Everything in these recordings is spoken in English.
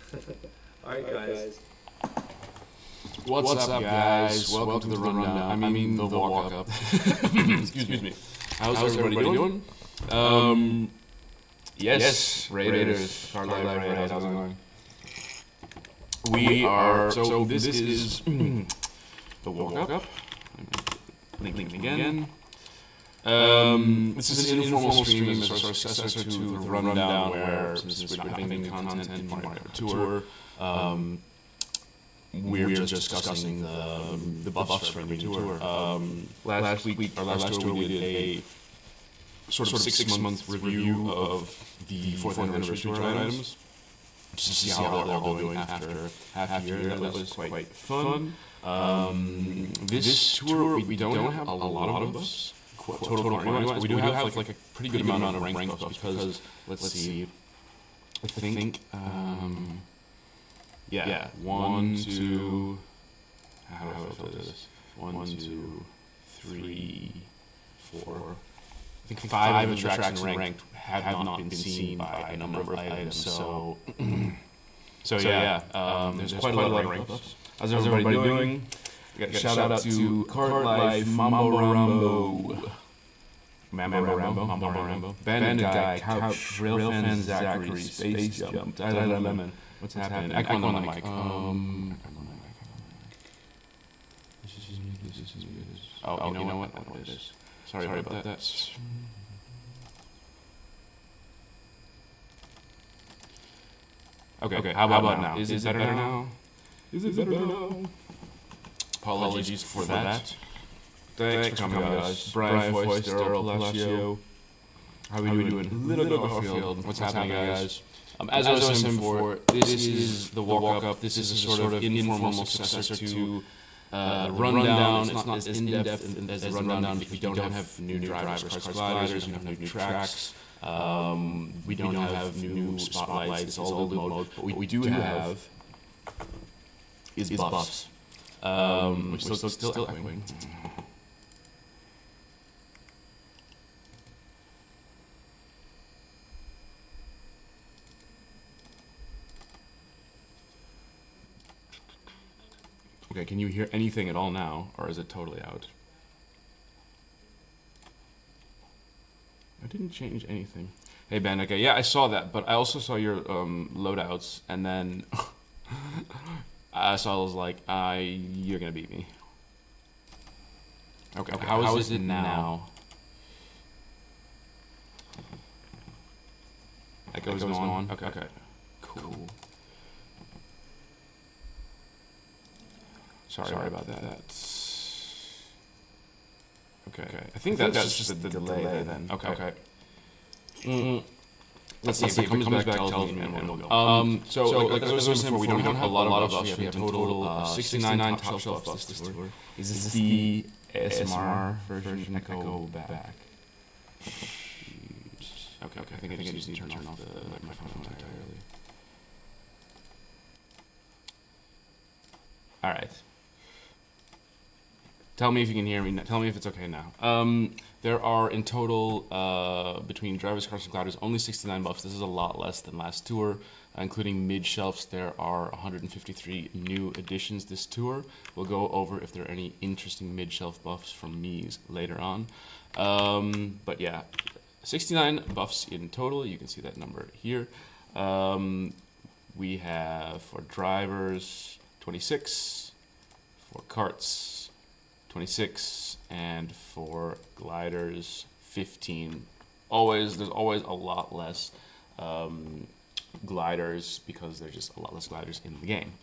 Alright, guys. What's up, guys? Welcome to the rundown. I mean, the walk-up. Excuse me. How's everybody doing? Yes, Raiders. Hard Life Raiders. How's it going? We are. So this is the walk-up. Link again. This is an informal stream as a sort of successor to the rundown, where since we're not having content in Mario Kart Tour, we're just discussing the buffs for every tour. Last week, our last tour, we did a sort of 6-month review of the 4th anniversary tour items, just to see how they're all going after half a year. That was quite fun. This tour, we don't have a lot of buffs. Total quantity-wise, we do have like a pretty good amount of rank buffs because, let's see, I think, yeah, 1, 2, how do I filter this? 1, 2, 3, 4. I think 5 of the tracks in ranked have not been seen by a number of items, so yeah, there's quite a lot of rank buffs. How's everybody doing? We got a shout out to Kart Life, Mambo Rambo, Bandit Guy, Couch, Railfan Zachary, Space Jump, Tyler Lemon. What's happening? Echo on the mic. Oh, you know what? I know what it is. Sorry about that. Okay, how about now? Is it better now? Is it better now? Apologies for that. Thanks for coming, guys. Brian Foyce, Daryl Palacio. How are we doing? Little Garfield. What's happening, guys? As I was saying before, this is the walk-up. This is a sort of informal successor to the rundown. It's not as in-depth as the rundown because we don't have new drivers, cars, gliders. We don't have new tracks. We don't have new spotlights. It's all old mode. But what we do have is buffs. Which is still echoing. Okay, can you hear anything at all now, or is it totally out? I didn't change anything. Hey, Ben, okay, yeah, I saw that, but I also saw your loadouts, and then I was like, you're gonna beat me. Okay, how is it now? Echo's gone? Okay, cool. Sorry about that. Okay. I think that's just the delay then. Okay. Let's see if it comes back, tells me, and we'll go. So like I was saying before, we don't have a lot of buffs. We have in total 69 top shelf buffs this tour. Is this the ASMR version? Echo back. Okay. I think I just need to turn off the microphone entirely. All right. Tell me if you can hear me. Tell me if it's okay now. There are in total, between drivers, cars, and gliders, only 69 buffs. This is a lot less than last tour. Including mid-shelves, there are 153 new additions this tour. We'll go over if there are any interesting mid-shelf buffs from Mies later on. But yeah, 69 buffs in total. You can see that number here. We have for drivers 26, for carts 26, and for gliders 15. There's always a lot less gliders because there's just a lot less gliders in the game.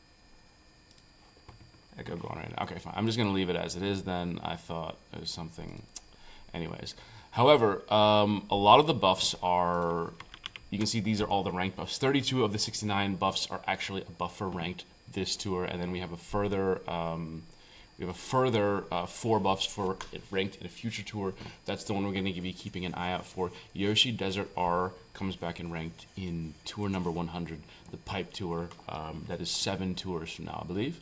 Echo going right now. Okay, fine. I'm just gonna leave it as it is then. I thought it was something. Anyways, however, a lot of the buffs are. You can see these are all the ranked buffs. 32 of the 69 buffs are actually a buffer ranked this tour, and then we have a further. We have a further 4 buffs for it ranked in a future tour. That's the one we're going to be keeping an eye out for. Yoshi Desert R comes back and ranked in tour number 100, the pipe tour. That is 7 tours from now, I believe.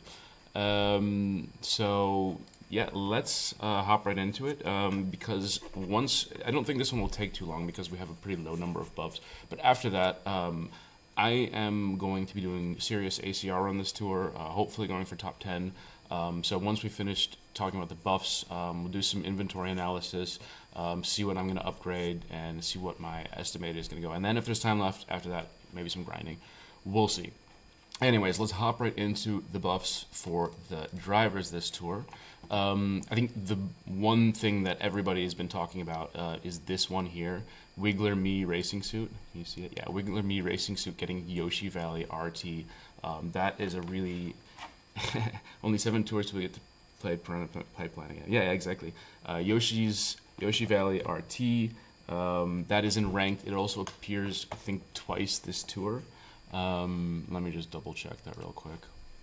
So yeah, let's hop right into it. Because I don't think this one will take too long because we have a pretty low number of buffs. But after that, I am going to be doing serious ACR on this tour, hopefully going for top 10. So once we finished talking about the buffs, we'll do some inventory analysis, see what I'm going to upgrade, and see what my estimate is going to go. And then if there's time left after that, maybe some grinding. We'll see. Anyways, let's hop right into the buffs for the drivers this tour. I think the one thing that everybody has been talking about is this one here, Wiggler Me Racing Suit. Can you see it? Yeah, Wiggler Me Racing Suit getting Yoshi Valley RT. That is a really... only 7 tours till we get to play Pipeline again. Yeah, exactly. Yoshi Valley RT. That is in ranked. It also appears, I think, twice this tour. Let me just double check that real quick.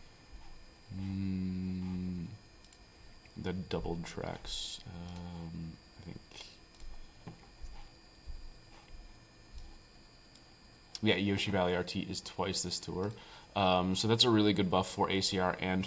The double tracks. I think. Yeah, Yoshi Valley RT is twice this tour. So that's a really good buff for ACR and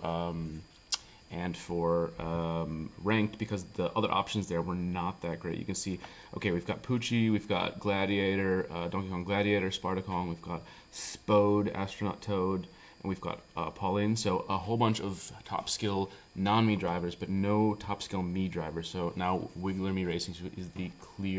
for ranked, because the other options there were not that great. You can see, okay, we've got Poochie, we've got Gladiator, Donkey Kong Gladiator, Spartacon, we've got Spode, Astronaut Toad, and we've got Pauline. So a whole bunch of top skill non-me drivers, but no top skill me drivers. So now Wiggler Me Racing Suit is the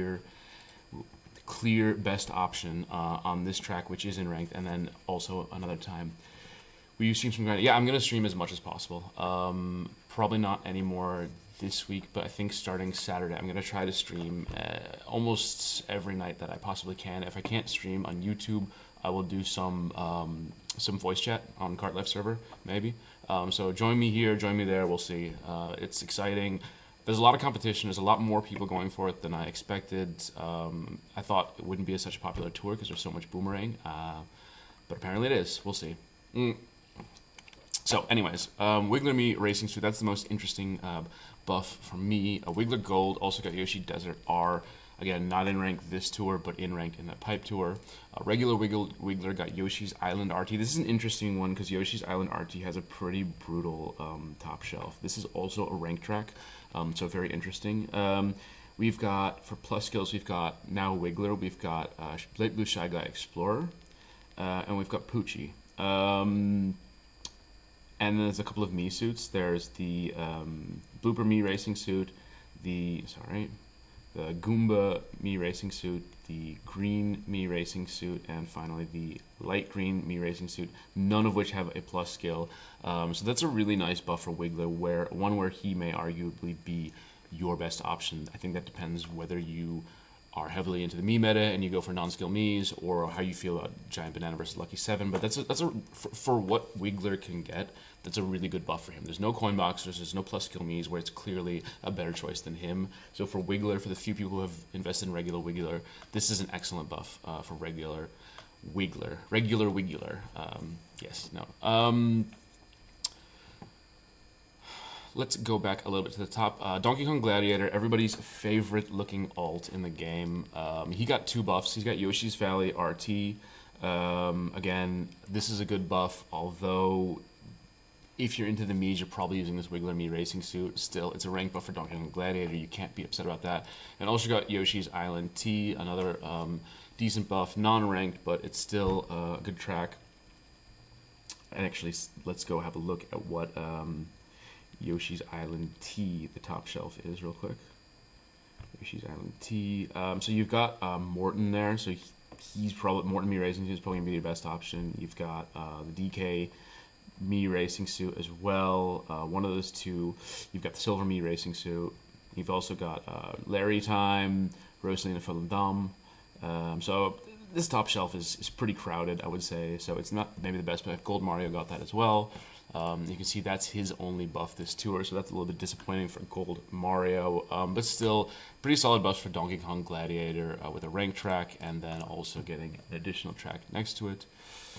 clear best option on this track, which is in ranked. And then also another time, will you stream some grinding? Yeah, I'm gonna stream as much as possible. Probably not anymore this week, but I think starting Saturday, I'm gonna try to stream almost every night that I possibly can. If I can't stream on YouTube, I will do some voice chat on Cart Life server, maybe. So join me here, join me there. We'll see. It's exciting. There's a lot of competition. There's a lot more people going for it than I expected. I thought it wouldn't be such a popular tour because there's so much boomerang, but apparently it is. We'll see. So anyways, Wiggler Me Racing Suit, that's the most interesting buff for me. Wiggler Gold also got Yoshi Desert R. Again, not in rank this tour, but in rank in the Pipe tour. Regular Wiggler got Yoshi's Island RT. This is an interesting one because Yoshi's Island RT has a pretty brutal top shelf. This is also a rank track, so very interesting. We've got, for plus skills, we've got now Wiggler, we've got Light Blue Shy Guy Explorer, and we've got Poochie. And then there's a couple of me suits. There's the Blooper Me Racing Suit, the Goomba Me Racing Suit, the Green Me Racing Suit, and finally the Light Green Me Racing Suit, none of which have a plus skill. So that's a really nice buff for Wiggler, where he may arguably be your best option. I think that depends whether you are heavily into the me meta and you go for non-skill me's, or how you feel about Giant Banana versus Lucky 7. But for what Wiggler can get, that's a really good buff for him. There's no coin boxers, there's no plus skill me's where it's clearly a better choice than him. So for Wiggler, for the few people who have invested in regular Wiggler, this is an excellent buff for regular Wiggler. Yes, no. Let's go back a little bit to the top. Donkey Kong Gladiator, everybody's favorite looking alt in the game. He got 2 buffs. He's got Yoshi's Valley RT. Again, this is a good buff, although if you're into the Mii's, you're probably using this Wiggler Me Racing Suit. Still, it's a rank buff for Donkey Kong Gladiator. You can't be upset about that. And also got Yoshi's Island T, another decent buff, non-ranked, but it's still a good track. And actually, let's go have a look at what Yoshi's Island T, the top shelf, is real quick. Yoshi's Island T. So you've got Morton there. So he's probably, Morton Me Racing Suit is probably gonna be your best option. You've got the DK Me Racing Suit as well. One of those two. You've got the Silver Me Racing Suit. You've also got Larry Time, Rosalina Fulham. So this top shelf is pretty crowded, I would say. So it's not maybe the best, but Gold Mario got that as well. You can see that's his only buff this tour, so that's a little bit disappointing for Gold Mario, but still pretty solid buffs for Donkey Kong Gladiator with a rank track, and then also getting an additional track next to it.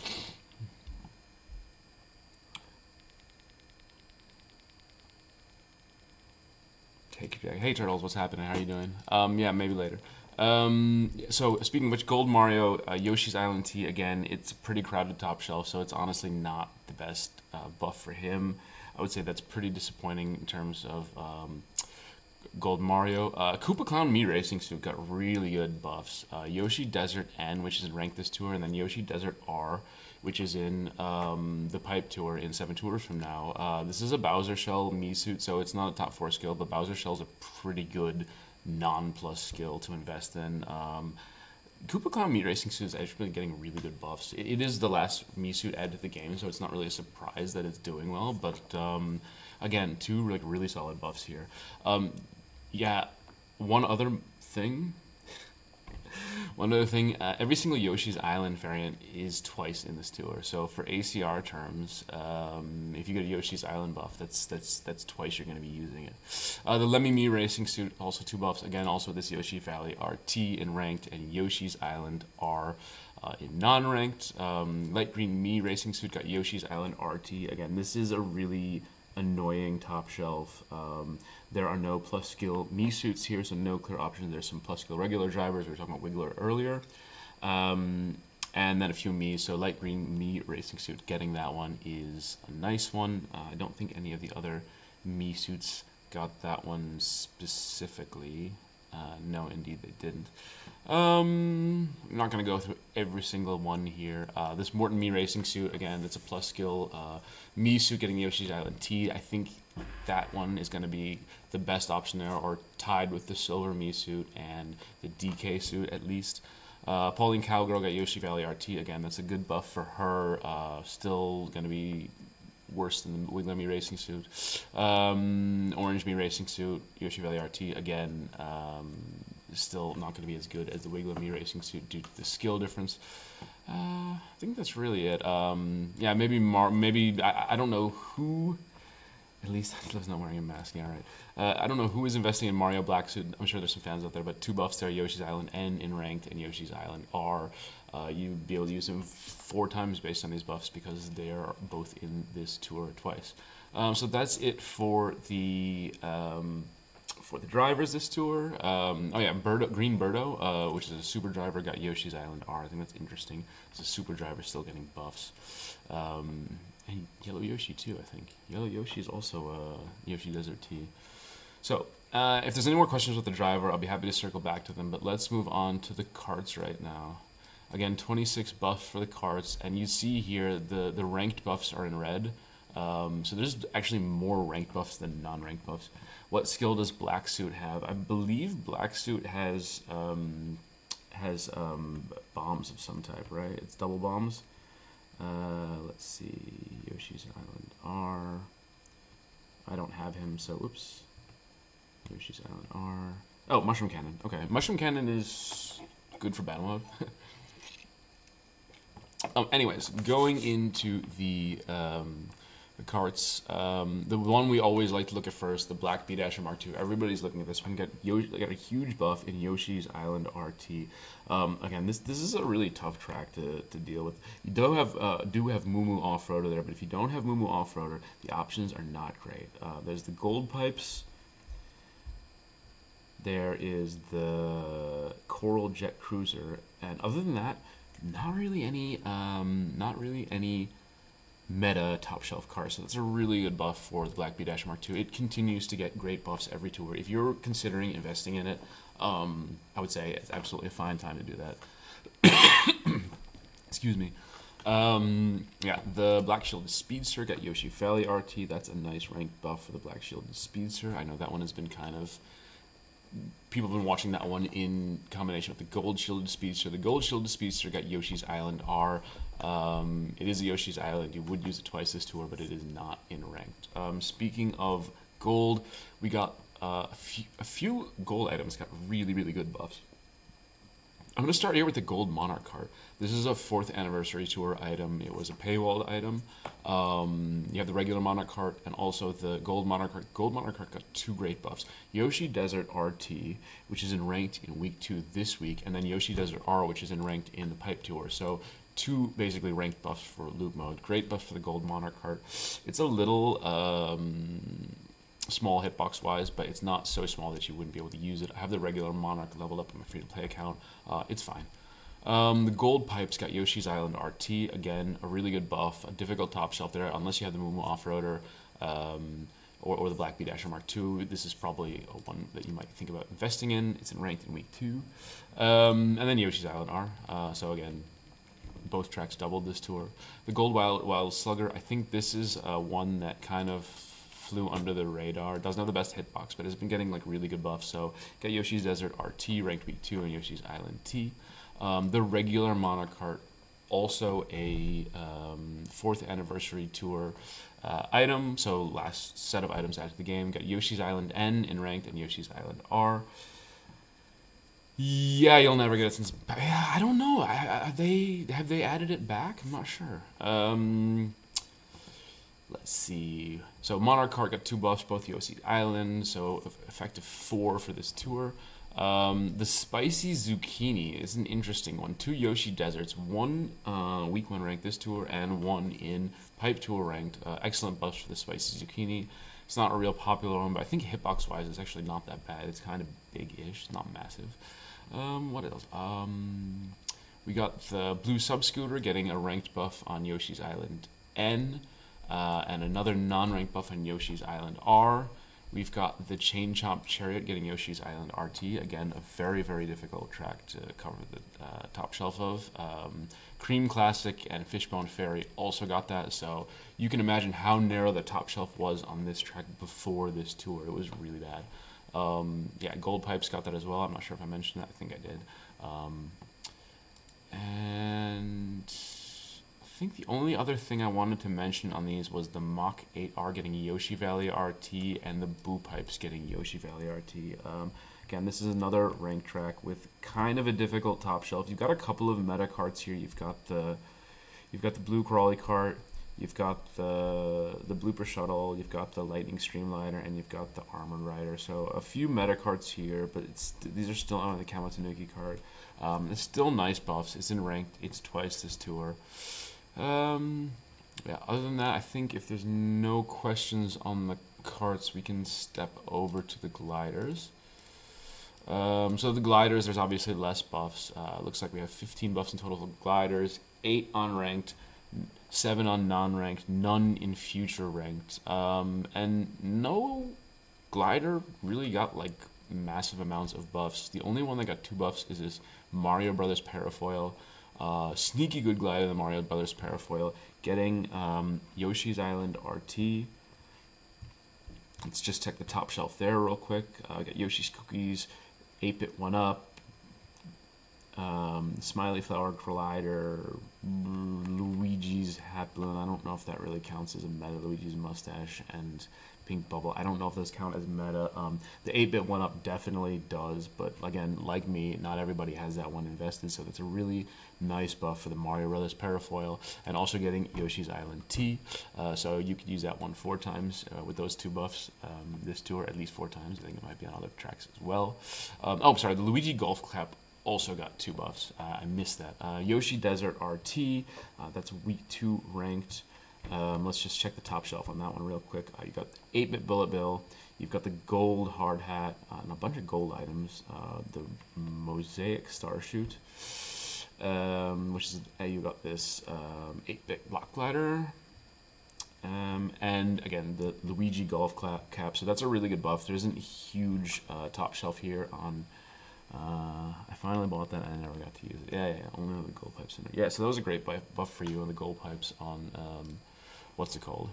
Hey Turtles, what's happening? How are you doing? Yeah, maybe later. So speaking of which, Gold Mario, Yoshi's Island T, again, it's a pretty crowded top shelf, so it's honestly not the best buff for him. I would say that's pretty disappointing in terms of Gold Mario. Koopa Clown Mii Racing Suit got really good buffs. Yoshi Desert N, which is in ranked this tour, and then Yoshi Desert R, which is in the Pipe Tour in 7 tours from now. This is a Bowser Shell Mii suit, so it's not a top 4 skill, but Bowser Shell's a pretty good non-plus skill to invest in. Koopa Clown Mii Racing Suit is actually getting really good buffs. It is the last Mii suit added to the game, so it's not really a surprise that it's doing well, but again, two like really solid buffs here. Yeah, one other thing. Every single Yoshi's Island variant is twice in this tour. So for ACR terms, if you get a Yoshi's Island buff, that's twice you're going to be using it. The Lemmy Mii Racing Suit, also 2 buffs. Again, also this Yoshi Valley RT in ranked, and Yoshi's Island R in non-ranked. Light Green Mii Racing Suit got Yoshi's Island RT. Again, this is a really annoying top shelf. There are no plus skill Mii suits here, so no clear options. There's some plus skill regular drivers. We were talking about Wiggler earlier. And then a few Mii. So light green Mii Racing Suit, getting that one is a nice one. I don't think any of the other Mii suits got that one specifically. No, indeed they didn't. I'm not going to go through every single one here. This Morton Mii Racing Suit, again, that's a plus skill. Mii suit getting Yoshi's Island T. I think that one is going to be the best option there, or tied with the Silver Mii suit and the DK suit at least. Pauline Cowgirl got Yoshi Valley RT. Again, that's a good buff for her. Still going to be worse than the Wiggler Mii Racing Suit. Orange Mii Racing Suit, Yoshi Valley RT. Again, still not going to be as good as the Wiggler Mii Racing Suit due to the skill difference. I think that's really it. Yeah, maybe I don't know who. At least Atla's not wearing a mask. Yeah, right. I don't know who is investing in Mario Black Suit. I'm sure there's some fans out there, but 2 buffs there: Yoshi's Island N in ranked and Yoshi's Island R. You'd be able to use them 4 times based on these buffs because they are both in this tour twice. So that's it for the drivers this tour. Oh yeah, Green Birdo, which is a super driver, got Yoshi's Island R. I think that's interesting. It's a super driver still getting buffs. And Yellow Yoshi too, I think. Yellow Yoshi is also Yoshi Desert T. So, if there's any more questions with the driver, I'll be happy to circle back to them, but let's move on to the carts right now. Again, 26 buffs for the carts, and you see here the ranked buffs are in red. So there's actually more ranked buffs than non-ranked buffs. What skill does Black Suit have? I believe Black Suit has bombs of some type, right? It's double bombs. Let's see, Yoshi's Island R. I don't have him, so oops. Yoshi's Island R. Oh, Mushroom Cannon. Okay, Mushroom Cannon is good for battle mode. Anyways, going into the carts, the one we always like to look at first, the Black B-Dasher Mark II. Everybody's looking at this one. Got a huge buff in Yoshi's Island RT. Again, this is a really tough track to deal with. You do have Moo Moo Off-Roader there, but if you don't have Moo Moo Off-Roader, the options are not great. There's the Gold Pipes. There is the Coral Jet Cruiser, and other than that, not really any meta top shelf cars. So that's a really good buff for the Black B-Dash Mark II. It continues to get great buffs every tour. If you're considering investing in it, I would say it's absolutely a fine time to do that. Excuse me. Yeah, the Black Shielded Speedster got Yoshi Valley RT. That's a nice ranked buff for the Black Shielded Speedster. I know that one has been kind of... People have been watching that one in combination with the Gold Shielded Speedster. The Gold Shielded Speedster got Yoshi's Island R. It is a Yoshi's Island. You would use it twice this tour, but it is not in ranked. Speaking of gold, we got a few gold items got really, really good buffs. I'm going to start here with the Gold Monarch cart. This is a 4th anniversary tour item. It was a paywalled item. You have the regular Monarch cart and also the Gold Monarch cart. Gold Monarch cart got 2 great buffs. Yoshi Desert RT, which is in ranked in week 2 this week, and then Yoshi Desert R, which is in ranked in the Pipe Tour. So 2 basically ranked buffs for loop mode. Great buff for the Gold Monarch cart. It's a little... small hitbox wise, but it's not so small that you wouldn't be able to use it. I have the regular Monarch leveled up on my free-to-play account. It's fine. The Gold Pipes got Yoshi's Island RT. Again, a really good buff. A difficult top shelf there, unless you have the Moo Moo Off-Roader. or the Black Bee Dasher Mark II. This is probably one that you might think about investing in. It's in ranked in week 2. And then Yoshi's Island R. So again, both tracks doubled this tour. The Gold Wild Slugger, I think this is one that kind of flew under the radar. It doesn't have the best hitbox, but it's been getting like really good buffs. So got Yoshi's Desert RT ranked week 2 and Yoshi's Island T. The regular Monocart, also a 4th anniversary tour item. So last set of items added to the game. Got Yoshi's Island N in ranked and Yoshi's Island R. Yeah, you'll never get it since. I don't know. Have they added it back? I'm not sure. Let's see. So Monarch Cart got 2 buffs, both Yoshi's Island. So effective 4 for this tour. The Spicy Zucchini is an interesting one. 2 Yoshi Deserts, 1 week 1 ranked this tour, and 1 in Pipe Tour ranked. Excellent buffs for the Spicy Zucchini. It's not a real popular one, but I think hitbox wise it's actually not that bad. It's kind of big-ish, not massive. What else? We got the Blue Sub Scooter getting a ranked buff on Yoshi's Island N, and another non-ranked buff on Yoshi's Island R. We've got the Chain Chomp Chariot getting Yoshi's Island RT. Again, a very, very difficult track to cover the top shelf of. Cream Classic and Fishbone Fairy also got that, so you can imagine how narrow the top shelf was on this track before this tour. It was really bad. Yeah, Gold Pipes got that as well. I'm not sure if I mentioned that. I think I did. And I think the only other thing I wanted to mention on these was the Mach 8R getting Yoshi Valley RT and the Boo Pipes getting Yoshi Valley RT. Again, this is another ranked track with kind of a difficult top shelf. You've got a couple of meta carts here. You've got the Blue Crawly cart. You've got the Blooper Shuttle, you've got the Lightning Streamliner, and you've got the Armored Rider. So a few meta carts here, but these are still on the Kamatanuki card. It's still nice buffs. It's in ranked. It's twice this tour. Yeah, other than that, I think if there's no questions on the carts, we can step over to the gliders. So the gliders, there's obviously less buffs. Looks like we have 15 buffs in total for gliders, 8 on ranked, 7 on non-ranked, none in future ranked, and no glider really got like massive amounts of buffs. The only one that got 2 buffs is this Mario Brothers Parafoil. Sneaky good glider, the Mario Brothers Parafoil, getting Yoshi's Island RT. Let's just check the top shelf there real quick. Got Yoshi's Cookies, 8-bit 1-up, Smiley Flower Glider, Luigi's Hat Balloon. I don't know if that really counts as a meta. Luigi's Mustache and Pink Bubble. I don't know if those count as meta. The 8-bit 1-up definitely does, but again, like me, not everybody has that one invested, so that's a really nice buff for the Mario Brothers Parafoil, and also getting Yoshi's Island T. So you could use that one 4 times with those 2 buffs this tour, at least 4 times. I think it might be on other tracks as well. Oh, sorry, the Luigi Golf Clap also got 2 buffs. I missed that. Yoshi Desert RT, that's week 2 ranked. Let's just check the top shelf on that one real quick. You got the 8-bit Bullet Bill, you've got the gold hard hat, and a bunch of gold items. The Mosaic Star Shoot, which is, you got this 8-bit Block Glider, and again, the Luigi Golf Cap. So that's a really good buff. There isn't a huge top shelf here on. I finally bought that and I never got to use it. Yeah, only on the Gold Pipes in it. Yeah, so that was a great buff for you on the Gold Pipes on, what's it called?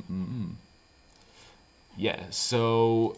Yeah, so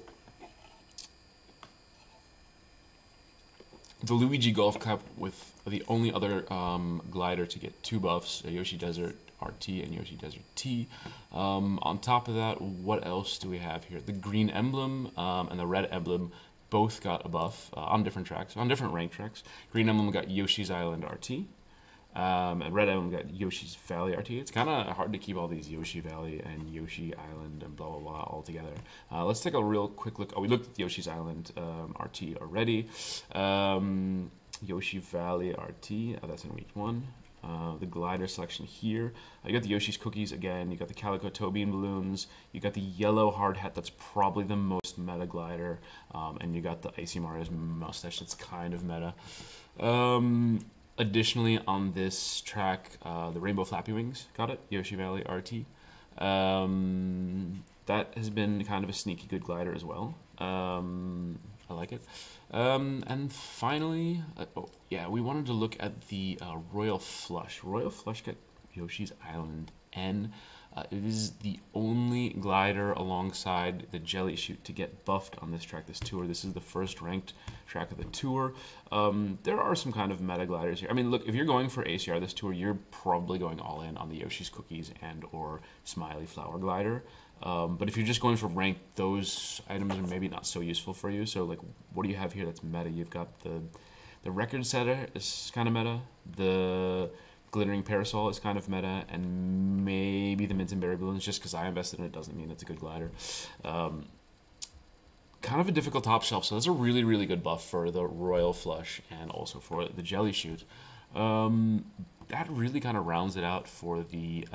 the Luigi Golf Cup with the only other glider to get 2 buffs, Yoshi Desert RT and Yoshi Desert T. On top of that, what else do we have here? The green emblem and the red emblem both got a buff on different tracks, on different rank tracks. Green Emblem got Yoshi's Island RT, and Red Emblem got Yoshi's Valley RT. It's kind of hard to keep all these Yoshi Valley and Yoshi Island and blah blah blah all together. Let's take a real quick look. Oh, we looked at Yoshi's Island RT already. Yoshi Valley RT, that's in week 1. The glider selection here. You got the Yoshi's Cookies again. You got the Calico Tobian balloons. You got the yellow hard hat. That's probably the most meta glider. And you got the Icy Mario's mustache. That's kind of meta. Additionally, on this track, the Rainbow Flappy Wings got it. Yoshi Valley RT. that has been kind of a sneaky good glider as well. I like it. And finally, oh yeah, we wanted to look at the Royal Flush. Royal Flush got Yoshi's Island N. It is the only glider alongside the Jelly Chute to get buffed on this track, this tour. This is the first ranked track of the tour. There are some kind of meta gliders here. I mean, look, if you're going for ACR this tour, you're probably going all in on the Yoshi's Cookies and or Smiley Flower glider. But if you're just going for rank, those items are maybe not so useful for you. So, like, what do you have here that's meta? You've got the Record Setter is kind of meta. The Glittering Parasol is kind of meta, and maybe the Mint and Berry Balloons, just because I invested in it doesn't mean it's a good glider. Kind of a difficult top shelf, so that's a really, really good buff for the Royal Flush and also for the Jelly Chute. That really kind of rounds it out for the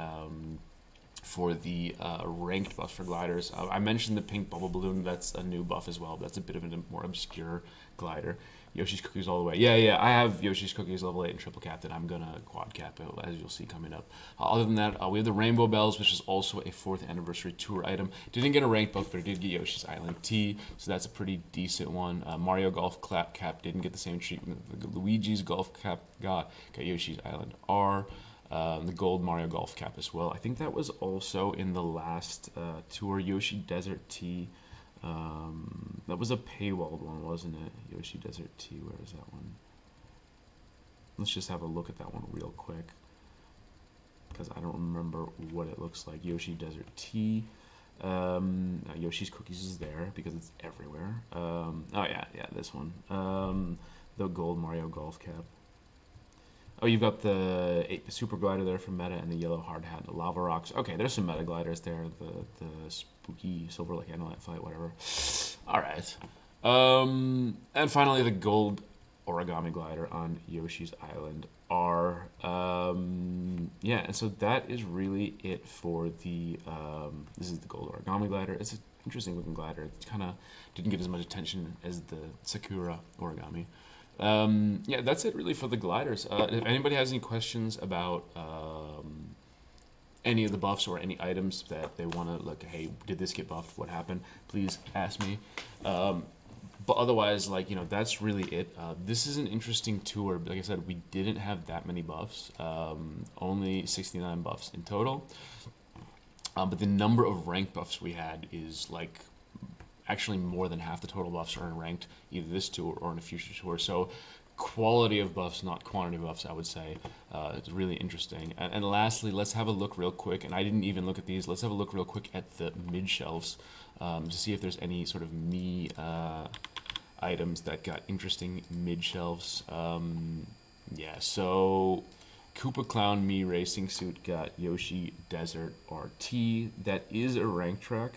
ranked buffs for gliders. I mentioned the Pink Bubble Balloon. That's a new buff as well. But that's a bit of a more obscure glider. Yoshi's Cookies all the way. Yeah, I have Yoshi's Cookies level 8 and triple capped, and I'm going to quad cap it, as you'll see coming up. Other than that, we have the Rainbow Bells, which is also a 4th anniversary tour item. Didn't get a ranked buff, but it did get Yoshi's Island T, so that's a pretty decent one. Mario Golf Cap didn't get the same treatment. Luigi's Golf Cap got Yoshi's Island R. The gold Mario Golf Cap as well. I think that was also in the last tour. Yoshi Desert T. That was a paywalled one, wasn't it? Yoshi Desert T. Where is that one? Let's just have a look at that one real quick, because I don't remember what it looks like. Yoshi Desert T. Yoshi's Cookies is there because it's everywhere. Oh yeah, this one. The gold Mario Golf Cap. Oh, you've got the Super Glider there from Meta and the yellow hard hat, the Lava Rocks. Okay, there's some Meta gliders there. The spooky silver like Candlelight Flight, whatever. All right. And finally, the gold origami glider on Yoshi's Island R. Yeah, and so that is really it for the. This is the gold origami glider. It's an interesting looking glider. It kind of didn't get as much attention as the Sakura origami. Yeah, that's it really for the gliders. If anybody has any questions about any of the buffs or any items that they want to look, hey, did this get buffed? What happened? Please ask me. But otherwise, like, that's really it. This is an interesting tour. Like I said, we didn't have that many buffs. Only 69 buffs in total. But the number of rank buffs we had is like actually more than half the total buffs are in ranked, either this tour or in a future tour. So quality of buffs, not quantity of buffs, I would say. It's really interesting. And lastly, let's have a look real quick, and I didn't even look at these, let's have a look real quick at the mid shelves to see if there's any sort of me items that got interesting mid shelves. Yeah, so Koopa Clown Me Racing Suit got Yoshi Desert RT. That is a rank track.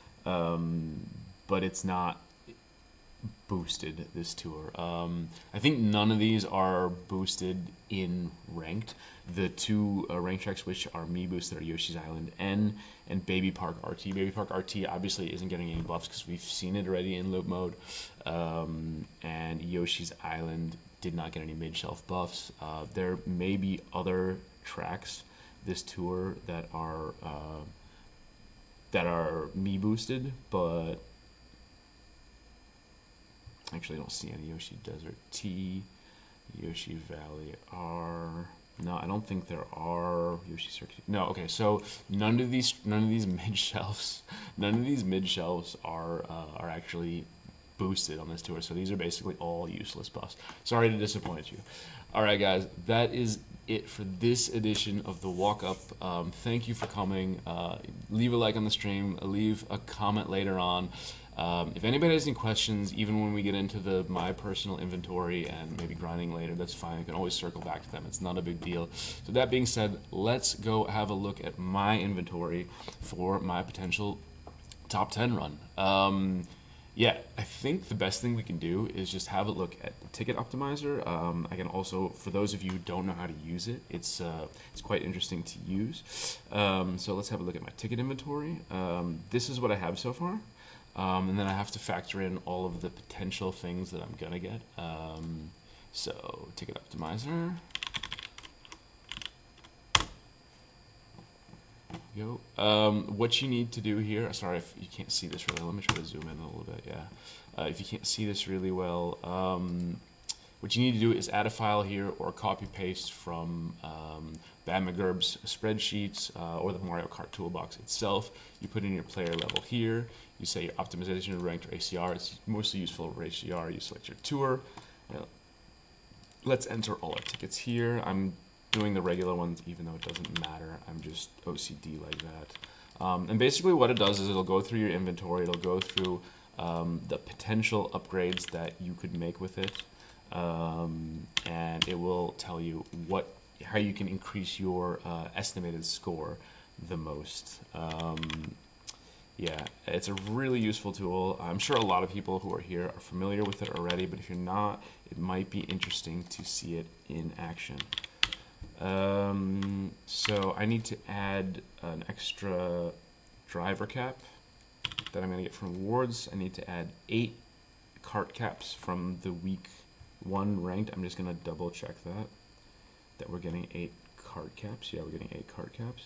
But it's not boosted this tour. I think none of these are boosted in ranked. The two ranked tracks which are me boosted are Yoshi's Island N and Baby Park RT. Baby Park RT obviously isn't getting any buffs because we've seen it already in loop mode. And Yoshi's Island did not get any mid-shelf buffs. There may be other tracks this tour that are me boosted, but actually I don't see any. Yoshi Desert T, Yoshi Valley R. No, I don't think there are. Yoshi Circuit. No, okay. So none of these mid shelves, are actually boosted on this tour. So these are basically all useless buffs. Sorry to disappoint you. All right, guys, that is it for this edition of the Walk Up. Thank you for coming. Leave a like on the stream. Leave a comment later on. If anybody has any questions, even when we get into my personal inventory and maybe grinding later, that's fine. I can always circle back to them. It's not a big deal. So that being said, let's go have a look at my inventory for my potential top 10 run. Yeah, I think the best thing we can do is just have a look at the ticket optimizer. I can also, for those of you who don't know how to use it, it's quite interesting to use. So let's have a look at my ticket inventory. This is what I have so far. And then I have to factor in all of the potential things that I'm gonna get. So ticket optimizer. go. What you need to do here, sorry if you can't see this really, let me try to zoom in a little bit, yeah. If you can't see this really well, what you need to do is add a file here or copy paste from Bad McGurb's spreadsheets or the Mario Kart toolbox itself. You put in your player level here, you say your optimization, ranked, or ACR. It's mostly useful for ACR. You select your tour. Now, let's enter all our tickets here. I'm doing the regular ones even though it doesn't matter. I'm just OCD like that. And basically what it does is it'll go through your inventory. It'll go through the potential upgrades that you could make with it. And it will tell you how you can increase your estimated score the most. Yeah, it's a really useful tool. I'm sure a lot of people who are here are familiar with it already, but if you're not, it might be interesting to see it in action. So I need to add an extra driver cap that I'm going to get from rewards. I need to add 8 cart caps from the week 1 ranked. I'm just going to double check that we're getting 8 cart caps. Yeah, we're getting 8 cart caps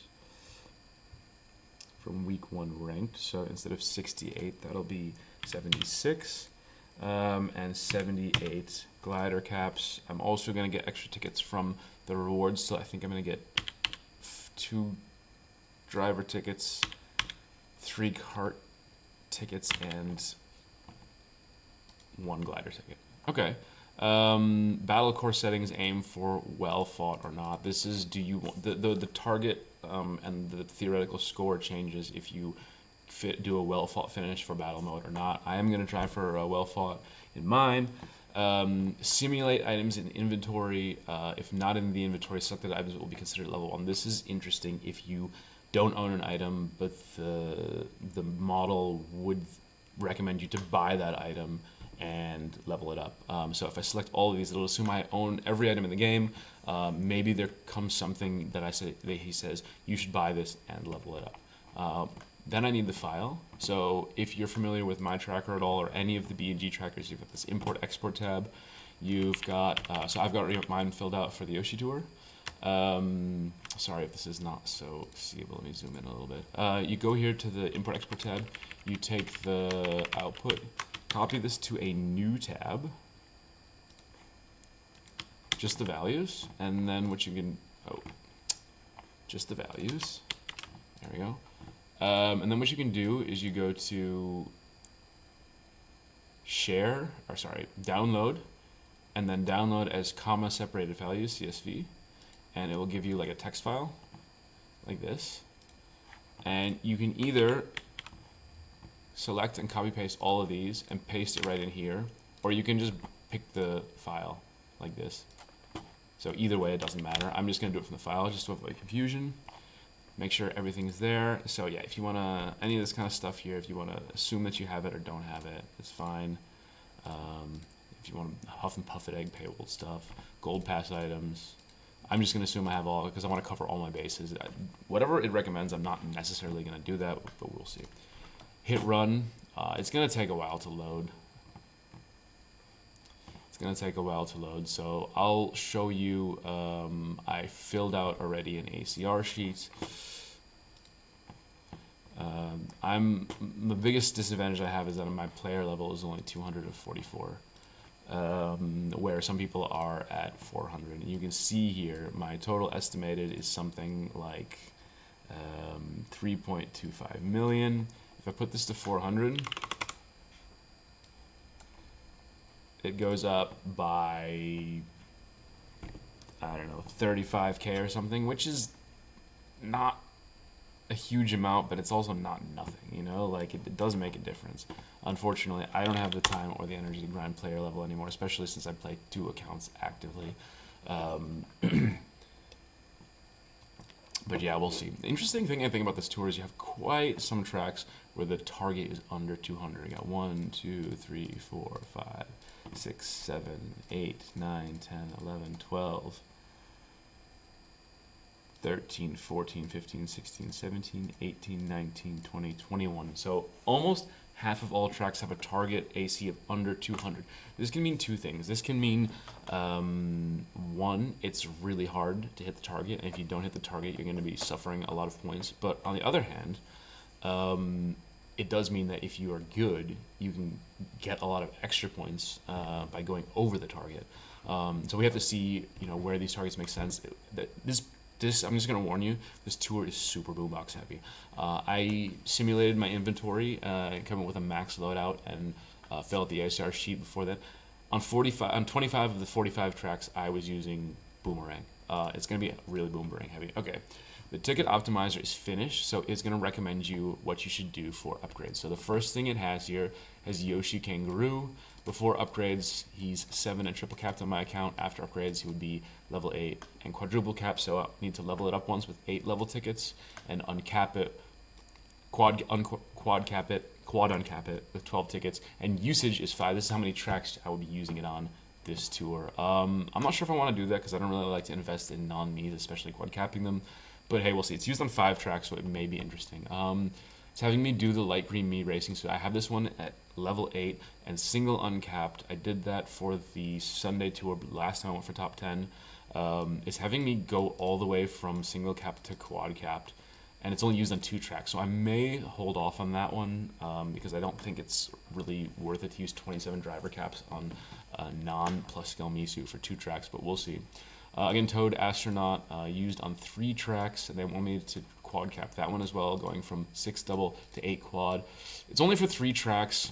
from week 1 ranked. So instead of 68, that'll be 76 and 78 glider caps. I'm also going to get extra tickets from the rewards, so I think I'm going to get 2 driver tickets, 3 cart tickets, and 1 glider ticket. Okay. Battle course settings aim for well fought or not. This is, do you want the target and the theoretical score changes if you do a well fought finish for battle mode or not. I am going to try for a well fought in mine. Simulate items in inventory. If not in the inventory, selected items will be considered level 1. This is interesting if you don't own an item, but the model would recommend you to buy that item and level it up. So if I select all of these, it'll assume I own every item in the game. Maybe there comes something that he says you should buy this and level it up. Then I need the file. So if you're familiar with my tracker at all, or any of the B&G trackers, you've got this import export tab. You've got so I've got mine filled out for the Yoshi tour. Sorry if this is not so seeable. Let me zoom in a little bit. You go here to the import export tab. You take the output, copy this to a new tab, just the values, and then what you can, just the values. There we go. And then what you can do is you go to download, and then download as comma separated values, CSV, and it will give you like a text file, like this. And you can either select and copy paste all of these and paste it right in here, or you can just pick the file like this. So either way, it doesn't matter. I'm just going to do it from the file just to avoid confusion. Make sure everything's there. So yeah, if you want to, any of this kind of stuff here, if you want to assume that you have it or don't have it, it's fine. If you want to huff and puff it, egg payable stuff, gold pass items, I'm just going to assume I have all, because I want to cover all my bases. Whatever it recommends, I'm not necessarily going to do that, but we'll see. Hit run. It's going to take a while to load. So I'll show you, I filled out already an ACR sheet. The biggest disadvantage I have is that my player level is only 244, where some people are at 400. And you can see here, my total estimated is something like 3.25 million. If I put this to 400, it goes up by, I don't know, 35K or something, which is not a huge amount, but it's also not nothing, you know, like it does make a difference. Unfortunately, I don't have the time or the energy to grind player level anymore, especially since I play 2 accounts actively. But yeah, we'll see. The interesting thing I think about this tour is you have quite some tracks where the target is under 200. You got 1, 2, 3, 4, 5, 6, 7, 8, 9, 10, 11, 12, 13, 14, 15, 16, 17, 18, 19, 20, 21. So almost half of all tracks have a target AC of under 200. This can mean two things. This can mean, one, it's really hard to hit the target, and if you don't hit the target, you're going to be suffering a lot of points. But on the other hand, it does mean that if you are good, you can get a lot of extra points by going over the target. So we have to see, where these targets make sense. This I'm just gonna warn you. This tour is super boombox heavy. I simulated my inventory, coming with a max loadout, and filled out the ACR sheet before that. On 25 of the 45 tracks, I was using boomerang. It's gonna be really boomerang heavy. Okay. The ticket optimizer is finished, so it's going to recommend you what you should do for upgrades. So the first thing it has here is Yoshi Kangaroo. Before upgrades, he's 7 and triple capped on my account. After upgrades, he would be level 8 and quadruple cap, so I need to level it up once with 8 level tickets and uncap it, quad uncap it with 12 tickets. And usage is 5. This is how many tracks I will be using it on this tour. I'm not sure if I want to do that because I don't really like to invest in non-me's, especially quad capping them. But hey, we'll see. It's used on 5 tracks, so it may be interesting. It's having me do the light green me racing, so I have this one at level 8 and single uncapped. I did that for the Sunday tour last time I went for top 10. It's having me go all the way from single capped to quad capped, and it's only used on 2 tracks, so I may hold off on that one because I don't think it's really worth it to use 27 driver caps on a non-plus skill me suit for 2 tracks, but we'll see. Again, Toad Astronaut used on 3 tracks, and they want me to quad cap that one as well, going from 6 double to 8 quad. It's only for 3 tracks,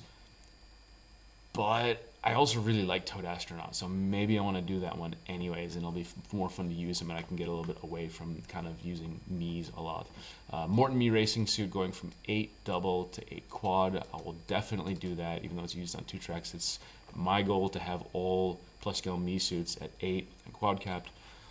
but I also really like Toad Astronaut, so maybe I want to do that one anyways, and it'll be more fun to use him, and I can get a little bit away from kind of using Mii's a lot. Morton Mii Racing Suit going from 8 double to 8 quad. I will definitely do that, even though it's used on 2 tracks. It's my goal to have all plus scale Mii suits at 8 and quad capped.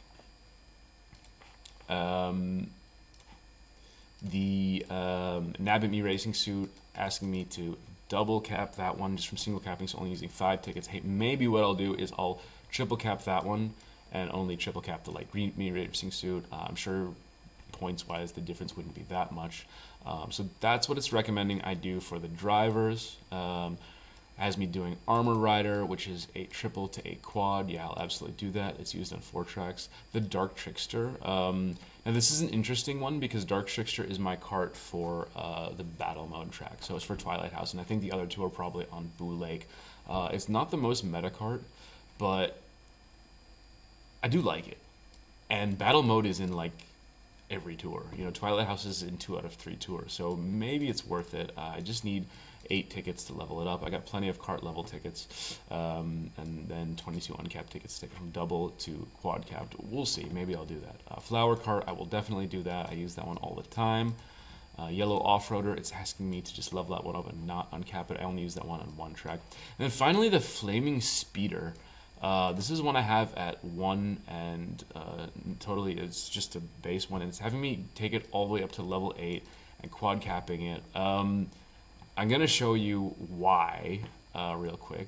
The Nabbit Mii Racing Suit asking me to double cap that one just from single capping, so only using 5 tickets. Hey, maybe what I'll do is I'll triple cap that one and only triple cap the light green Mii Racing Suit. I'm sure points wise the difference wouldn't be that much. So that's what it's recommending I do for the drivers. Has me doing Armor Rider, which is 8 triple to 8 quad. Yeah, I'll absolutely do that. It's used on 4 tracks. The Dark Trickster. Now this is an interesting one because Dark Trickster is my cart for the battle mode track. So it's for Twilight House, and I think the other 2 are probably on Boo Lake. It's not the most meta cart, but I do like it. And battle mode is in like every tour. Twilight House is in 2 out of 3 tours, so maybe it's worth it. I just need 8 tickets to level it up. I got plenty of cart level tickets, and then 22 uncapped tickets to take from double to quad capped. We'll see. Maybe I'll do that. Flower cart, I will definitely do that. I use that one all the time. Yellow off-roader, it's asking me to just level that one up and not uncap it. I only use that one on 1 track. And then finally, the Flaming Speeder. This is one I have at 1, and totally it's just a base one, and it's having me take it all the way up to level 8 and quad capping it. I'm going to show you why real quick.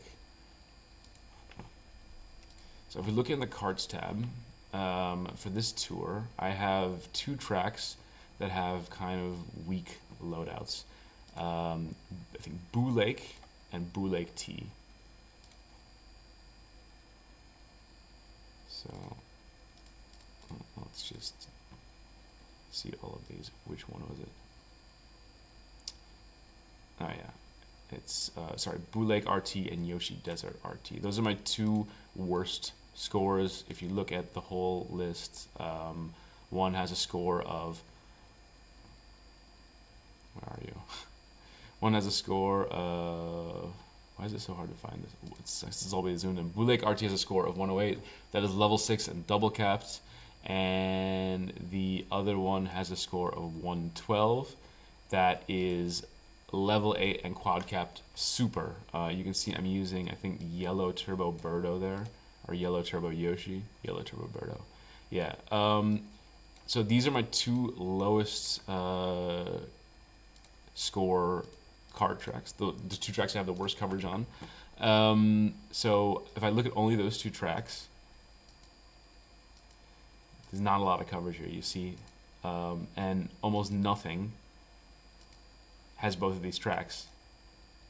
So if we look in the carts tab, for this tour, I have 2 tracks that have kind of weak loadouts. I think Boo Lake and Boo Lake T. So let's just see all of these. Which one was it? Oh yeah, it's sorry, Boo Lake RT and Yoshi Desert RT. Those are my 2 worst scores. If you look at the whole list, one has a score of, where are you? One has a score of, why is it so hard to find this? It's always zoomed in. Boo Lake RT has a score of 108. That is level 6 and double capped. And the other one has a score of 112. That is level 8 and quad capped super. You can see I'm using, I think, Yellow Turbo Birdo there, or Yellow Turbo Yoshi. Yellow Turbo Birdo. Yeah. So these are my 2 lowest score card tracks, the 2 tracks I have the worst coverage on. So if I look at only those 2 tracks, there's not a lot of coverage here, you see, and almost nothing has both of these tracks.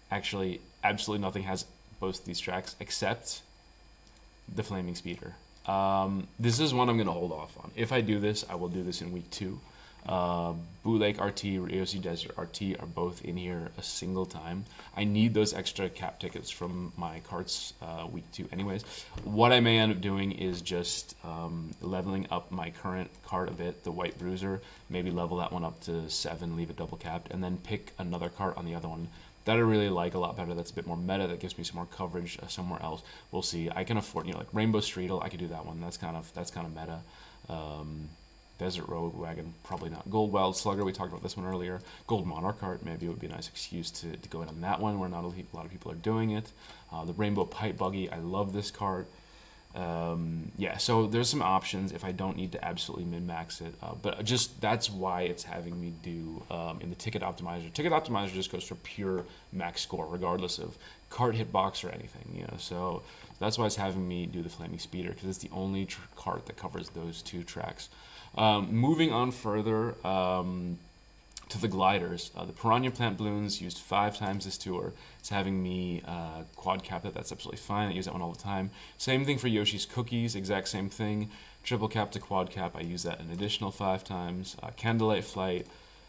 Actually, absolutely nothing has both these tracks except the Flaming Speeder. This is one I'm going to hold off on. If I do this, I will do this in week 2. Boot Lake RT, Yoshi Desert RT are both in here a single time. I need those extra cap tickets from my carts week 2 anyways. What I may end up doing is just leveling up my current cart a bit, the White Bruiser, maybe level that one up to 7, leave it double capped, and then pick another cart on the other one that I really like a lot better, that's a bit more meta, that gives me some more coverage somewhere else. We'll see. I can afford, like Rainbow Streetle, I could do that one. That's kind of meta. Desert Road Wagon, probably not. Gold Wild Slugger, we talked about this one earlier. Gold Monarch Cart, maybe it would be a nice excuse to go in on that one, where not a lot of people are doing it. The Rainbow Pipe Buggy, I love this cart. Yeah, so there's some options if I don't need to absolutely min-max it, but just that's why it's having me do in the ticket optimizer. Ticket optimizer just goes for pure max score, regardless of cart hitbox or anything, so that's why it's having me do the Flaming Speeder, because it's the only cart that covers those 2 tracks. Moving on further to the gliders, the Piranha Plant Balloons used 5 times this tour. It's having me quad cap it. That's absolutely fine. I use that one all the time. Same thing for Yoshi's Cookies, exact same thing. Triple cap to quad cap, I use that an additional 5 times. Candlelight Flight,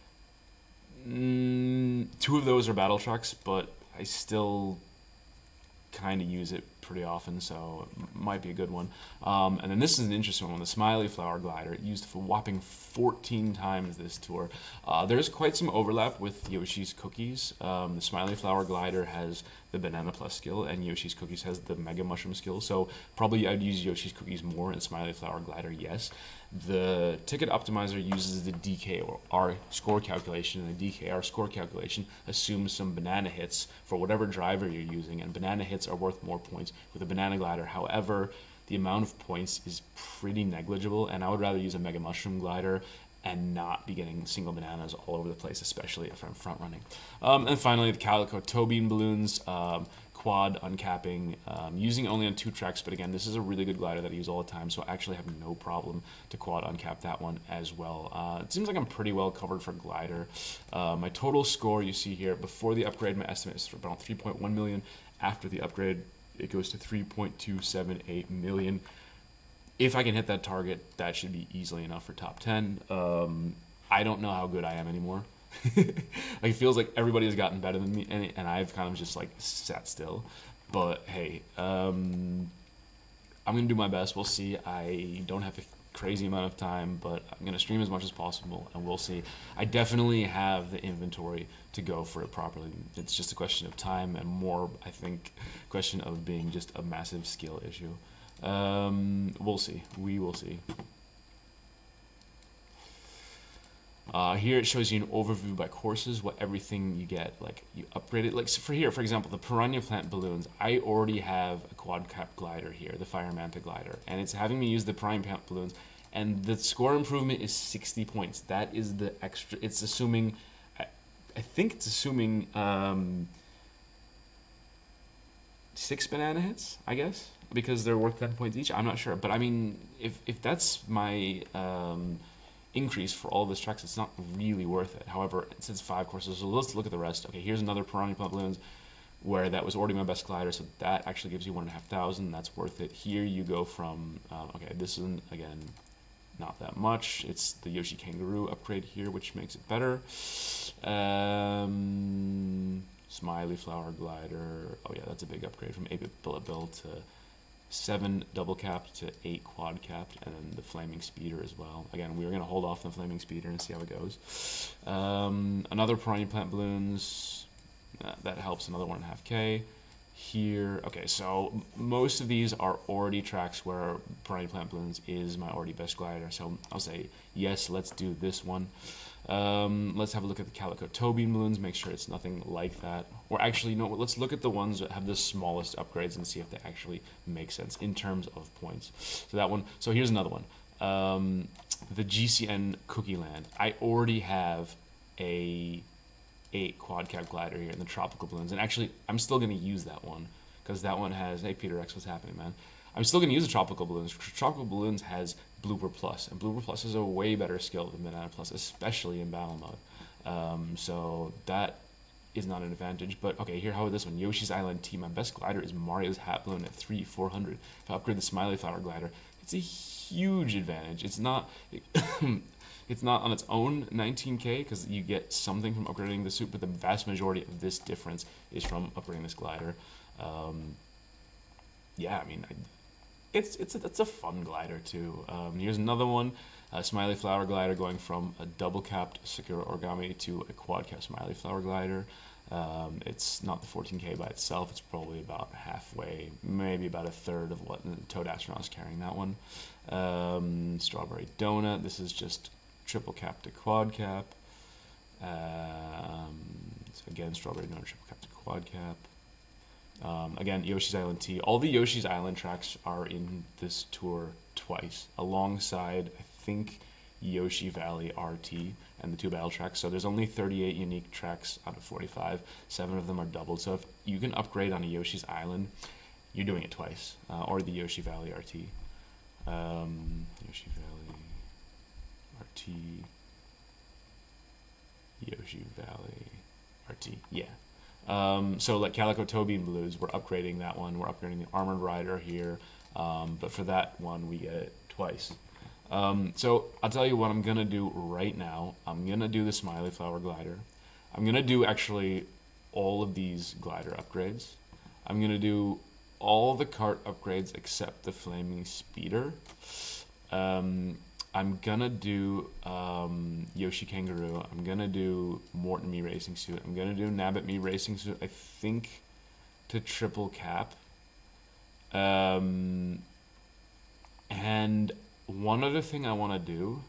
2 of those are battle trucks, but I still kind of use it pretty often, so it might be a good one. And then this is an interesting one, the Smiley Flower Glider, used for a whopping 14 times this tour. There's quite some overlap with Yoshi's Cookies. The Smiley Flower Glider has the Banana Plus skill, and Yoshi's Cookies has the Mega Mushroom skill, so probably I'd use Yoshi's Cookies more, and Smiley Flower Glider, yes. The Ticket Optimizer uses the DKR score calculation, and the DKR score calculation assumes some banana hits for whatever driver you're using, and banana hits are worth more points with a Banana Glider. However, the amount of points is pretty negligible, and I would rather use a Mega Mushroom Glider and not be getting single bananas all over the place, especially if I'm front running. And finally, the Calico Toe Bean Balloons, quad uncapping, using only on 2 tracks, but again, this is a really good glider that I use all the time, so I actually have no problem to quad uncap that one as well. It seems like I'm pretty well covered for glider. My total score you see here, before the upgrade, my estimate is for about 3.1 million. After the upgrade, it goes to 3.278 million. If I can hit that target, that should be easily enough for top 10. I don't know how good I am anymore. Like, it feels like everybody has gotten better than me, and I've kind of just like sat still. But hey, I'm gonna do my best. We'll see. I don't have a crazy amount of time, but I'm gonna stream as much as possible, and we'll see. I definitely have the inventory to go for it properly. It's just a question of time, and more, I think, question of being just a massive skill issue. We'll see. We will see. Here it shows you an overview by courses, what everything you get, like you upgrade it. Like, so for here, for example, the Piranha Plant Balloons, I already have a quad cap glider here, the Fire Manta glider, and it's having me use the Piranha Plant Balloons, and the score improvement is 60 points. That is the extra, it's assuming, I think it's assuming 6 banana hits, I guess, because they're worth 10 points each. I'm not sure, but I mean, if that's my increase for all of this tracks, it's not really worth it. However, it says 5 courses, so let's look at the rest. Okay, here's another Piranha Plant Balloons where that was already my best glider, so that actually gives you 1,500. That's worth it. Here you go from okay, this isn't, again, not that much. It's the Yoshi Kangaroo upgrade here, which makes it better. Smiley Flower Glider, oh yeah, that's a big upgrade from 8-bit Bullet Bill to 7 double capped to 8 quad capped, and then the Flaming Speeder as well. Again, we're going to hold off on the Flaming Speeder and see how it goes. Another Piranha Plant Balloons, that helps, another 1.5k. Here, okay, so most of these are already tracks where Piranha Plant Balloons is my already best glider, so I'll say yes, let's do this one. Let's have a look at the Calico Toe Bean Balloons, make sure it's nothing like that. Or actually, no, let's look at the ones that have the smallest upgrades and see if they actually make sense in terms of points. So that one, so here's another one. The GCN Cookie Land. I already have a 8 quad cap glider here in the Tropical Balloons, and actually, I'm still going to use that one, because that one has, hey Peter X, what's happening, man? I'm still going to use the Tropical Balloons. Tropical Balloons has Blooper Plus, and Blooper Plus is a way better skill than Banana Plus, especially in battle mode. So that is not an advantage. But okay, here, how about this one? Yoshi's Island T. My best glider is Mario's Hat Balloon at 3,400. If I upgrade the Smiley Flower glider, it's a huge advantage. It's not it's not on its own 19k because you get something from upgrading the suit, but the vast majority of this difference is from upgrading this glider. Yeah, I mean, it's a fun glider too. Here's another one, a Smiley Flower glider going from a double capped Sakura Origami to a quad cap Smiley Flower glider. It's not the 14k by itself. It's probably about halfway, maybe about a third of what Toad Astronaut is carrying that one. Strawberry Donut. This is just triple cap to quad cap. So again, Strawberry Donut, triple cap to quad cap. Again, Yoshi's Island T. All the Yoshi's Island tracks are in this tour twice, alongside, I think, Yoshi Valley RT and the 2 battle tracks. So there's only 38 unique tracks out of 45. 7 of them are doubled. So if you can upgrade on a Yoshi's Island, you're doing it twice. Or the Yoshi Valley RT. Yoshi Valley RT. Yoshi Valley RT. Yeah. So like Calico Toby and Blues, we're upgrading that one. We're upgrading the Armored Rider here. But for that one, we get it twice. So I'll tell you what I'm gonna do right now. I'm gonna do the Smiley Flower glider. I'm gonna do actually all of these glider upgrades. I'm gonna do all the cart upgrades except the Flaming Speeder. I'm gonna do Yoshi Kangaroo. I'm gonna do Morton Me Racing Suit. I'm gonna do Nabbit Me Racing Suit, I think, to triple cap. And one other thing I want to do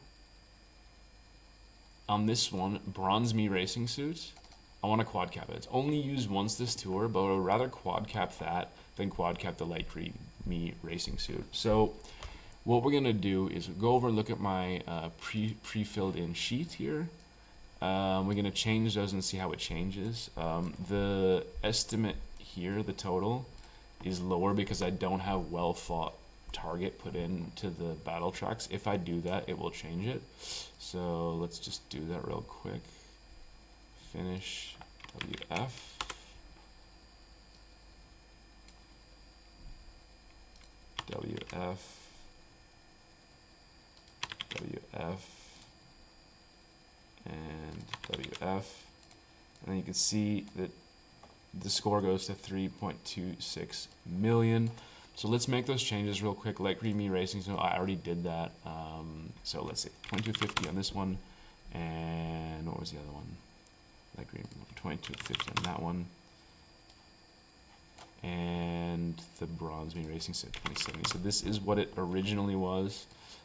on this one, Bronze Me Racing Suit, I want to quad cap it. It's only used once this tour, but I would rather quad cap that than quad cap the Light Green Me Racing Suit. So what we're going to do is go over and look at my pre-filled in sheet here. We're going to change those and see how it changes. The estimate here, the total, is lower because I don't have well fought target put into the battle tracks. If I do that, it will change it. So let's just do that real quick. Finish WF. WF. WF. And WF. And then you can see that the score goes to 3.26 million. So let's make those changes real quick. Light Green Me Racing, so I already did that. So let's say 2250 on this one, and what was the other one? Light Green 2250 on that one, and the Bronze Me Racing set 2070. So this is what it originally was,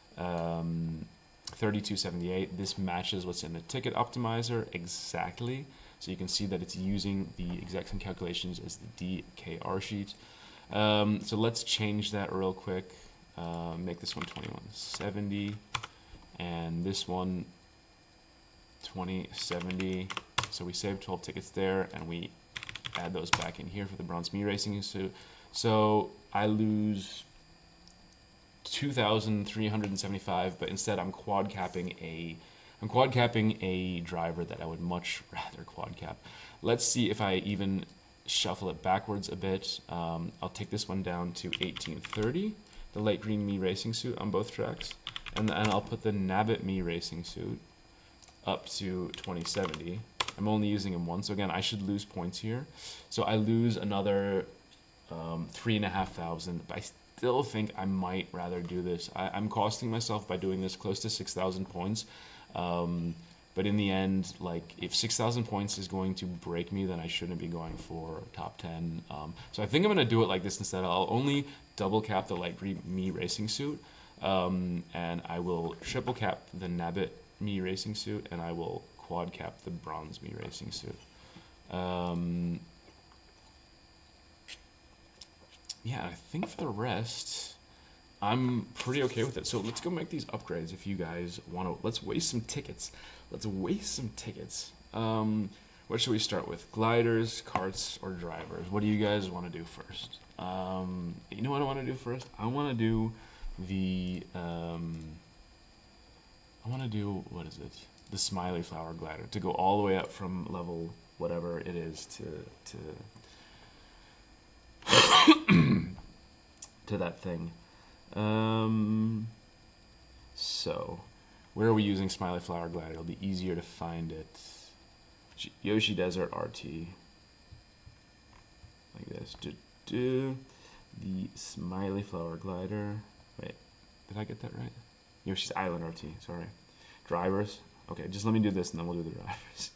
3278. This matches what's in the ticket optimizer exactly. So you can see that it's using the exact same calculations as the DKR sheet. So let's change that real quick. Make this one 2170 and this one 2070. So we save 12 tickets there and we add those back in here for the Bronze Me Racing suit. So I lose 2,375, but instead I'm quad capping a driver that I would much rather quad cap. Let's see if I even shuffle it backwards a bit. I'll take this one down to 1830, the Light Green Me Racing Suit on both tracks, and I'll put the Nabbit Me Racing Suit up to 2070. I'm only using them once, so again, I should lose points here. So I lose another 3,500, but I still think I might rather do this. I'm costing myself by doing this close to 6,000 points. But in the end, like, if 6,000 points is going to break me, then I shouldn't be going for top 10. So I think I'm going to do it like this instead. I'll only double cap the Light Green Me Racing Suit, and I will triple cap the Nabbit Me Racing Suit, and I will quad cap the Bronze Me Racing Suit. Yeah, I think for the rest, I'm pretty okay with it. So let's go make these upgrades if you guys want to. Let's waste some tickets. Let's waste some tickets. What should we start with? Gliders, carts, or drivers? What do you guys want to do first? You know what I want to do first? I want to do the, what is it? The Smiley Flower glider, to go all the way up from level whatever it is to that thing. So, where are we using Smiley Flower Glider? It'll be easier to find it. Yoshi Desert RT. Like this. The Smiley Flower Glider. Wait, did I get that right? Yoshi's Island RT, sorry. Drivers. Okay, just let me do this and then we'll do the drivers.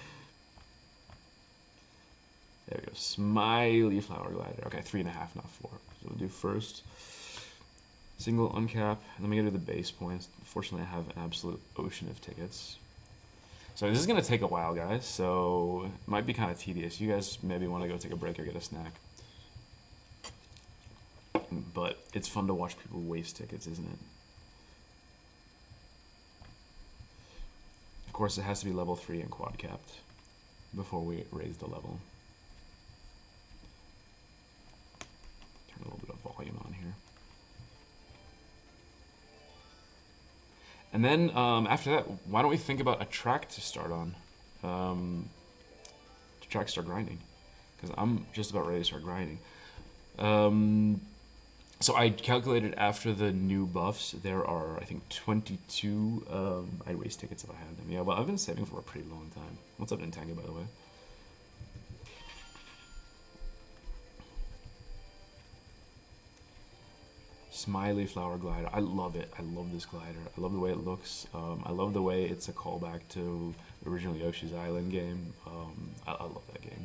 There we go. Smiley Flower Glider. Okay, 3.5, not 4. So we'll do first single uncap, and then we gotta do the base points. Fortunately, I have an absolute ocean of tickets. So this is gonna take a while, guys, so it might be kind of tedious. You guys maybe want to go take a break or get a snack. But it's fun to watch people waste tickets, isn't it? Of course, it has to be level 3 and quad capped before we raise the level. Turn a little bit of volume on here. And then after that, why don't we think about a track to start on? To track start grinding, because I'm just about ready to start grinding. So I calculated after the new buffs, there are, I think, 22 I'd waste tickets if I had them. Yeah, well, I've been saving for a pretty long time. What's up, Nintendo, by the way? Smiley Flower Glider. I love it. I love this glider. I love the way it looks. I love the way it's a callback to the original Yoshi's Island game. I love that game.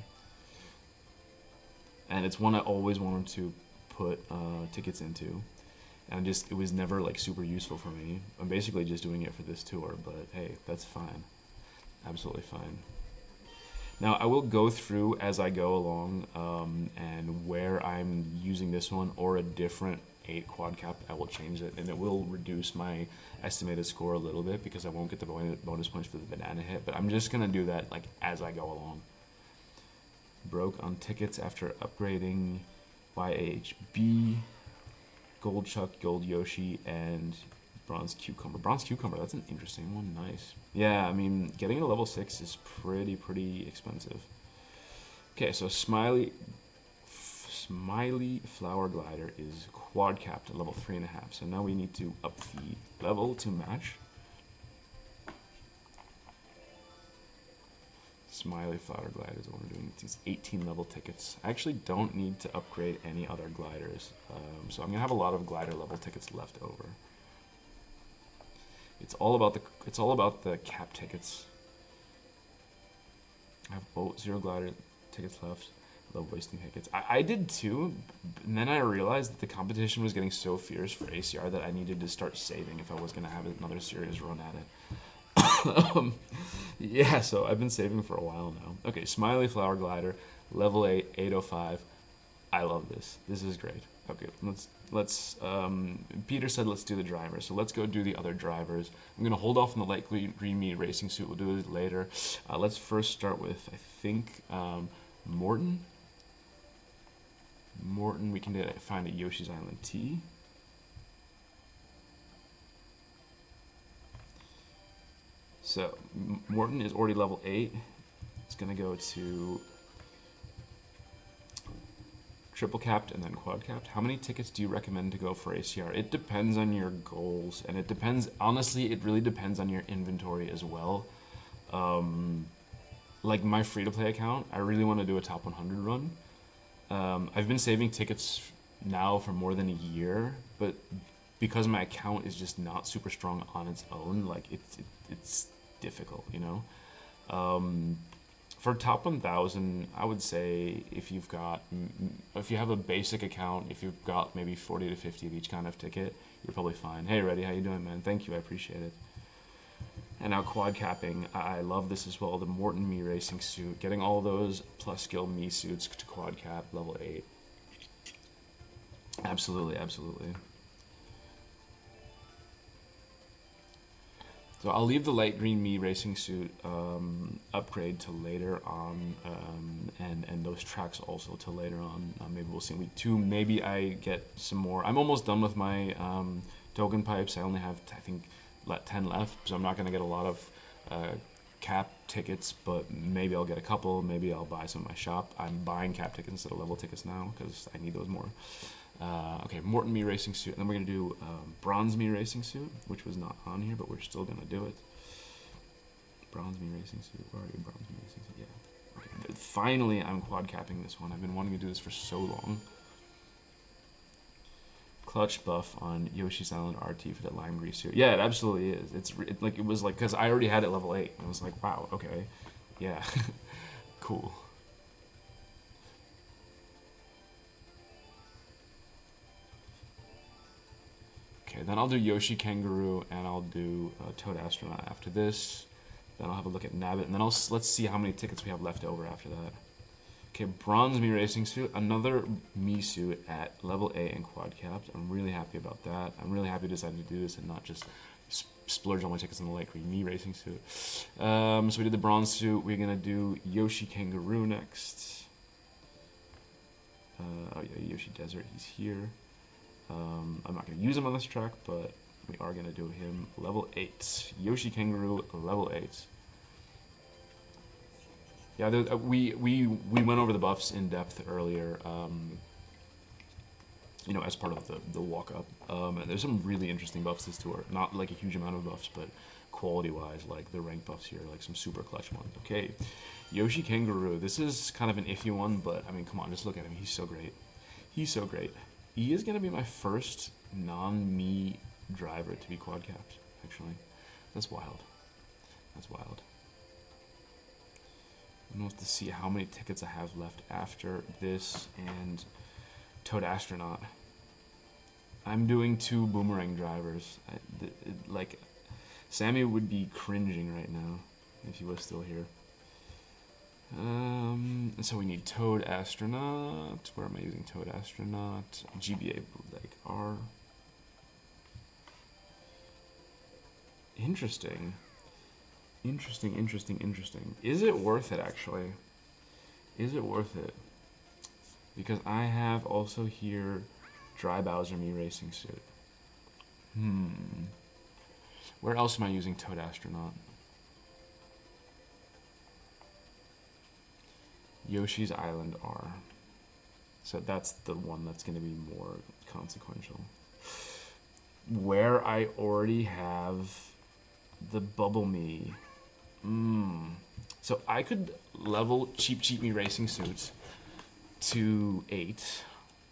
And it's one I always wanted to put tickets into. And just, it was never like super useful for me. I'm basically just doing it for this tour, but hey, that's fine. Absolutely fine. Now, I will go through as I go along, and where I'm using this one or a different 8 quad cap, I will change it, and it will reduce my estimated score a little bit because I won't get the bonus points for the banana hit, but I'm just going to do that like as I go along. Broke on tickets after upgrading YHB, Gold Chuck, Gold Yoshi, and Bronze Cucumber. Bronze Cucumber, that's an interesting one. Nice. Yeah, I mean, getting a level 6 is pretty expensive. Okay, so Smiley Flower Glider is quad capped at level 3.5. So now we need to up the level to match. Smiley Flower Glider is what we're doing. It's these 18 level tickets. I actually don't need to upgrade any other gliders, so I'm gonna have a lot of glider level tickets left over. It's all about the cap tickets. I have both 0 glider tickets left. Love wasting tickets. I did too, and then I realized that the competition was getting so fierce for ACR that I needed to start saving if I was gonna have another serious run at it. Yeah, so I've been saving for a while now. Okay, Smiley Flower Glider, level 8, 805. I love this. This is great. Okay, let's Peter said let's do the drivers, so let's go do the other drivers. I'm gonna hold off on the light green me racing suit. We'll do it later. Let's first start with, I think, Morton. We can find a Yoshi's Island T. So Morton is already level 8. It's gonna go to triple capped and then quad capped. How many tickets do you recommend to go for ACR? It depends on your goals, and it depends, honestly, it really depends on your inventory as well. Like my free-to-play account, I really want to do a top 100 run. I've been saving tickets now for more than a year, but because my account is just not super strong on its own, like it's difficult, you know. For top 1,000, I would say if you have a basic account, if you've got maybe 40 to 50 of each kind of ticket, you're probably fine. Hey, Reddy, how you doing, man? Thank you, I appreciate it. And now quad capping, I love this as well. The Morton Me racing suit, getting all those plus skill me suits to quad cap level 8. Absolutely, absolutely. So I'll leave the light green me racing suit upgrade till later on, and those tracks also till later on. Maybe we'll see in week 2. Maybe I get some more. I'm almost done with my token pipes. I only have, I think, 10 left, so I'm not going to get a lot of cap tickets, but maybe I'll get a couple. Maybe I'll buy some at my shop. I'm buying cap tickets instead of level tickets now because I need those more. Okay, Morton Me Racing Suit. And then we're going to do Bronze Me Racing Suit, which was not on here, but we're still going to do it. Bronze Me Racing Suit. Where are you? Bronze Me Racing Suit. Yeah. Okay. Finally, I'm quad capping this one. I've been wanting to do this for so long. Clutch buff on Yoshi's Island RT for that lime grease suit. Yeah, it absolutely is. It was like, because I already had it level 8. I was like, wow, okay. Yeah. Cool. Okay, then I'll do Yoshi Kangaroo and I'll do Toad Astronaut after this. Then I'll have a look at Nabbit, and then let's see how many tickets we have left over after that. Okay, Bronze Me Racing Suit, another Me suit at level 8 and quad capped. I'm really happy about that. I'm really happy I decided to do this and not just splurge all my tickets on the light green Me Racing Suit. So we did the bronze suit. We're gonna do Yoshi Kangaroo next. Oh yeah, Yoshi Desert, he's here. I'm not gonna use him on this track, but we are gonna do him level 8. Yoshi Kangaroo, level 8. Yeah, we went over the buffs in depth earlier, you know, as part of the walk-up. And there's some really interesting buffs this tour. Not like a huge amount of buffs, but quality-wise, like the rank buffs here, like some super clutch ones. Okay, Yoshi Kangaroo. This is kind of an iffy one, but I mean, come on, just look at him. He's so great. He's so great. He is gonna be my first non-me driver to be quad capped. Actually, that's wild. That's wild. I'm going to have to see how many tickets I have left after this and Toad Astronaut. I'm doing 2 boomerang drivers. Like, Sammy would be cringing right now if he was still here. So we need Toad Astronaut. Where am I using Toad Astronaut? GBA Bootleg R. Interesting. Interesting. Is it worth it, actually? Is it worth it? Because I have also here Dry Bowser Me Racing Suit. Where else am I using Toad Astronaut? Yoshi's Island R. So that's the one that's going to be more consequential. Where I already have the Bubble Me. So I could level Cheap Me Racing Suits to 8.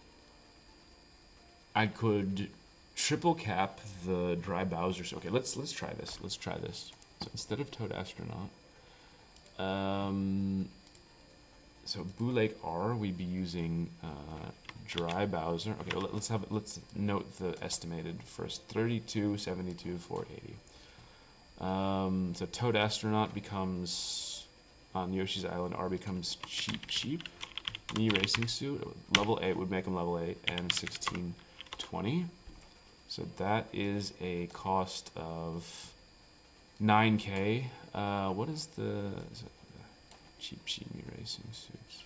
I could triple cap the Dry Bowser. Okay, let's try this. Let's try this. So instead of Toad Astronaut, so Boo Lake R, we'd be using Dry Bowser. Okay, well, let's note the estimated first. 32, 72, 480. So Toad Astronaut becomes, on Yoshi's Island, R becomes Cheap Me Racing Suit. Level 8 would make him level 8, and 1620. So that is a cost of 9K. What is the Cheap Me Racing Suits?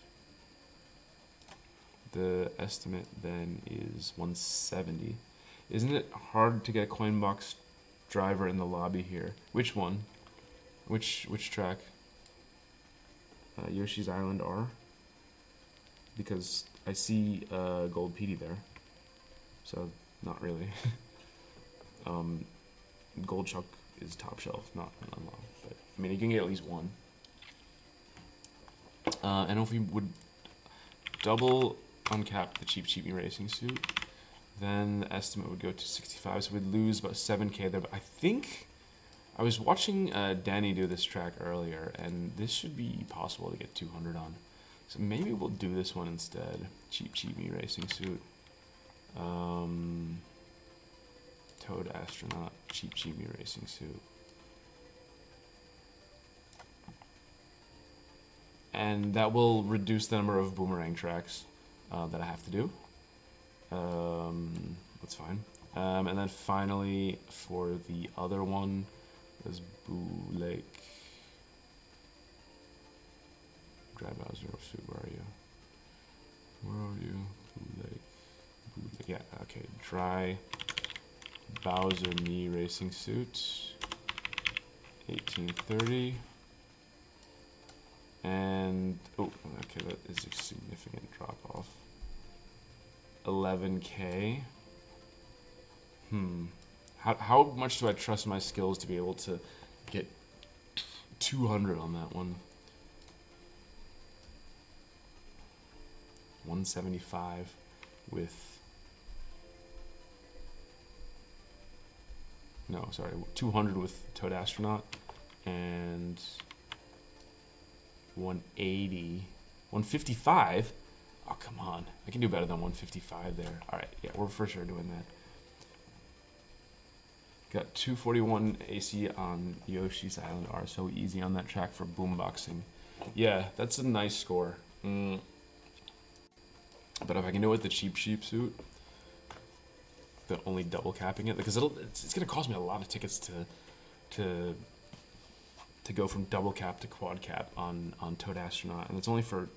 The estimate then is 170. Isn't it hard to get a coin box driver in the lobby here? Which one? Which track? Yoshi's Island R? Because I see Gold PD there. So, not really. Gold Chuck is top shelf, not unlocked. But, I mean, you can get at least one. And if we would double uncap the Cheap Me Racing Suit, then the estimate would go to 65, so we'd lose about 7K there. But I think I was watching Danny do this track earlier, and this should be possible to get 200 on. So maybe we'll do this one instead. Cheap Me Racing Suit. Toad Astronaut, Cheap Me Racing Suit. And that will reduce the number of boomerang tracks that I have to do. That's fine. And then finally, for the other one, is Boo Lake. Dry Bowser Suit, where are you? Where are you? Boo Lake. Yeah, okay. Dry Bowser Me Racing Suit. 1830. And, oh, okay, that is a significant drop off. 11K. How much do I trust my skills to be able to get 200 on that one? 175 with... No, sorry, 200 with Toad Astronaut, and 180, 155? Oh, come on. I can do better than 155 there. All right, yeah, we're for sure doing that. Got 241 AC on Yoshi's Island are so easy on that track for boomboxing. Yeah, that's a nice score. But if I can do it with the cheap suit, the only double capping it, because it's gonna cost me a lot of tickets to go from double cap to quad cap on Toad Astronaut, and it's only for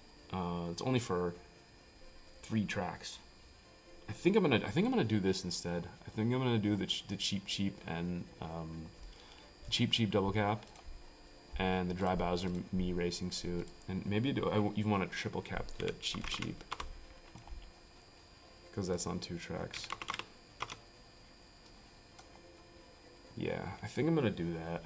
3 tracks. I think I'm gonna do this instead. I think I'm gonna do the cheap and cheap double cap, and the Dry Bowser Me racing suit, and maybe I even want to triple cap the cheap, because that's on 2 tracks. Yeah, I think I'm gonna do that.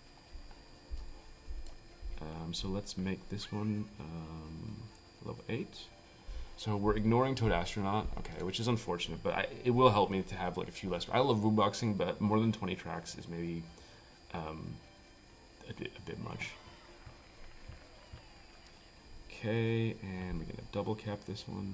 So let's make this one level 8. So we're ignoring Toad Astronaut, okay, which is unfortunate, but it will help me to have like a few less. I love boomboxing, but more than 20 tracks is maybe a bit much. Okay, and we're gonna double cap this one.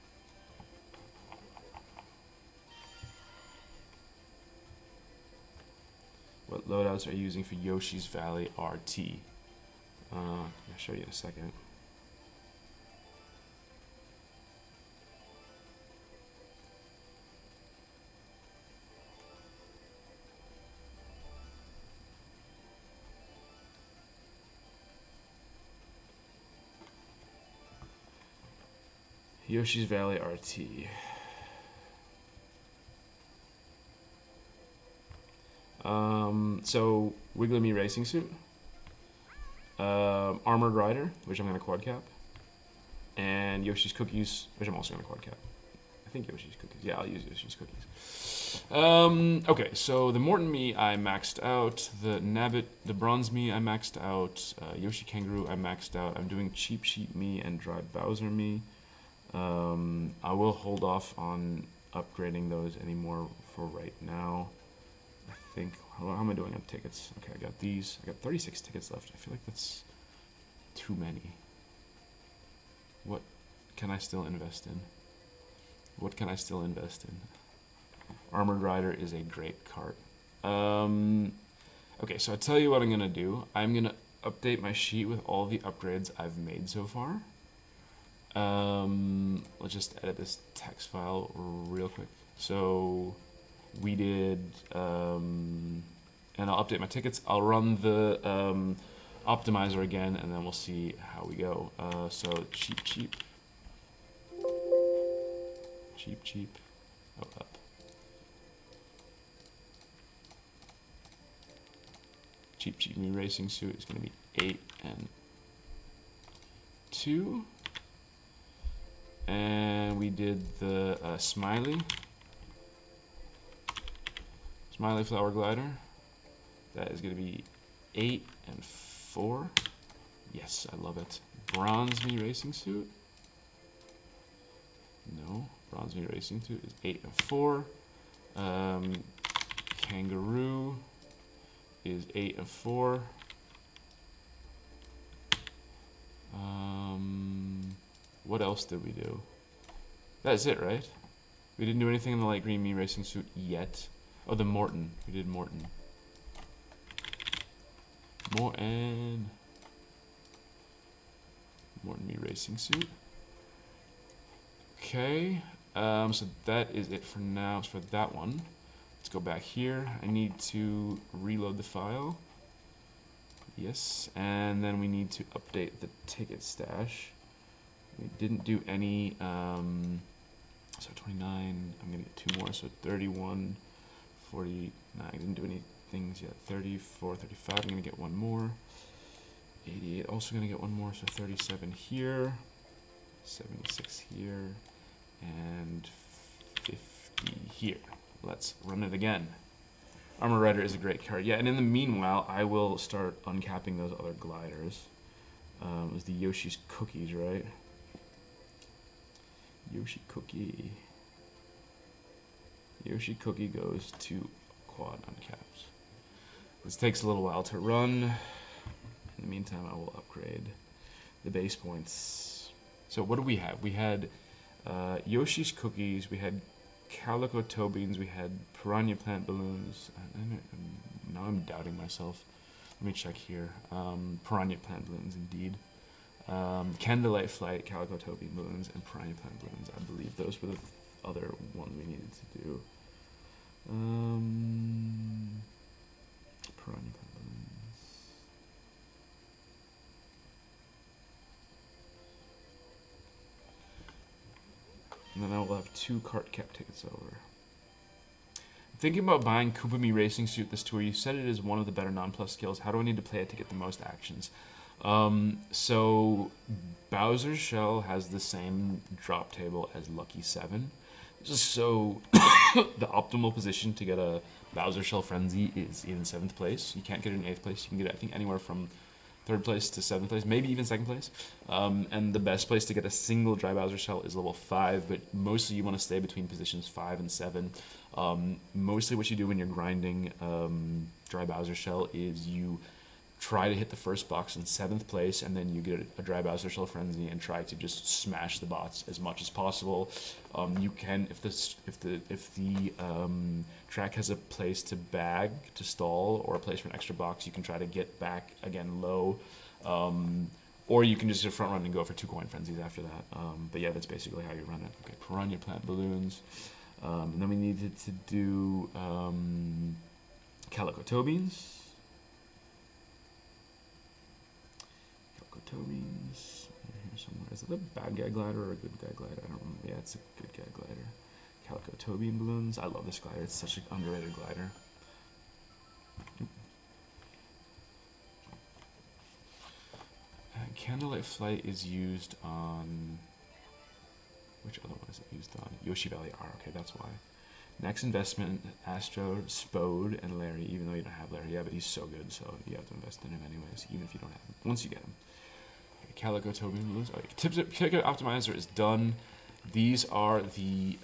What loadouts are you using for Yoshi's Valley RT? I'll show you in a second. Yoshi's Valley RT. So Wiggly Me racing suit, Armored Rider, which I'm gonna quad cap, and Yoshi's Cookies, which I'm also gonna quad cap. I think Yoshi's Cookies. Yeah, I'll use Yoshi's Cookies. Okay, so the Morton Me I maxed out, the Nabbit, the Bronze Me I maxed out, Yoshi Kangaroo I maxed out. I'm doing Cheap Sheep Me and Dry Bowser Me. I will hold off on upgrading those anymore for right now. I think, how am I doing on tickets? Okay, I got these. I got 36 tickets left. I feel like that's too many. What can I still invest in? What can I still invest in? Armored Rider is a great cart. Okay, so I'll tell you what I'm gonna do. I'm gonna update my sheet with all the upgrades I've made so far. Let's just edit this text file real quick. So we did, and I'll update my tickets. I'll run the optimizer again, and then we'll see how we go. So cheap. Oh, up. Cheap Me racing suit is going to be 8 and 2. And we did the Smiley Flower Glider. That is going to be 8 and 4. Yes, I love it. Bronze Me racing suit. No, Bronze Me racing suit is 8 and 4. Kangaroo is 8 and 4. What else did we do? That's it, right? We didn't do anything in the light green Me racing suit yet. Oh, the Morton. We did Morton. Morton Me racing suit. Okay. So that is it for now. For that one. Let's go back here. I need to reload the file. Yes, and then we need to update the ticket stash. We didn't do any, so 29, I'm gonna get 2 more, so 31, 49, I didn't do any things yet, 34, 35, I'm gonna get 1 more. 88. Also gonna get one more, so 37 here, 76 here, and 50 here. Let's run it again. Armor Rider is a great card. Yeah, and in the meanwhile, I will start uncapping those other gliders. It was the Yoshi's Cookies, right? Yoshi Cookie. Yoshi Cookie goes to quad uncapped. This takes a little while to run. In the meantime, I will upgrade the base points. So what do we have? We had Yoshi's Cookies, we had Calico Toe Beans, we had Piranha Plant Balloons. Now I'm doubting myself. Let me check here. Piranha Plant Balloons, indeed. Candlelight Flight, Calico Toe Bean Balloons, and Piranha Plant Balloons. I believe those were the other ones we needed to do. Piranha Plant Balloons. And then I will have 2 cart cap tickets over. I'm thinking about buying Koopami Racing Suit this tour. You said it is one of the better non-plus skills. How do I need to play it to get the most actions? So Bowser's Shell has the same drop table as Lucky 7. Just so the optimal position to get a Bowser Shell Frenzy is in 7th place. You can't get it in 8th place. You can get it, I think, anywhere from 3rd place to 7th place, maybe even 2nd place. And the best place to get a single Dry Bowser Shell is level 5, but mostly you want to stay between positions 5 and 7. Mostly what you do when you're grinding Dry Bowser Shell is you try to hit the first box in 7th place, and then you get a Dry Bowser Shell Frenzy and try to just smash the bots as much as possible. You can, if the track has a place to bag, to stall, or a place for an extra box, you can try to get back again low, or you can just front run and go for 2 coin frenzies after that. But yeah, that's basically how you run it. Okay, Piranha Plant Balloons, and then we needed to do Calico Toe Beans. Toe Beans here somewhere. Is it a bad guy glider or a good guy glider? I don't remember. Yeah, it's a good guy glider. Calico Toe Bean Balloons. I love this glider. It's such an underrated glider. Candlelight Flight is used on... Which other one is it used on? Yoshi Valley R. Okay, that's why. Next investment, Astro, Spode, and Larry, even though you don't have Larry. Yeah, but he's so good, so you have to invest in him anyways, even if you don't have him. Once you get him. Okay, Calico Toe Bean Balloons. Okay, Ticket Optimizer is done. These are the...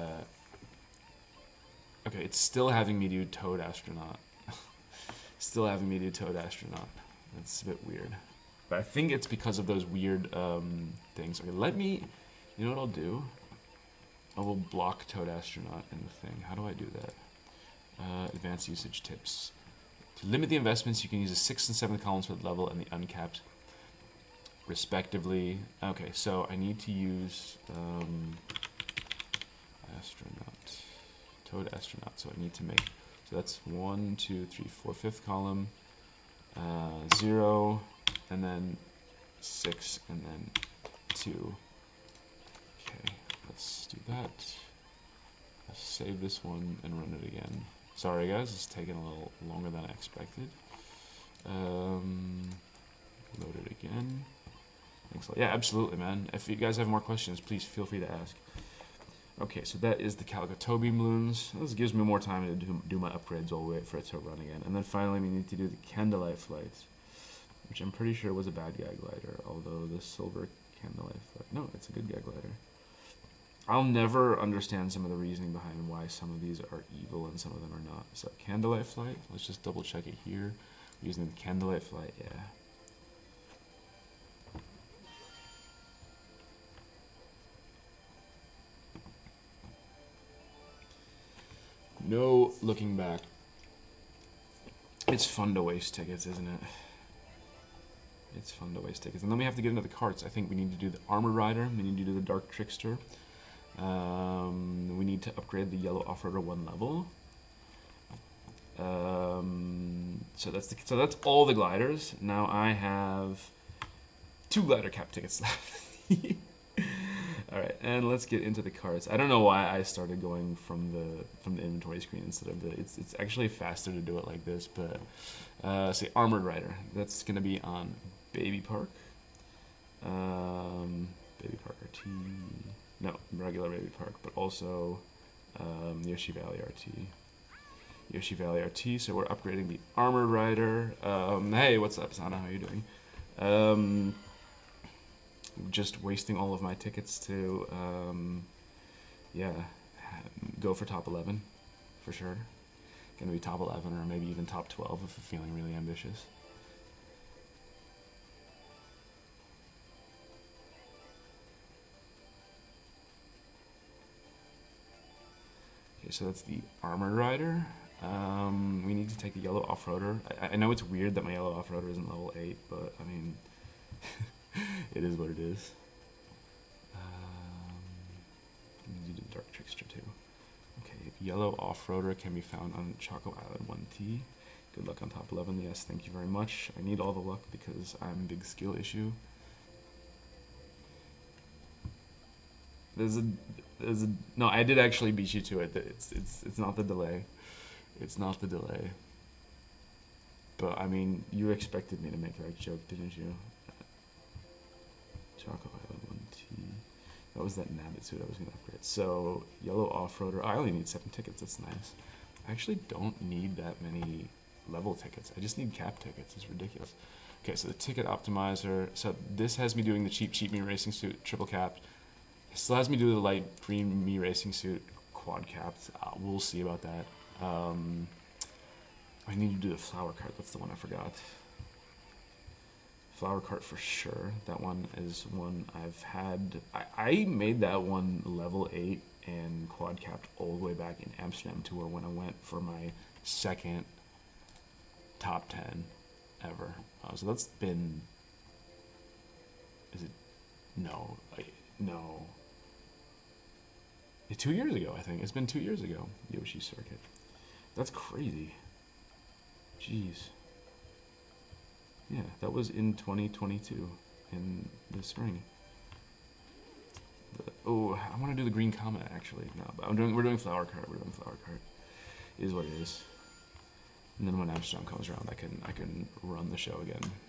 Okay, it's still having me do Toad Astronaut. Still having me do Toad Astronaut. That's a bit weird. But I think it's because of those weird things. Okay, let me... You know what I'll do? I will block Toad Astronaut in the thing. How do I do that? Advanced usage tips. To limit the investments, you can use the 6th and 7th columns for the level and the uncapped, respectively. Okay, so I need to use Astronaut. Toad Astronaut. So I need to make... So that's 1, 2, 3, 4, 5th column. 0, and then 6, and then 2. Okay. Let's do that. Let's save this one and run it again. Sorry guys, it's taking a little longer than I expected. Load it again. Thanks a lot. Yeah, absolutely, man. If you guys have more questions, please feel free to ask. Okay, so that is the Calico Toe Bean Balloons. This gives me more time to do my upgrades while we wait for it to run again. And then finally we need to do the Candlelight Flight, which I'm pretty sure was a bad guy glider, although the silver Candlelight Flight... No, it's a good guy glider. I'll never understand some of the reasoning behind why some of these are evil and some of them are not. So, Candlelight Flight, let's just double check it here. We're using the Candlelight Flight, yeah. No looking back. It's fun to waste tickets, isn't it? It's fun to waste tickets. And then we have to get into the carts. I think we need to do the Armor Rider. We need to do the Dark Trickster. We need to upgrade the Yellow Off-Roader 1 level. So that's all the gliders. Now I have 2 glider cap tickets left. Alright, and let's get into the carts. I don't know why I started going from the inventory screen instead of the... It's actually faster to do it like this, but... say Armored Rider. That's going to be on Baby Park. Baby Park RT. No, regular Baby Park, but also Yoshi Valley RT. Yoshi Valley RT, so we're upgrading the Armored Rider. Hey, what's up, Sana? How are you doing? Just wasting all of my tickets to, yeah, go for top 11, for sure. Gonna be top 11 or maybe even top 12 if I'm feeling really ambitious. Okay, so that's the Armored Rider. We need to take the yellow off-roader. I know it's weird that my yellow off-roader isn't level 8, but I mean, it is what it is. We need to do the Dark Trickster too. Okay, yellow off-roader can be found on Choco Island 1T. Good luck on top 11. Yes, thank you very much. I need all the luck because I'm a big skill issue. No, I did actually beat you to it. It's not the delay. It's not the delay. But I mean, you expected me to make that joke, didn't you? Choco Island 1T. That was that Nabbit suit I was gonna upgrade. So yellow off-roader. I only need 7 tickets. That's nice. I actually don't need that many level tickets. I just need cap tickets. It's ridiculous. Okay, so the ticket optimizer. So this has me doing the cheap me racing suit triple capped. It still has me do the light green me racing suit quad capped. We'll see about that. I need to do the flower cart. That's the one I forgot. Flower cart for sure. That one is one I've had. I made that one level 8 and quad capped all the way back in Amsterdam tour when I went for my second top 10 ever. So that's been. Is it? No. No. 2 years ago, I think. It's been 2 years ago. Yoshi circuit. That's crazy. Jeez. Yeah, that was in 2022, in the spring. Oh, I want to do the green comet actually. No, but we're doing flower cart. We're doing flower cart. It is what it is. And then when Amsterdam comes around, I can run the show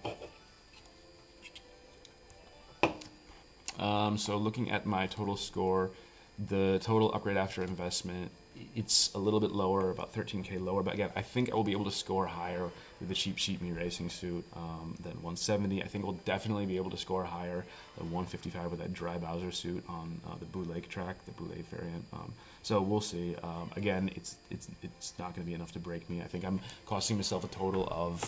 again. So looking at my total score, the total upgrade after investment, it's a little bit lower, about 13k lower, but again, I think I will be able to score higher with the cheap me racing suit than 170. I think we'll definitely be able to score higher than 155 with that dry Bowser suit on the Boo Lake track, the Boo Lake variant. So we'll see. Again, it's not going to be enough to break me. I think I'm costing myself a total of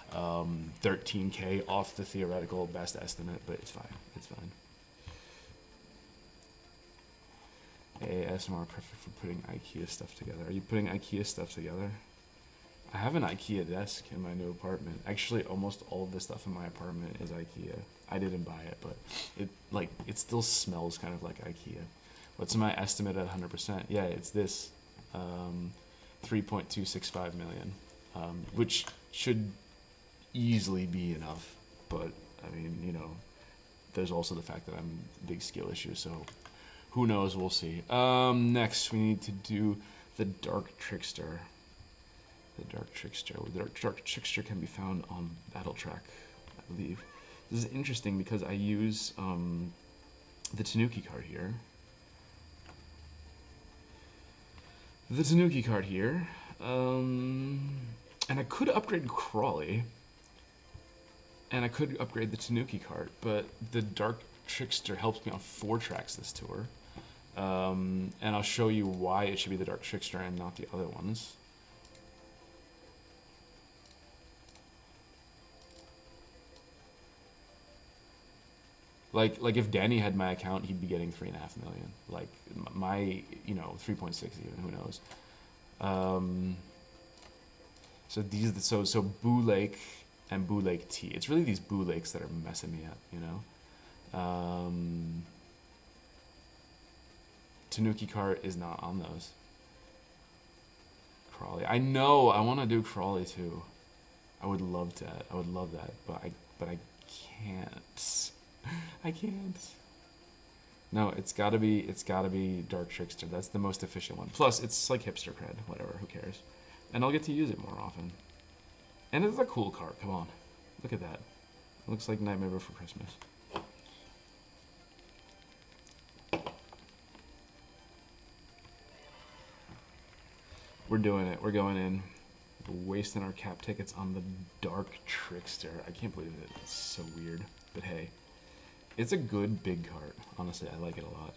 13k off the theoretical best estimate, but it's fine. It's fine. ASMR perfect for putting IKEA stuff together. Are you putting IKEA stuff together? I have an IKEA desk in my new apartment. Actually, almost all of the stuff in my apartment is IKEA. I didn't buy it, but it still smells kind of like IKEA. What's my estimate at 100%? Yeah, it's this 3.265 million, which should easily be enough. But I mean, you know, there's also the fact that I'm a big skill issue, so. Who knows? We'll see. Next, we need to do the Dark Trickster. The Dark Trickster. The Dark Trickster can be found on Battle Track, I believe. This is interesting because I use the Tanuki card here. The Tanuki card here. And I could upgrade Crawley. And I could upgrade the Tanuki card, but the Dark Trickster helps me on 4 tracks this tour. And I'll show you why it should be the Dark Trickster and not the other ones. Like if Danny had my account, he'd be getting 3.5 million. Like my, you know, 3.6 even. Who knows? So these, so Boo Lake and Boo Lake T. It's really these Boo Lakes that are messing me up, you know. Tanuki cart is not on those. Crawley. I know. I want to do Crawley too. I would love that. I would love that, but I can't. I can't. No, it's gotta be Dark Trickster. That's the most efficient one. Plus, it's like hipster cred. Whatever. Who cares? And I'll get to use it more often. And it's a cool cart. Come on, look at that. Looks like Nightmare Before Christmas. We're doing it. We're going in. We're wasting our cap tickets on the Dark Trickster. I can't believe it. It's so weird. But hey, it's a good big cart. Honestly, I like it a lot.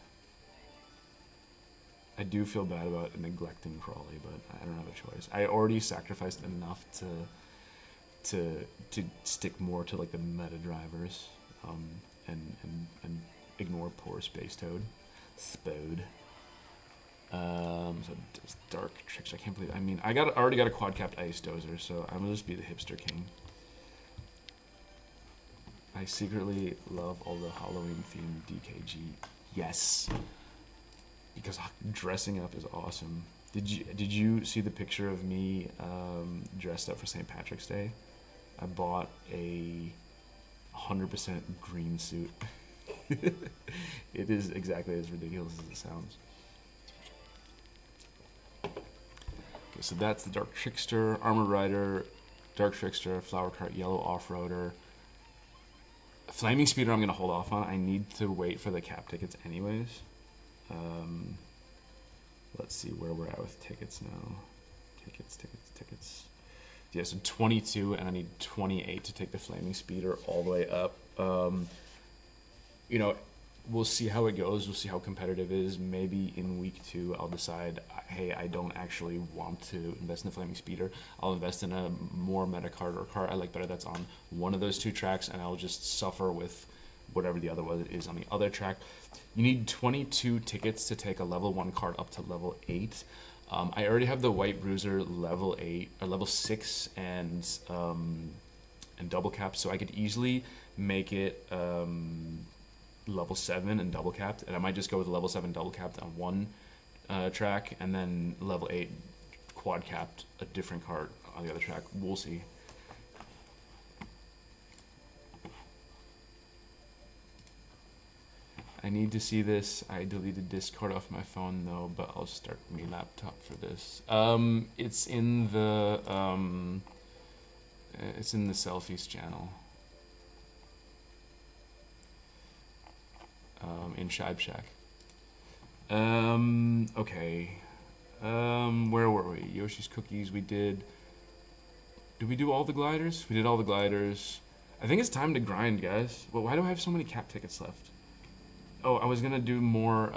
I do feel bad about neglecting Crawley, but I don't have a choice. I already sacrificed enough to stick more to like the meta drivers, and ignore poor Space Toad. Spode. So Dark Tricks. I can't believe. I mean, I already got a quad capped Ice Dozer, so I'm gonna just be the hipster king. I secretly love all the Halloween themed DKG. Yes, because dressing up is awesome. Did you see the picture of me dressed up for St. Patrick's Day? I bought a 100% green suit. It is exactly as ridiculous as it sounds. Okay, so that's the Dark Trickster, Armored Rider, Dark Trickster, Flower Cart, Yellow Off-Roader. Flaming Speeder I'm going to hold off on. I need to wait for the cap tickets anyways. Let's see where we're at with tickets now. Tickets. Yeah, so 22, and I need 28 to take the Flaming Speeder all the way up. You know, we'll see how it goes. We'll see how competitive it is. Maybe in week 2, I'll decide, hey, I don't actually want to invest in the Flaming Speeder. I'll invest in a more meta card or card I like better that's on one of those 2 tracks, and I'll just suffer with whatever the other one is on the other track. You need 22 tickets to take a level 1 card up to level 8. I already have the White Bruiser level 8 or level 6 and double cap, so I could easily make it level 7 and double capped, and I might just go with level 7 double capped on one track, and then level 8 quad capped a different card on the other track. We'll see. I need to see this. I deleted Discord off my phone though, but I'll start my laptop for this. It's in the selfies channel. In Shibe Shack. Okay. Where were we? Yoshi's Cookies. Did we do all the gliders? We did all the gliders. I think it's time to grind, guys. Well, why do I have so many cap tickets left? Oh, I was gonna do more.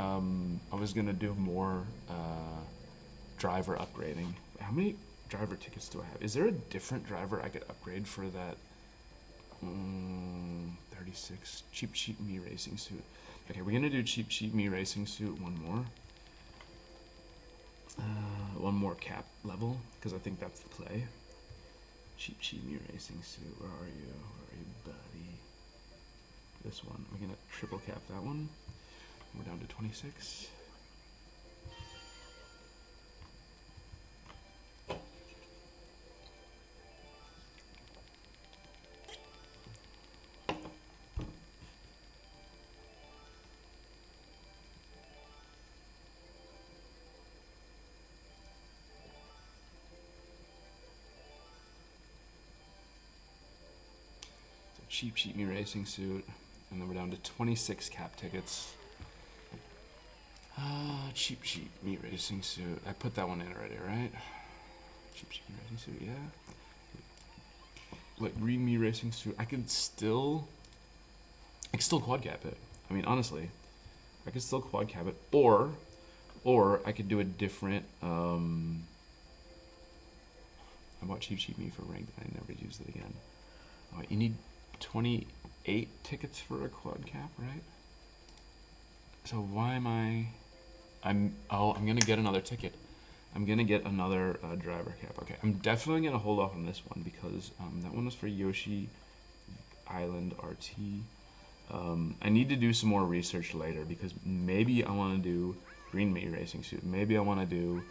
Driver upgrading. How many driver tickets do I have? Is there a different driver I could upgrade for that? 36. Cheap Me Racing Suit. Okay, we're gonna do Cheap Me Racing Suit. One more cap level, because I think that's the play. Cheap Me Racing Suit. Where are you? Where are you, buddy? This one. We're gonna triple cap that one. We're down to 26. Cheap Me Racing Suit, and then we're down to 26 cap tickets. Cheap Me Racing Suit. I put that one in already, right? Cheap Me Racing Suit, yeah. Like Green Me Racing Suit. I could still quad cap it. I mean, honestly, I could still quad cap it, or I could do a different. I bought Cheap Me for ranked, and I never used it again. Oh, you need 28 tickets for a quad cap, right? So why am I'm gonna get another ticket. I'm gonna get another driver cap. Okay, I'm definitely gonna hold off on this one because that one was for Yoshi Island RT. I need to do some more research later because maybe I want to do Green Me Racing Suit. Maybe I want to do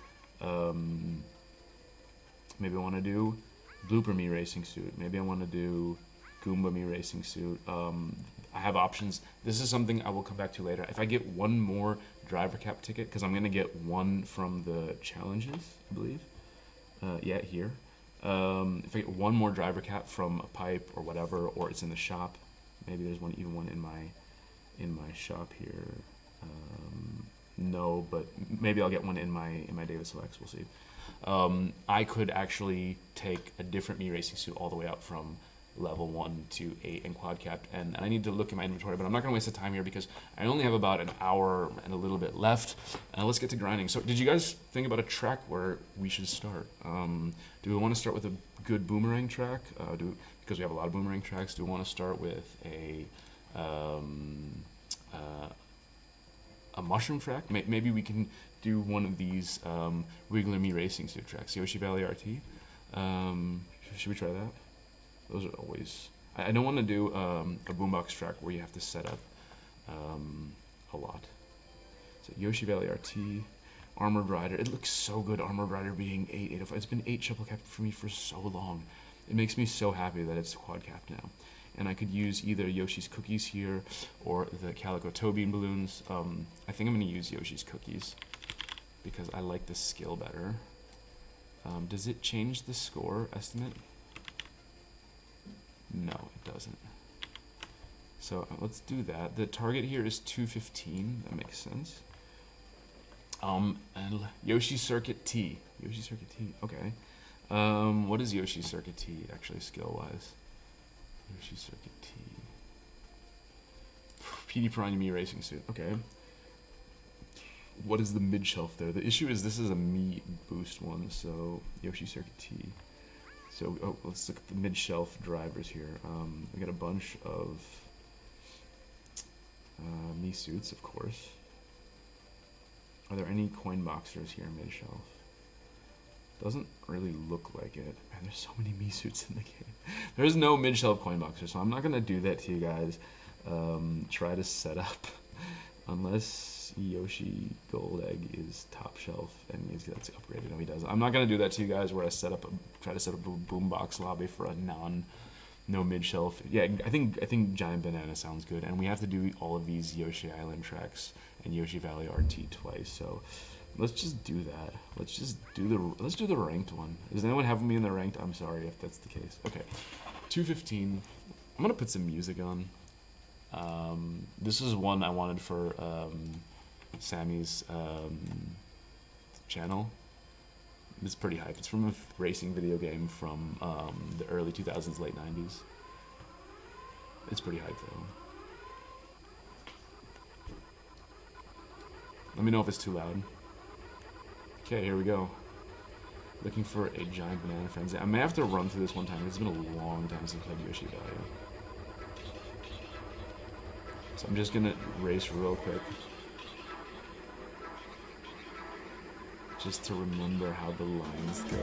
Blooper Me Racing Suit. Maybe I want to do Goomba Me Racing Suit. I have options. This is something I will come back to later. If I get one more driver cap ticket, because I'm going to get one from the challenges, I believe. Yeah, here. If I get one more driver cap from a pipe or whatever, or it's in the shop, maybe there's even one in my shop here. No, but maybe I'll get one in my David Selects. We'll see. I could actually take a different me racing suit all the way up from level 1 to 8 and quad capped, and I need to look at my inventory, but I'm not going to waste the time here because I only have about an hour and a little bit left. Let's get to grinding. So did you guys think about a track where we should start? Do we want to start with a good boomerang track? Because we have a lot of boomerang tracks. Do we want to start with a mushroom track? Maybe we can do one of these Wiggler Me Racing Suit tracks. Yoshi Valley RT. Should we try that? Those are always... I don't want to do a boombox track where you have to set up a lot. So Yoshi Valley RT, Armored Rider. It looks so good, Armored Rider being 805. It's been 8 triple capped for me for so long. It makes me so happy that it's quad capped now. And I could use either Yoshi's Cookies here or the Calico Toe Bean Balloons. I think I'm going to use Yoshi's Cookies because I like the skill better. Does it change the score estimate? No, it doesn't. So let's do that. The target here is 215. That makes sense. And Yoshi Circuit T. Yoshi Circuit T. Okay. What is Yoshi Circuit T actually skill-wise? Yoshi Circuit T. PD Piranha Me Racing Suit. Okay. What is the mid shelf there? The issue is this is a me boost one, so Yoshi Circuit T. So let's look at the mid shelf drivers here. We got a bunch of me suits, of course. Are there any coin boxers here mid shelf? Doesn't really look like it. Man, there's so many me suits in the game. There's no mid shelf coin boxer, so I'm not gonna do that to you guys. Try to set up unless Yoshi Gold Egg is top shelf and he's gets upgraded. No, he doesn't. I'm not gonna do that to you guys where I try to set up a boombox lobby for a no mid shelf. Yeah, I think Giant Banana sounds good, and we have to do all of these Yoshi Island tracks and Yoshi Valley RT twice. So let's just do that. Let's do the ranked one. Does anyone have me in the ranked? I'm sorry if that's the case. Okay, 215. I'm gonna put some music on. This is one I wanted for Sammy's channel. It's pretty hype. It's from a racing video game from the early 2000s, late 90s. It's pretty hype though. Let me know if it's too loud. Okay, here we go. Looking for a Giant Banana Frenzy. I may have to run through this one time. It's been a long time since I've played Yoshi Valley. So I'm just gonna race real quick. Just to remember how the lines go.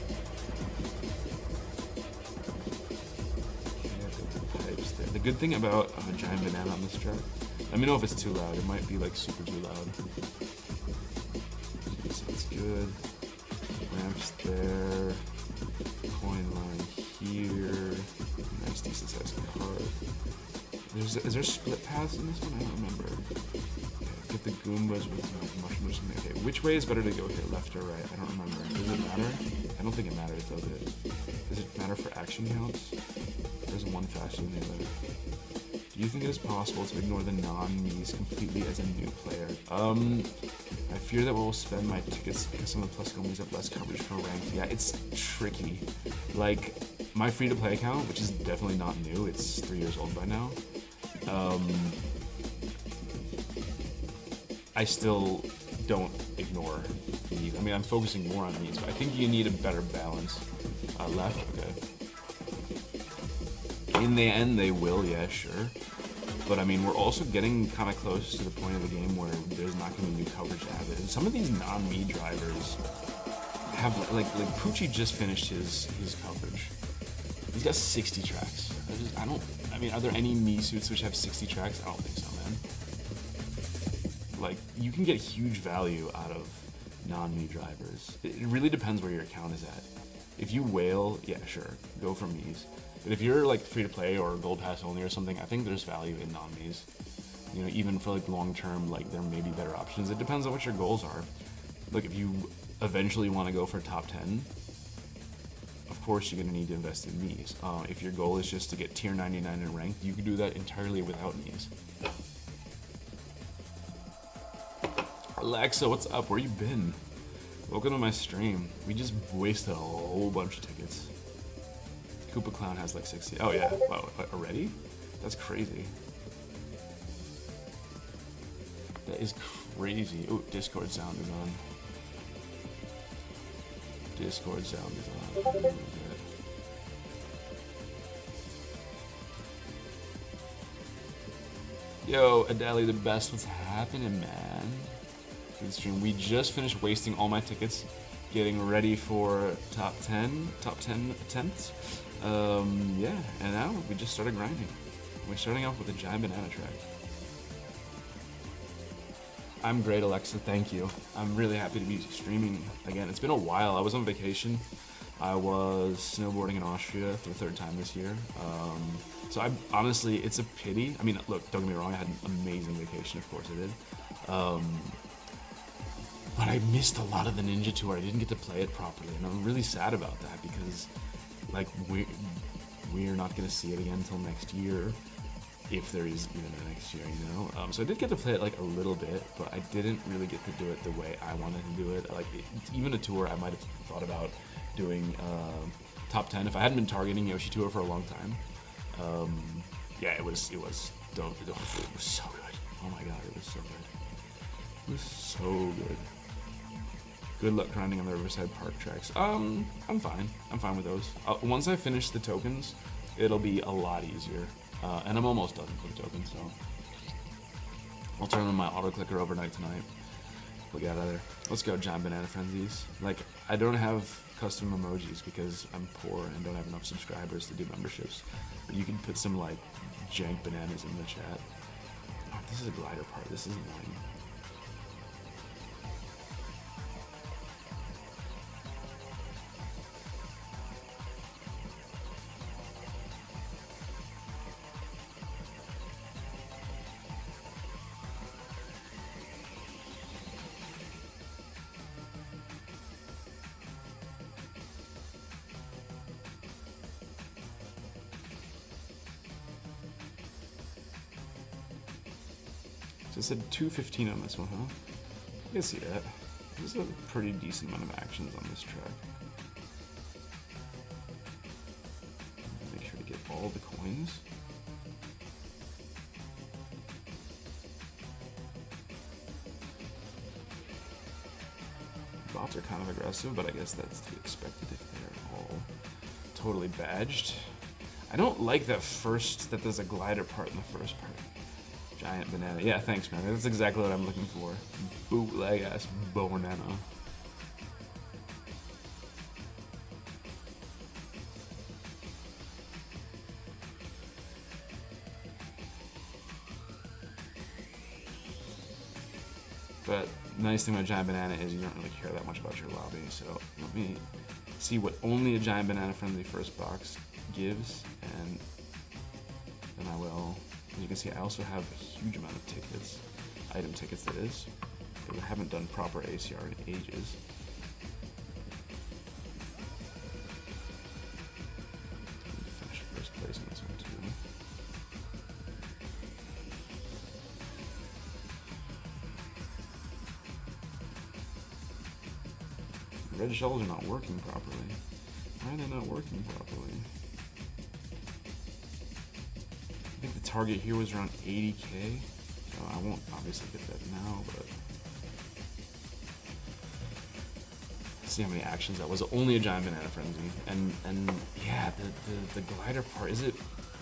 Okay, pipes there. The good thing about a Giant Banana on this track, let me know if it's too loud. It might be like super too loud. Sounds good. Ramps there. Coin line here. Nice decent sized cart. Is there split paths in this one? I don't remember. Okay, get the Goombas with mushrooms. Okay, which way is better to go here, left or right? I don't remember. Does it matter? I don't think it matters, does it? Does it matter for action counts? There's one faster than the other. Do you think it is possible to ignore the non-me's completely as a new player? I fear that we'll spend my tickets because some of the plus gomies have less coverage for ranked. Yeah, it's tricky. Like, my free-to-play account, which is definitely not new, it's 3 years old by now, I still don't ignore needs. I mean, I'm focusing more on needs, but I think you need a better balance. Left, okay. In the end, they will, yeah, sure. But I mean, we're also getting kind of close to the point of the game where there's not going to be new coverage added. And some of these non-me drivers have, like Poochie just finished his coverage. He's got 60 tracks. I mean, are there any me suits which have 60 tracks? I don't think so, man. Like, you can get huge value out of non-me drivers. It really depends where your account is at. If you whale, yeah, sure, go for me's. But if you're like free to play or gold pass only or something, I think there's value in non-me's. You know, even for like long term, like there may be better options. It depends on what your goals are. Like if you eventually want to go for top 10, of course you're gonna need to invest in knees. If your goal is just to get tier 99 in ranked, you can do that entirely without knees. Alexa, what's up? Where you been? Welcome to my stream. We just wasted a whole bunch of tickets. Koopa Clown has like 60. Oh yeah, wow, already? That's crazy. That is crazy. Oh, Discord sound is on. Discord sound is on. Yo, Adali the best. What's happening, man? Good stream. We just finished wasting all my tickets, getting ready for top 10 attempts. Yeah, and now we just started grinding. We're starting off with a giant banana track. I'm great, Alexa. Thank you. I'm really happy to be streaming again. It's been a while. I was on vacation. I was snowboarding in Austria for the 3rd time this year. So I honestly, it's a pity. I mean, look, don't get me wrong. I had an amazing vacation. Of course I did. But I missed a lot of the Ninja Tour. I didn't get to play it properly, and I'm really sad about that because, like, we're not gonna see it again until next year, if there is even a next year, you know. So I did get to play it like a little bit, but I didn't really get to do it the way I wanted to do it. Like, even a tour, I might have thought about doing top 10 if I hadn't been targeting Yoshi Tour for a long time. Yeah, it was so good. Oh my god, it was so good. It was so good. Good luck grinding on the Riverside Park tracks. I'm fine. I'm fine with those. Once I finish the tokens, it'll be a lot easier. And I'm almost done with the tokens, so I'll turn on my auto clicker overnight tonight. We'll get out of there. Let's go, Giant Banana Frenzies. Like, I don't have custom emojis because I'm poor and don't have enough subscribers to do memberships. But you can put some, like, jank bananas in the chat. Oh, this is a glider part. This is annoying. So it said 215 on this one, huh? I can see that. There's a pretty decent amount of actions on this track. Make sure to get all the coins. Bots are kind of aggressive, but I guess that's to be expected if they're all totally badged. I don't like that there's a glider part in the first part. Giant banana. Yeah, thanks, man. That's exactly what I'm looking for. Bootleg ass banana. But nice thing about Giant Banana is you don't really care that much about your lobby. So let me see what only a Giant Banana friendly first box gives, and then I will. As you can see, I also have a huge amount of tickets, item tickets that is, because I haven't done proper ACR in ages. Finish first place in this one too. Red shells are not working properly. Why are they not working properly? I think the target here was around 80k, so I won't obviously get that now, but let's see how many actions that was. Only a Giant Banana Frenzy, and yeah, the glider part, is it?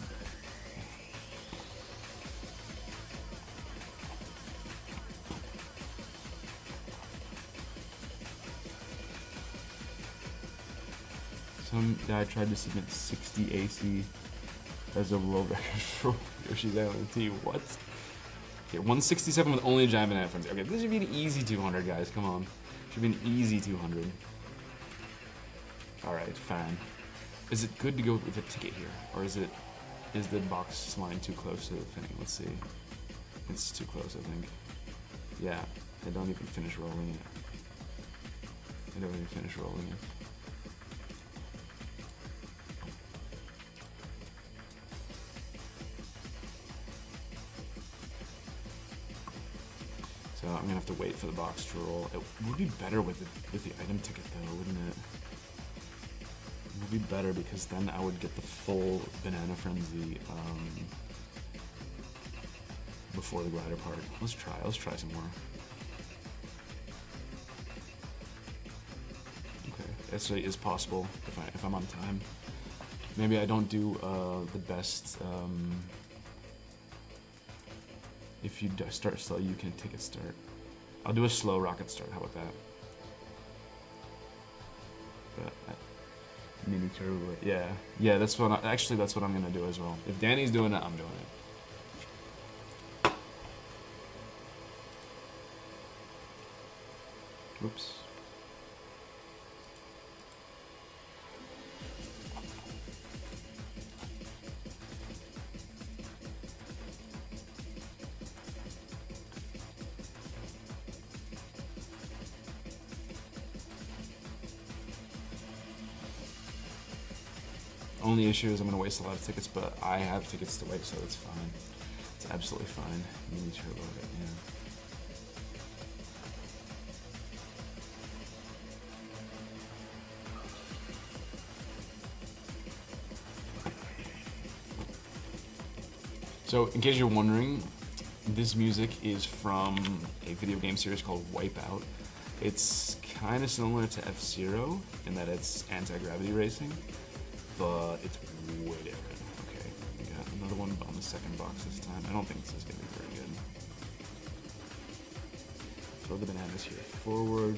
Some guy tried to submit 60 AC as a world record for Yoshi's Island T. What? Okay, 167 with only a Giant Banana Frenzy. Okay, this should be an easy 200, guys. Come on. Should be an easy 200. Alright, fine. Is it good to go with a ticket here? Or is the box line too close to the finish? Let's see. It's too close, I think. Yeah, I don't even finish rolling it. I don't even finish rolling it. So I'm gonna have to wait for the box to roll. It would be better with the item ticket though, wouldn't it? It would be better because then I would get the full Banana Frenzy before the glider part. Let's try some more. Okay, that actually is possible if I'm on time. Maybe I don't do the best. If you start slow, you can take a start. I'll do a slow rocket start. How about that? But mini turbo. Yeah. That's what. Actually, that's what I'm gonna do as well. If Danny's doing it, I'm doing it. Whoops. Only issue is I'm going to waste a lot of tickets, but I have tickets to wait, so it's fine. It's absolutely fine. Mini turbo it, yeah. So, in case you're wondering, this music is from a video game series called Wipeout. It's kind of similar to F-Zero in that it's anti-gravity racing, but it's way different. Okay, we got another one on the second box this time. I don't think this is going to be very good. Throw the bananas here forward.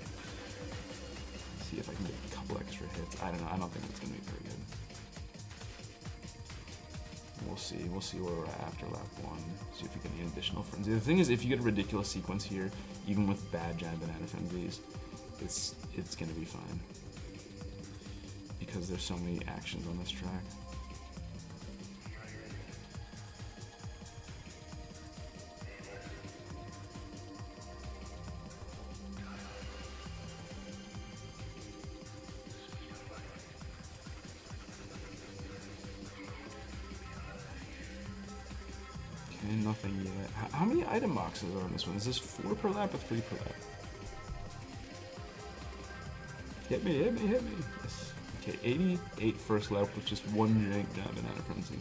See if I can get a couple extra hits. I don't know. I don't think it's going to be very good. We'll see. We'll see where we're at after lap 1. See if we get any additional frenzy. The thing is, if you get a ridiculous sequence here, even with bad giant banana frenzies, it's going to be fine. Because there's so many actions on this track. Okay, nothing yet. How many item boxes are on this one? Is this 4 per lap or 3 per lap? Hit me, hit me, hit me. Yes. Okay, 88 first lap with just one giant banana frenzy.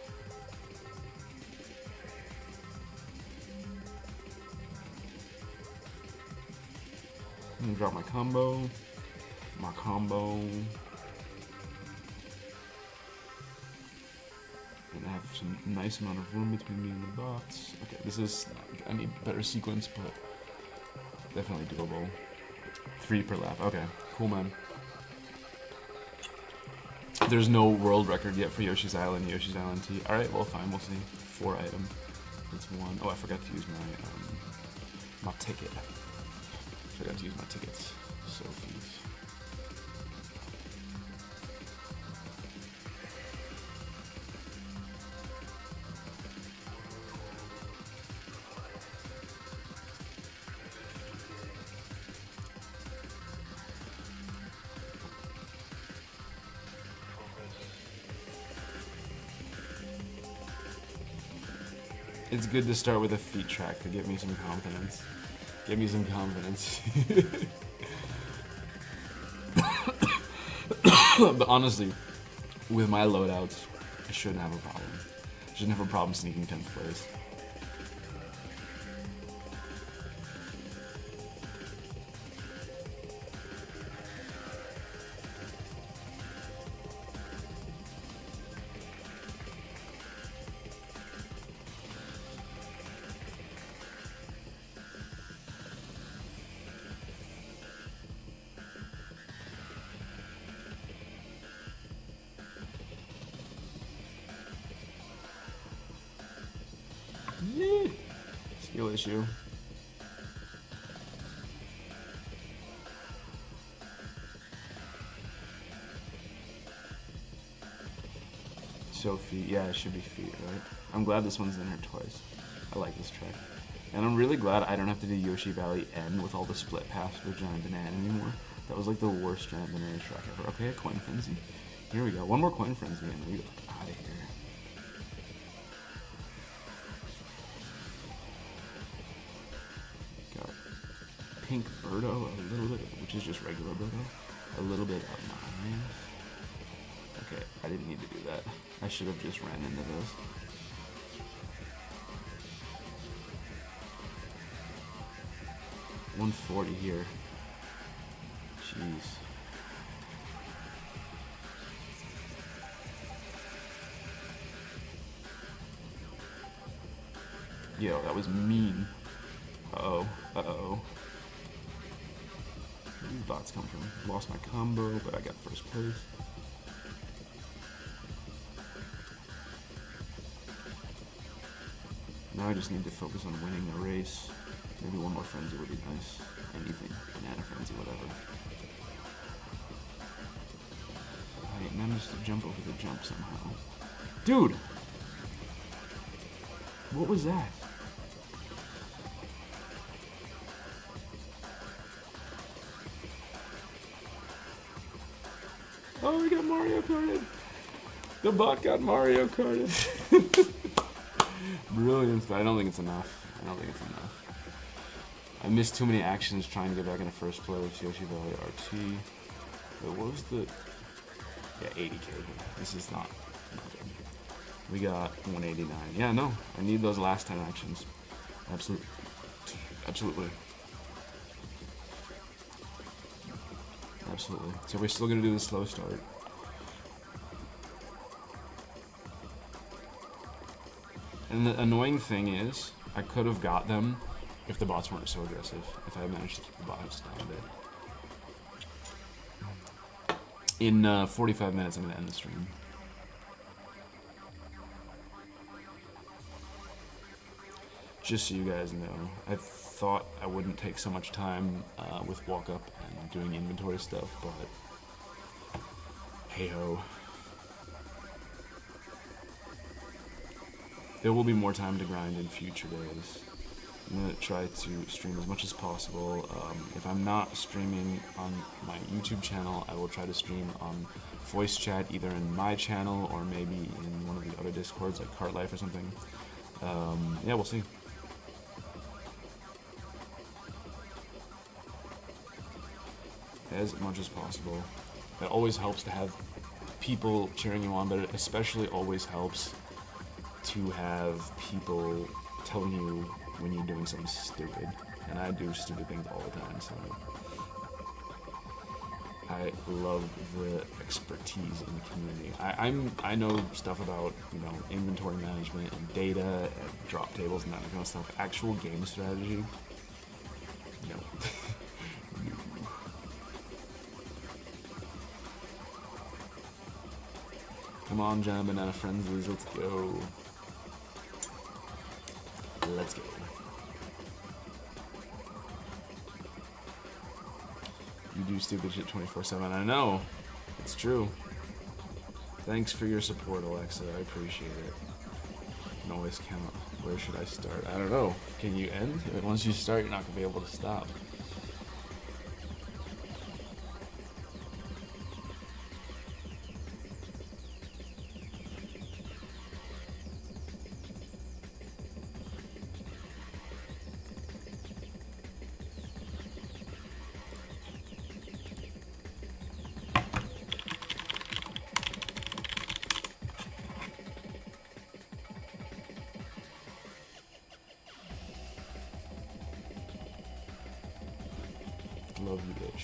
I'm gonna drop my combo. And I have some nice amount of room between me and the box. Okay, this is, I need better sequence, but definitely doable. 3 per lap, okay, cool man. There's no world record yet for Yoshi's Island, Yoshi's Island T. Alright, well fine, we'll see. 4 item. That's 1. Oh, I forgot to use my ticket. Forgot to use my tickets. Sophie's. It's good to start with a feet track to give me some confidence. Give me some confidence. But honestly, with my loadouts, I shouldn't have a problem. I shouldn't have a problem sneaking 10th place. Skill issue. Sophie, yeah, it should be feet, right? I'm glad this one's in here twice. I like this track. And I'm really glad I don't have to do Yoshi Valley N with all the split paths for Giant Banana anymore. That was like the worst Giant Banana track ever. Okay, a coin frenzy. Here we go. One more coin frenzy and we get out of here. pink Birdo, a little bit, which is just regular Birdo, a little bit of mine. Okay, I didn't need to do that. I should have just ran into this. $140 here. Jeez. Yo, that was mean. Uh-oh. Uh-oh. Where these bots come from? Lost my combo, but I got first place. Now I just need to focus on winning the race. Maybe one more frenzy would be nice. Anything. Banana frenzy, whatever. I managed to jump over the jump somehow. Dude! What was that? Oh, we got Mario Karted! The bot got Mario Karted! Brilliant, but I don't think it's enough. I don't think it's enough. I missed too many actions trying to get back into first place. Yoshi Valley RT. Wait, what was the... Yeah, 80k. This is not good. We got 189. Yeah, no. I need those last 10 actions. Absolutely. Absolutely. Absolutely. So we're still going to do the slow start. And the annoying thing is, I could have got them if the bots weren't so aggressive. If I had managed to keep the bots down a bit. In 45 minutes, I'm going to end the stream. Just so you guys know, I thought I wouldn't take so much time with Walkup and doing inventory stuff, but hey-ho. There will be more time to grind in future days. I'm going to try to stream as much as possible. If I'm not streaming on my YouTube channel, I will try to stream on voice chat, either in my channel or maybe in one of the other Discords, like Cart Life or something. Yeah, we'll see. As much as possible. It always helps to have people cheering you on, but it especially always helps to have people telling you when you're doing something stupid. And I do stupid things all the time, so I love the expertise in the community. I know stuff about, you know, inventory management and data and drop tables and that kind of stuff. Actual game strategy, no. No. Come on, Giant Banana Frenzies, let's go. Let's go. You do stupid shit 24/7. I know. It's true. Thanks for your support, Alexa. I appreciate it. You can always count. Where should I start? I don't know. Can you end? Once you start, you're not going to be able to stop. Love you, bitch.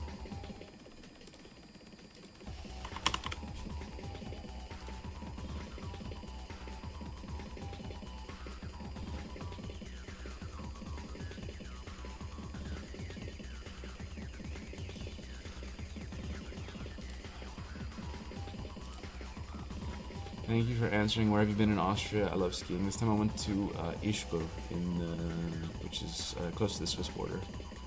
Thank you for answering. Where have you been in Austria? I love skiing. This time I went to Ischgl, which is close to the Swiss border.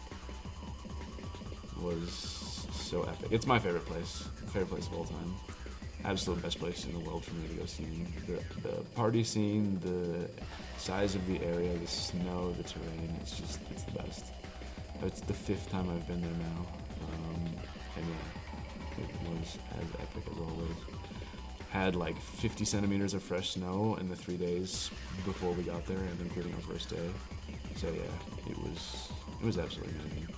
Was so epic. It's my favorite place of all time. Absolute best place in the world for me to go skiing. The party scene, the size of the area, the snow, the terrain, it's the best. It's the 5th time I've been there now. And yeah, it was as epic as always. had like 50 centimeters of fresh snow in the 3 days before we got there, and including our first day. So yeah, it was absolutely amazing.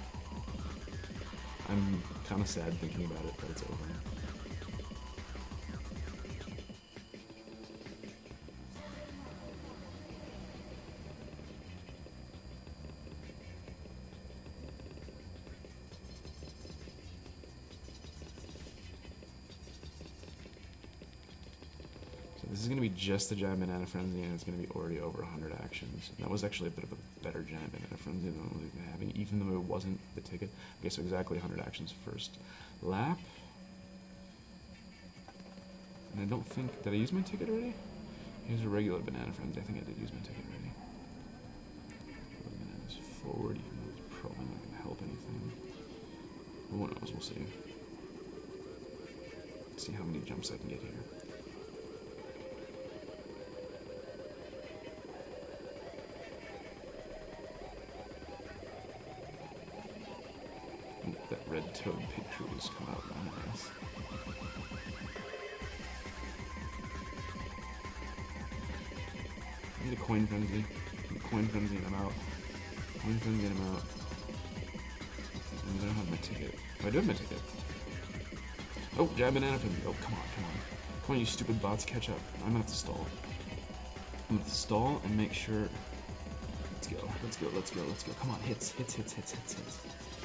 I'm kind of sad thinking about it, but it's over. This is going to be just the Giant Banana Frenzy, and it's going to be already over 100 actions. And that was actually a bit of a better Giant Banana Frenzy than we've been having, even though it wasn't the ticket. Okay, so exactly 100 actions first lap. And I don't think... Did I use my ticket already? Here's a regular Banana Frenzy. I think I did use my ticket already. Bananas forward, even though it's probably not going to help anything. But who knows? We'll see. Let's see how many jumps I can get here. That red toad picture has come out nice. I need a coin frenzy. Coin frenzy and I'm out. Coin frenzy and I'm out. And I don't have my ticket. Oh, I do have my ticket. Oh, Giant Banana Frenzy. Oh, come on, come on. Come on, you stupid bots, catch up. I'm gonna have to stall. I'm gonna have to stall and make sure. Let's go, let's go, let's go, let's go. Come on, hits, hits, hits, hits, hits, hits.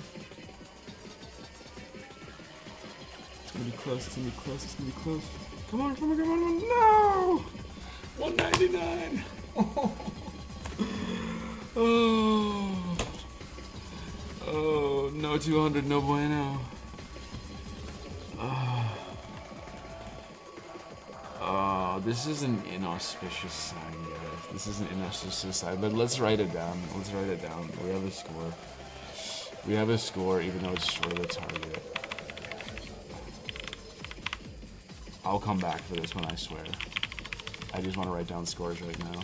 It's gonna be close, it's gonna be close, it's gonna be close. Come on, come on, come on, no! 199! Oh, oh, no 200, no bueno. Oh, this is an inauspicious sign, guys. This is an inauspicious sign, but let's write it down. Let's write it down. We have a score. We have a score, even though it's short of the target. I'll come back for this one, I swear. I just want to write down scores right now.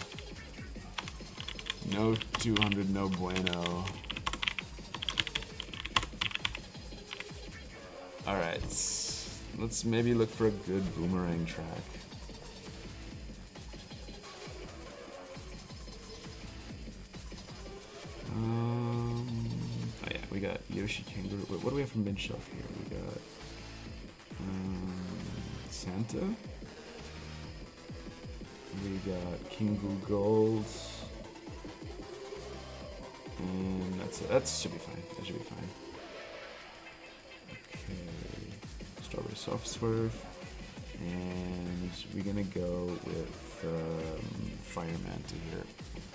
No 200, no bueno. Alright, let's maybe look for a good boomerang track. Oh yeah, we got Yoshi Kangaroo. What do we have from mid-shelf here? We got Santa. We got King Boo Gold. And that's it. That should be fine. That should be fine. Okay. Strawberry Soft Swerve. And we're gonna go with Fire Manta here.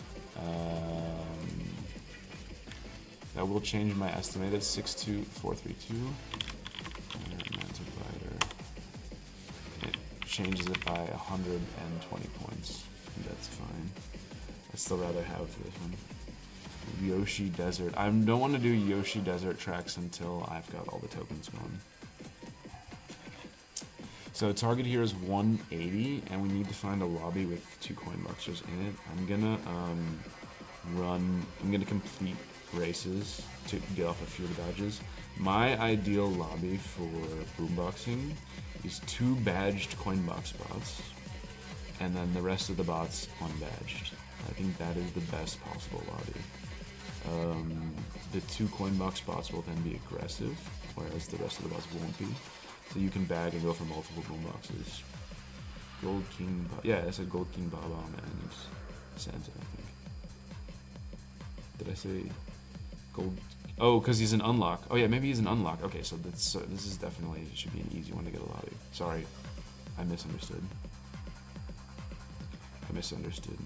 That will change my estimated 62432. Manta Glider. It changes it by 120 points. And that's fine. I'd still rather have this one. Yoshi Desert. I don't want to do Yoshi Desert tracks until I've got all the tokens gone. So target here is 180, and we need to find a lobby with 2 coin boxes in it. I'm gonna complete races to get off a few of the badges. My ideal lobby for boomboxing is 2 badged coin box bots, and then the rest of the bots unbadged. I think that is the best possible lobby. The 2 coin box bots will then be aggressive, whereas the rest of the bots won't be. So you can bag and go for multiple boom boxes. Gold King, yeah, I said Gold King Baba and Santa, I think. Did I say Gold? Oh, because he's an unlock. Oh yeah, maybe he's an unlock. Okay, so this is definitely should be an easy one to get a lobby. Sorry, I misunderstood. I misunderstood.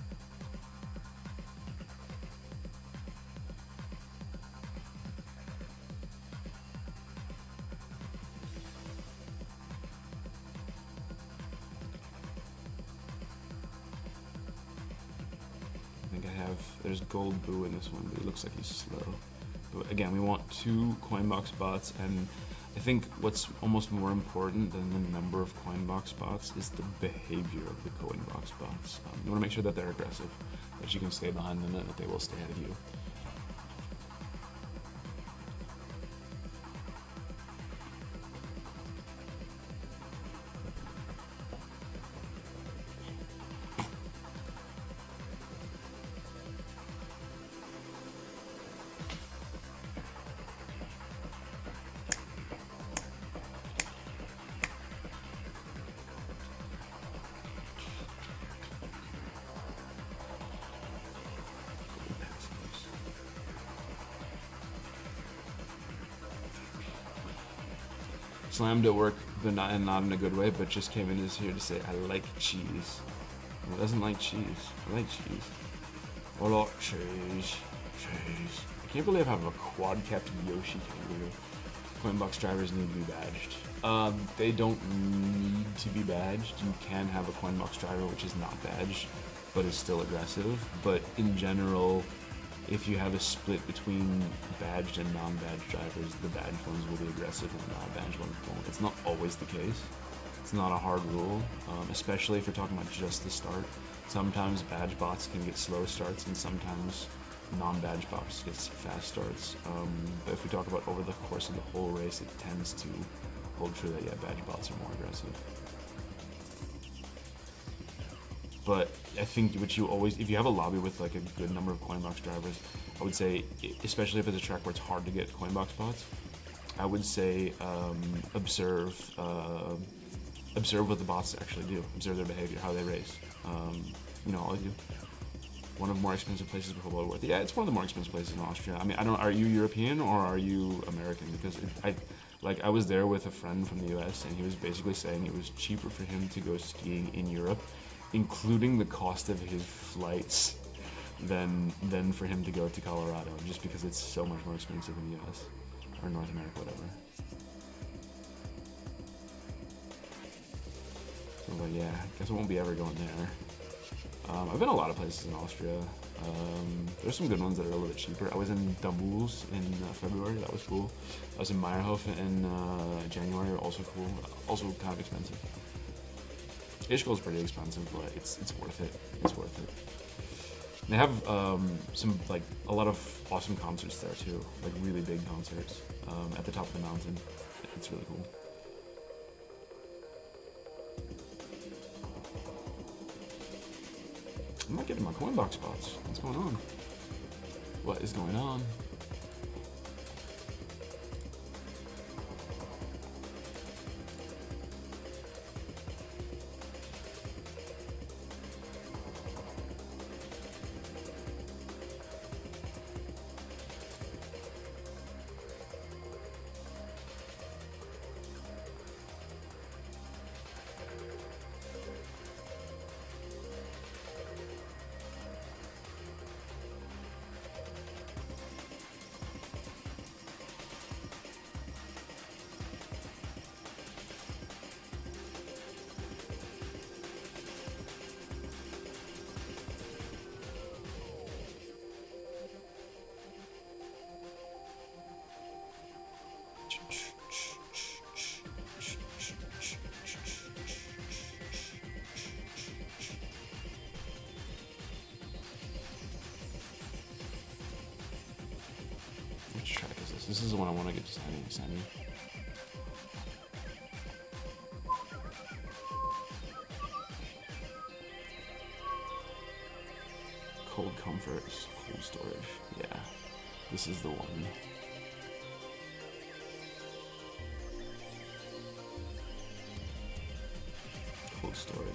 There's Gold Boo in this one, but he looks like he's slow. But again, we want 2 coin box bots, and I think what's almost more important than the number of coin box bots is the behavior of the coin box bots. You want to make sure that they're aggressive, that you can stay behind them, and that they will stay ahead of you. Slammed at work, but not in a good way, but just came in here to say I like cheese. Who doesn't like cheese? I like cheese. I like cheese. Cheese. I can't believe I have a quad-capped Yoshi kangaroo. Coinbox drivers need to be badged. They don't need to be badged. You can have a Coinbox driver which is not badged, but is still aggressive. But in general, if you have a split between badged and non-badged drivers, the badged ones will be aggressive and the non-badged ones won't. It's not always the case. It's not a hard rule, especially if you're talking about just the start. Sometimes badge bots can get slow starts, and sometimes non-badge bots get fast starts. But if we talk about over the course of the whole race, it tends to hold true that, yeah, badge bots are more aggressive. But I think what you always, if you have a lobby with like a good number of Coinbox drivers, I would say, especially if it's a track where it's hard to get Coinbox bots, I would say observe what the bots actually do. Observe their behavior, how they race. You know, always do. One of the more expensive places before World War. Yeah, it's one of the more expensive places in Austria. I mean, I don't. Are you European or are you American? Because I was there with a friend from the U.S. and he was basically saying it was cheaper for him to go skiing in Europe, including the cost of his flights, than for him to go to Colorado, just because it's so much more expensive in the U.S. or North America, whatever. So, but yeah, I guess I won't be ever going there. I've been a lot of places in Austria. There's some good ones that are a little bit cheaper. I was in Damüls in February, that was cool. I was in Meyerhof in January, also cool, also kind of expensive. Ischgl is pretty expensive, but it's worth it. It's worth it. They have a lot of awesome concerts there too, like really big concerts at the top of the mountain. It's really cool. I'm not getting my Coinbox spots. What's going on? What is going on? Which track is this? This is the one I want to get to Sandy. Cold comforts, cold storage. Yeah, this is the one. Cold storage.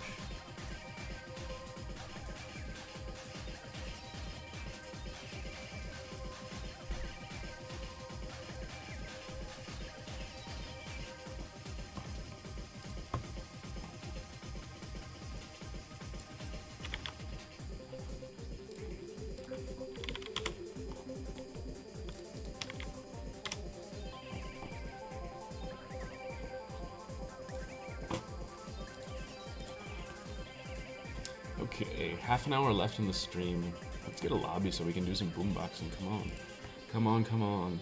Okay, half an hour left in the stream. Let's get a lobby so we can do some boomboxing. Come on. Come on, come on.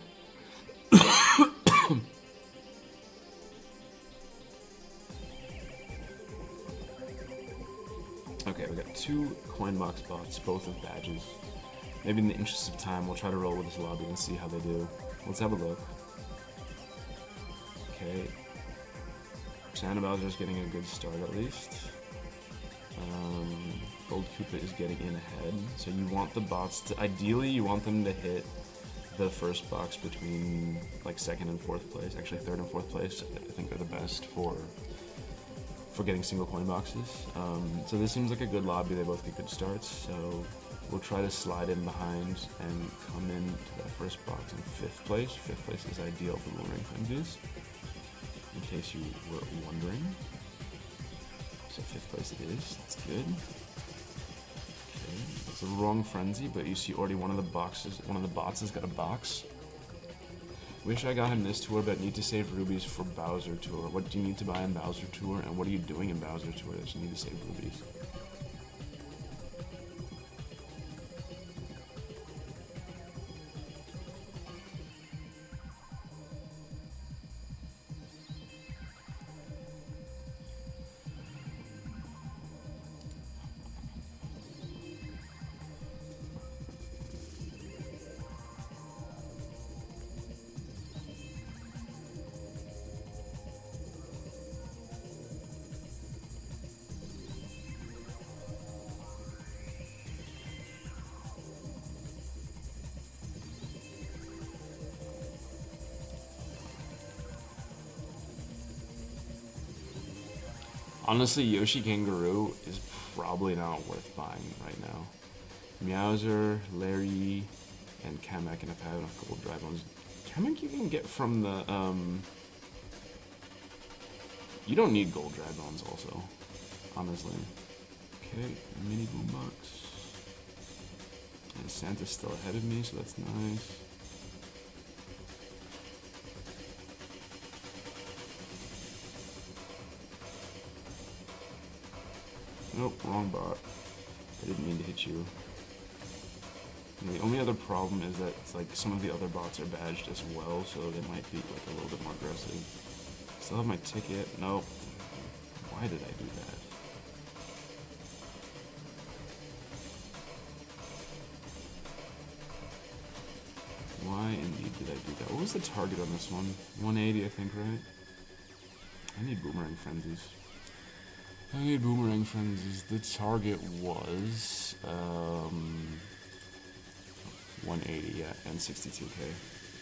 Okay, we got 2 Coinbox bots, both with badges. Maybe in the interest of time, we'll try to roll with this lobby and see how they do. Let's have a look. Okay. Santa Bowser's getting a good start at least. Gold Koopa is getting in ahead, so you want the bots to, ideally you want them to hit the first box between like 2nd and 4th place. Actually 3rd and 4th place I think are the best for getting single coin boxes. So this seems like a good lobby, they both get good starts, so we'll try to slide in behind and come into that first box in 5th place. 5th place is ideal for Boomerang Frenzies. in case you were wondering. So 5th place it is. That's good. Okay, it's a wrong frenzy, but you see already one of the bots has got a box. Wish I got him this tour, but need to save rubies for Bowser Tour. What do you need to buy in Bowser Tour, and what are you doing in Bowser Tour that you need to save rubies? Honestly, Yoshi Kangaroo is probably not worth buying right now. Meowser, Larry, and Kamek, and if I have enough gold dry bones. Kamek you can get from the, you don't need gold dry bones also, honestly. Okay, mini boombox. And Santa's still ahead of me, so that's nice. Nope, wrong bot. I didn't mean to hit you. And the only other problem is that it's like some of the other bots are badged as well, so they might be like a little bit more aggressive. Still have my ticket. Nope. Why did I do that? Why indeed did I do that? What was the target on this one? 180, I think, right? I need boomerang frenzies. I need boomerang frenzies. The target was 180, yeah, and 62k.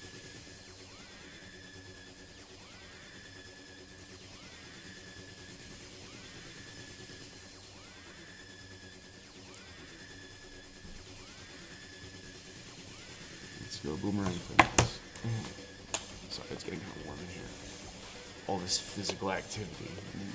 Let's go boomerang frenzies. Sorry, it's getting kind of warm in here. All this physical activity.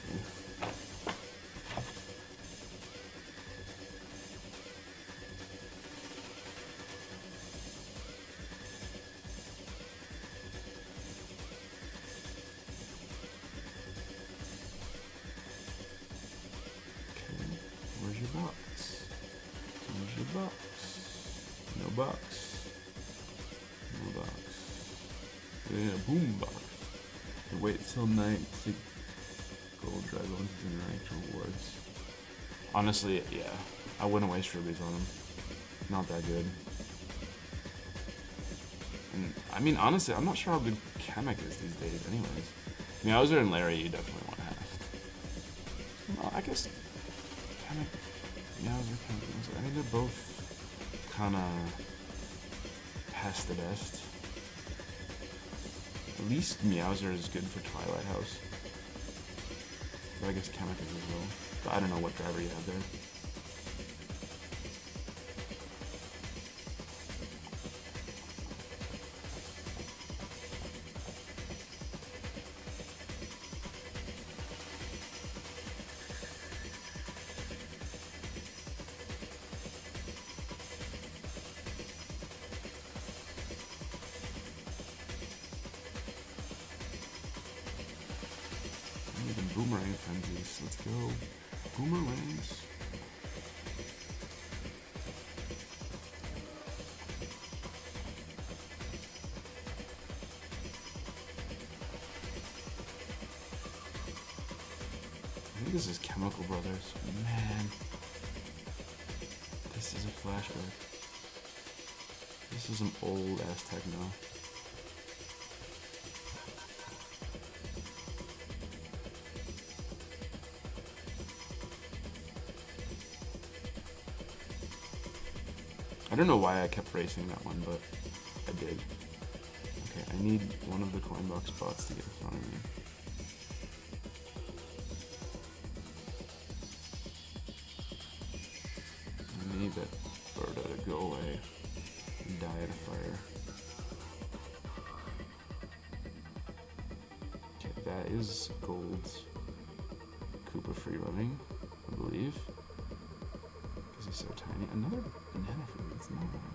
Where's your box? Where's your box? No box. No box. Yeah, boom box. And wait till night to gold dry bones and interaction rewards. Honestly, yeah, I wouldn't waste rubies on them. Not that good. And I mean, honestly, I'm not sure how good Kamek is these days. Anyways, Meowser and Larry, you definitely want to have. Well, I guess. I mean, they're both kind of past the best. At least Meowser is good for Twilight House. But I guess Kamek is as well. But I don't know what driver you have there. Boomerang frenzies. Let's go. Boomerangs. I think this is Chemical Brothers. Man. This is a flashback. This is some old ass techno. I don't know why I kept racing that one, but I did. Okay, I need one of the coin box spots to get in front of me. I need that Birdo to go away and die in a fire. Okay, is gold Koopa free running, I believe. Because he's so tiny. Another banana fruit. It's not what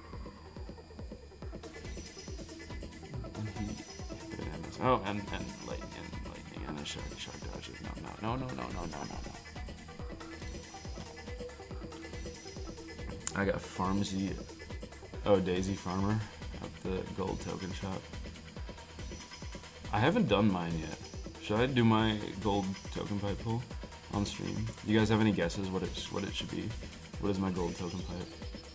I wanted. And he bananas. Oh, and lightning and a shark dodges. No. I got Farmsy. Oh, Daisy Farmer at the gold token shop. I haven't done mine yet. Should I do my gold token pipe pull on stream? You guys have any guesses what it should be? What is my gold token pipe?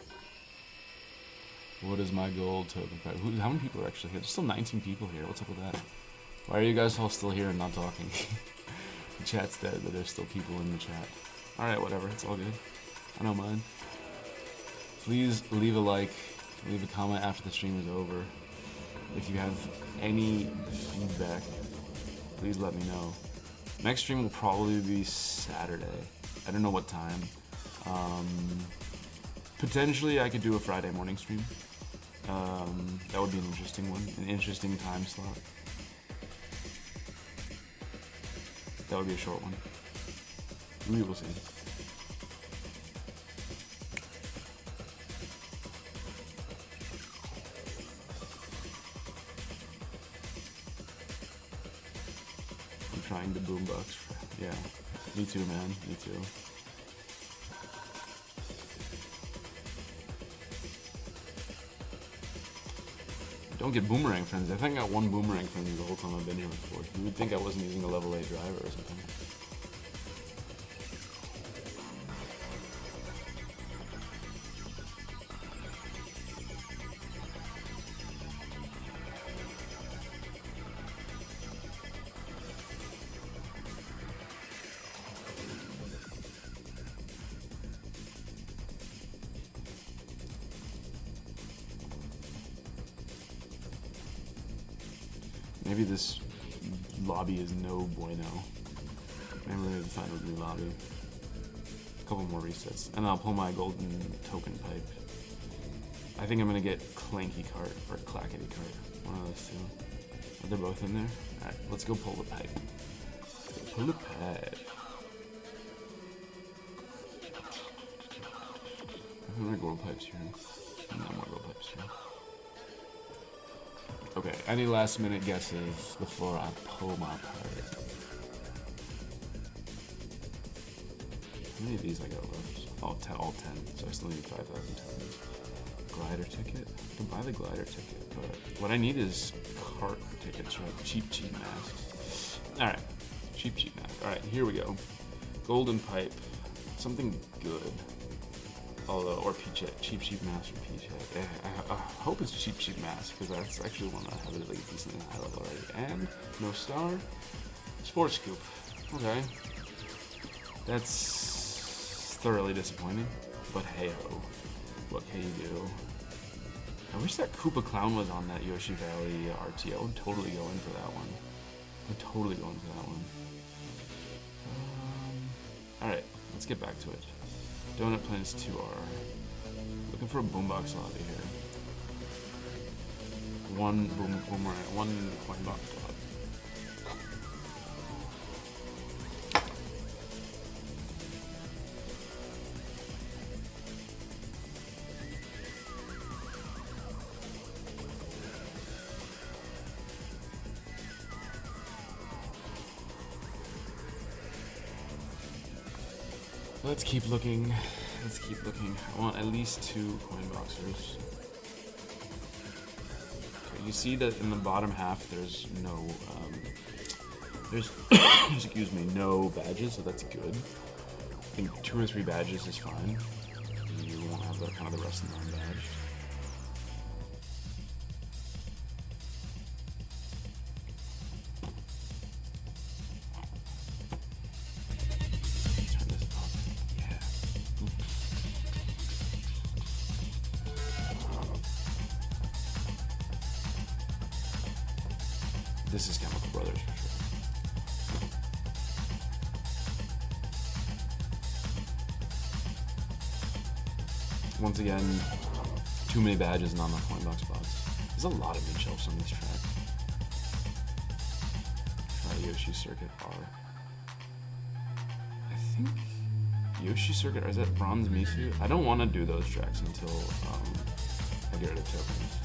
What is my gold token pipe? How many people are actually here? There's still 19 people here. What's up with that? Why are you guys all still here and not talking? The chat's dead, but there's still people in the chat. Alright, whatever. It's all good. I don't mind. Please leave a like, leave a comment after the stream is over. If you have any feedback, please let me know. Next stream will probably be Saturday. I don't know what time. Potentially I could do a Friday morning stream. That would be an interesting one, an interesting time slot. That would be a short one. We will see. I'm trying the boombox. Yeah, me too, man. Me too. Don't get boomerang friends. I think I got one boomerang friend the whole time I've been here before. You would think I wasn't using a level 8 driver or something. Maybe this lobby is no bueno. Maybe we're gonna find a new lobby. A couple more resets. And I'll pull my golden token pipe. I think I'm gonna get Clanky Cart or Clackety Cart. One of those two. Are they both in there? Alright, let's go pull the pipe. Pull the pipe. How many gold pipes here? No more gold pipes here. Okay, any last minute guesses before I pull my pipe? How many of these I got left? All 10, so I still need 5,000 tokens. Glider ticket? I can buy the glider ticket, but what I need is cart tickets, right? Cheap masks. Alright, cheap mask. Alright, here we go. Golden pipe. Something good. Although, or Peach, cheap mask or Peach. I hope it's cheap mask, because that's actually one I have really decently high level already. And no star, sports scoop. Okay, that's thoroughly disappointing. But hey ho, what can you do? I wish that Koopa Clown was on that Yoshi Valley RT. I would totally go in for that one. All right, let's get back to it. Donut Plains 2R. Looking for a boombox lobby here. One coin box lobby. Let's keep looking. I want at least 2 coin boxers. Okay, you see that in the bottom half there's no, excuse me, no badges, so that's good. I think 2 or 3 badges is fine. You won't have the kind of the rest non-badged. This is Chemical Brothers for sure. Once again, too many badges and not enough coin box spots. There's a lot of mid shelves on this track. Try Yoshi Circuit are. I think Yoshi Circuit, or is that Bronze Misu? I don't want to do those tracks until I get rid of tokens.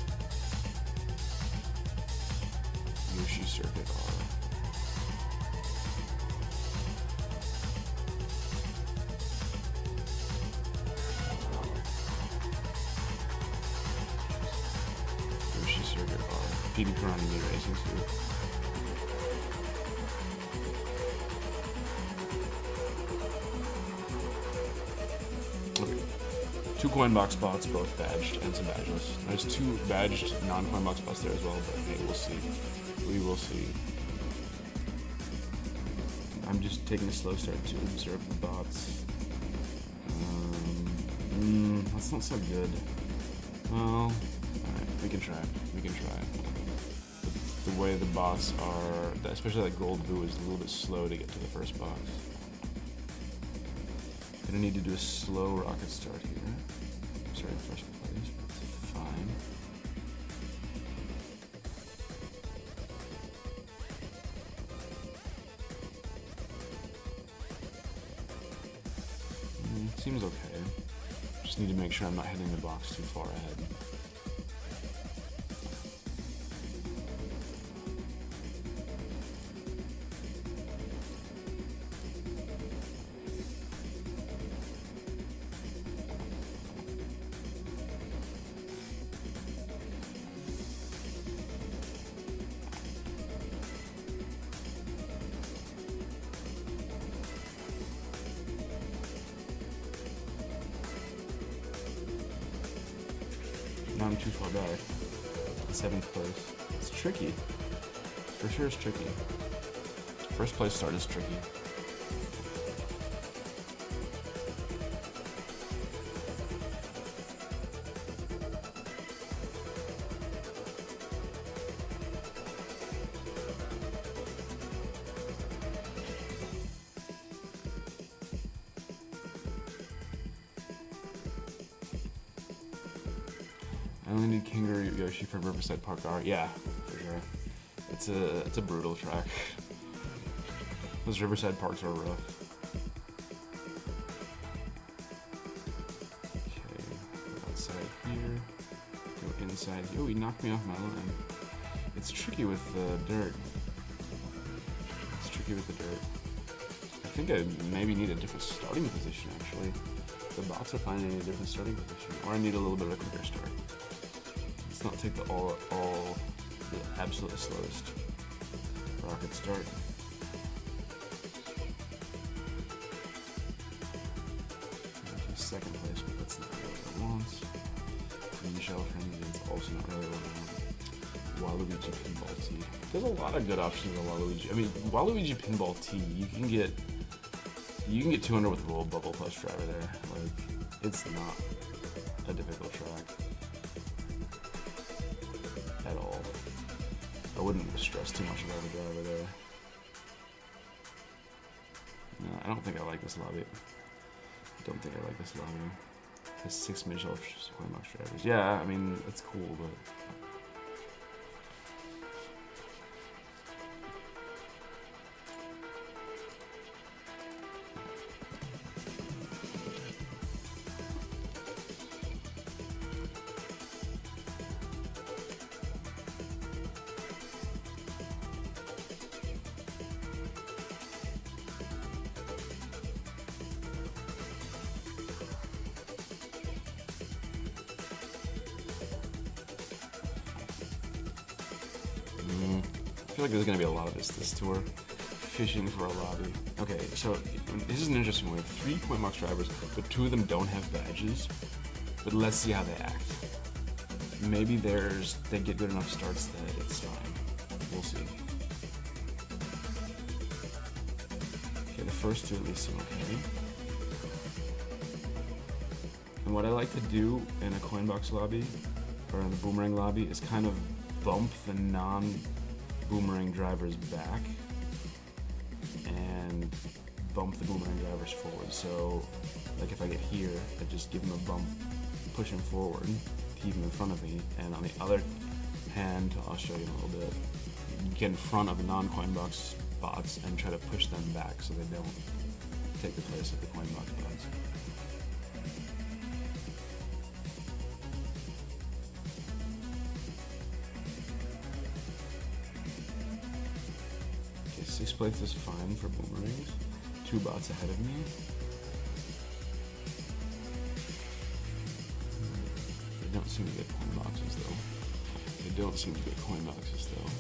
Yoshi Circuit R. Yoshi Circuit R. PD Karate Mid Racing Suit. Okay. 2 coin box spots, both badged and some badgeless. There's 2 badged non-coin box spots there as well, but hey, we'll see. We will see. I'm just taking a slow start to observe the bots. That's not so good. Well, alright, we can try. We can try. The way the bots are, especially like Gold Boo, is a little bit slow to get to the first box. Gonna need to do a slow rocket start here. Sorry, first place, but it's fine. Seems okay. Just need to make sure I'm not hitting the box too far ahead. Now I'm too far back. 7th place. It's tricky. For sure it's tricky. First place start is tricky. I only need Kangaroo Yoshi for Riverside Park R. Yeah, for sure. It's a brutal track. Those Riverside Parks are rough. Okay, go outside here. Go inside. Oh, he knocked me off my line. It's tricky with the dirt. It's tricky with the dirt. I think I maybe need a different starting position, actually. The bots are finding a different starting position. Or I need a little bit of a quicker start. Let's not take the absolute slowest rocket start. Okay, 2nd place, but that's not really what I want. Michelle Frenzy is also not really what I want. Waluigi Pinball T. There's a lot of good options on Waluigi. I mean, Waluigi Pinball T, you can get 200 with a little bubble plus driver there. Like, it's not a difficult track at all. I wouldn't stress too much about the driver there. No, I don't think I like this lobby. It has 6 mid-shelf coin box drivers. Yeah, I mean, it's cool, but... I feel like there's gonna be a lot of this tour. Fishing for a lobby. Okay, so this is an interesting one. We have 3 coin box drivers, but 2 of them don't have badges. But let's see how they act. Maybe they get good enough starts that it's fine. We'll see. Okay, the first 2 at least seem okay. And what I like to do in a coin box lobby, or in the boomerang lobby, is kind of bump the non-boomerang drivers back and bump the boomerang drivers forward. So, like if I get here, I just give them a bump, push them forward to keep them in front of me, and on the other hand, I'll show you in a little bit, get in front of the non-coin box bots and try to push them back so they don't take the place of the coin box bots. Okay, 6 plates is fine for boomerangs. 2 bots ahead of me. They don't seem to get coin boxes though. They don't seem to get coin boxes though.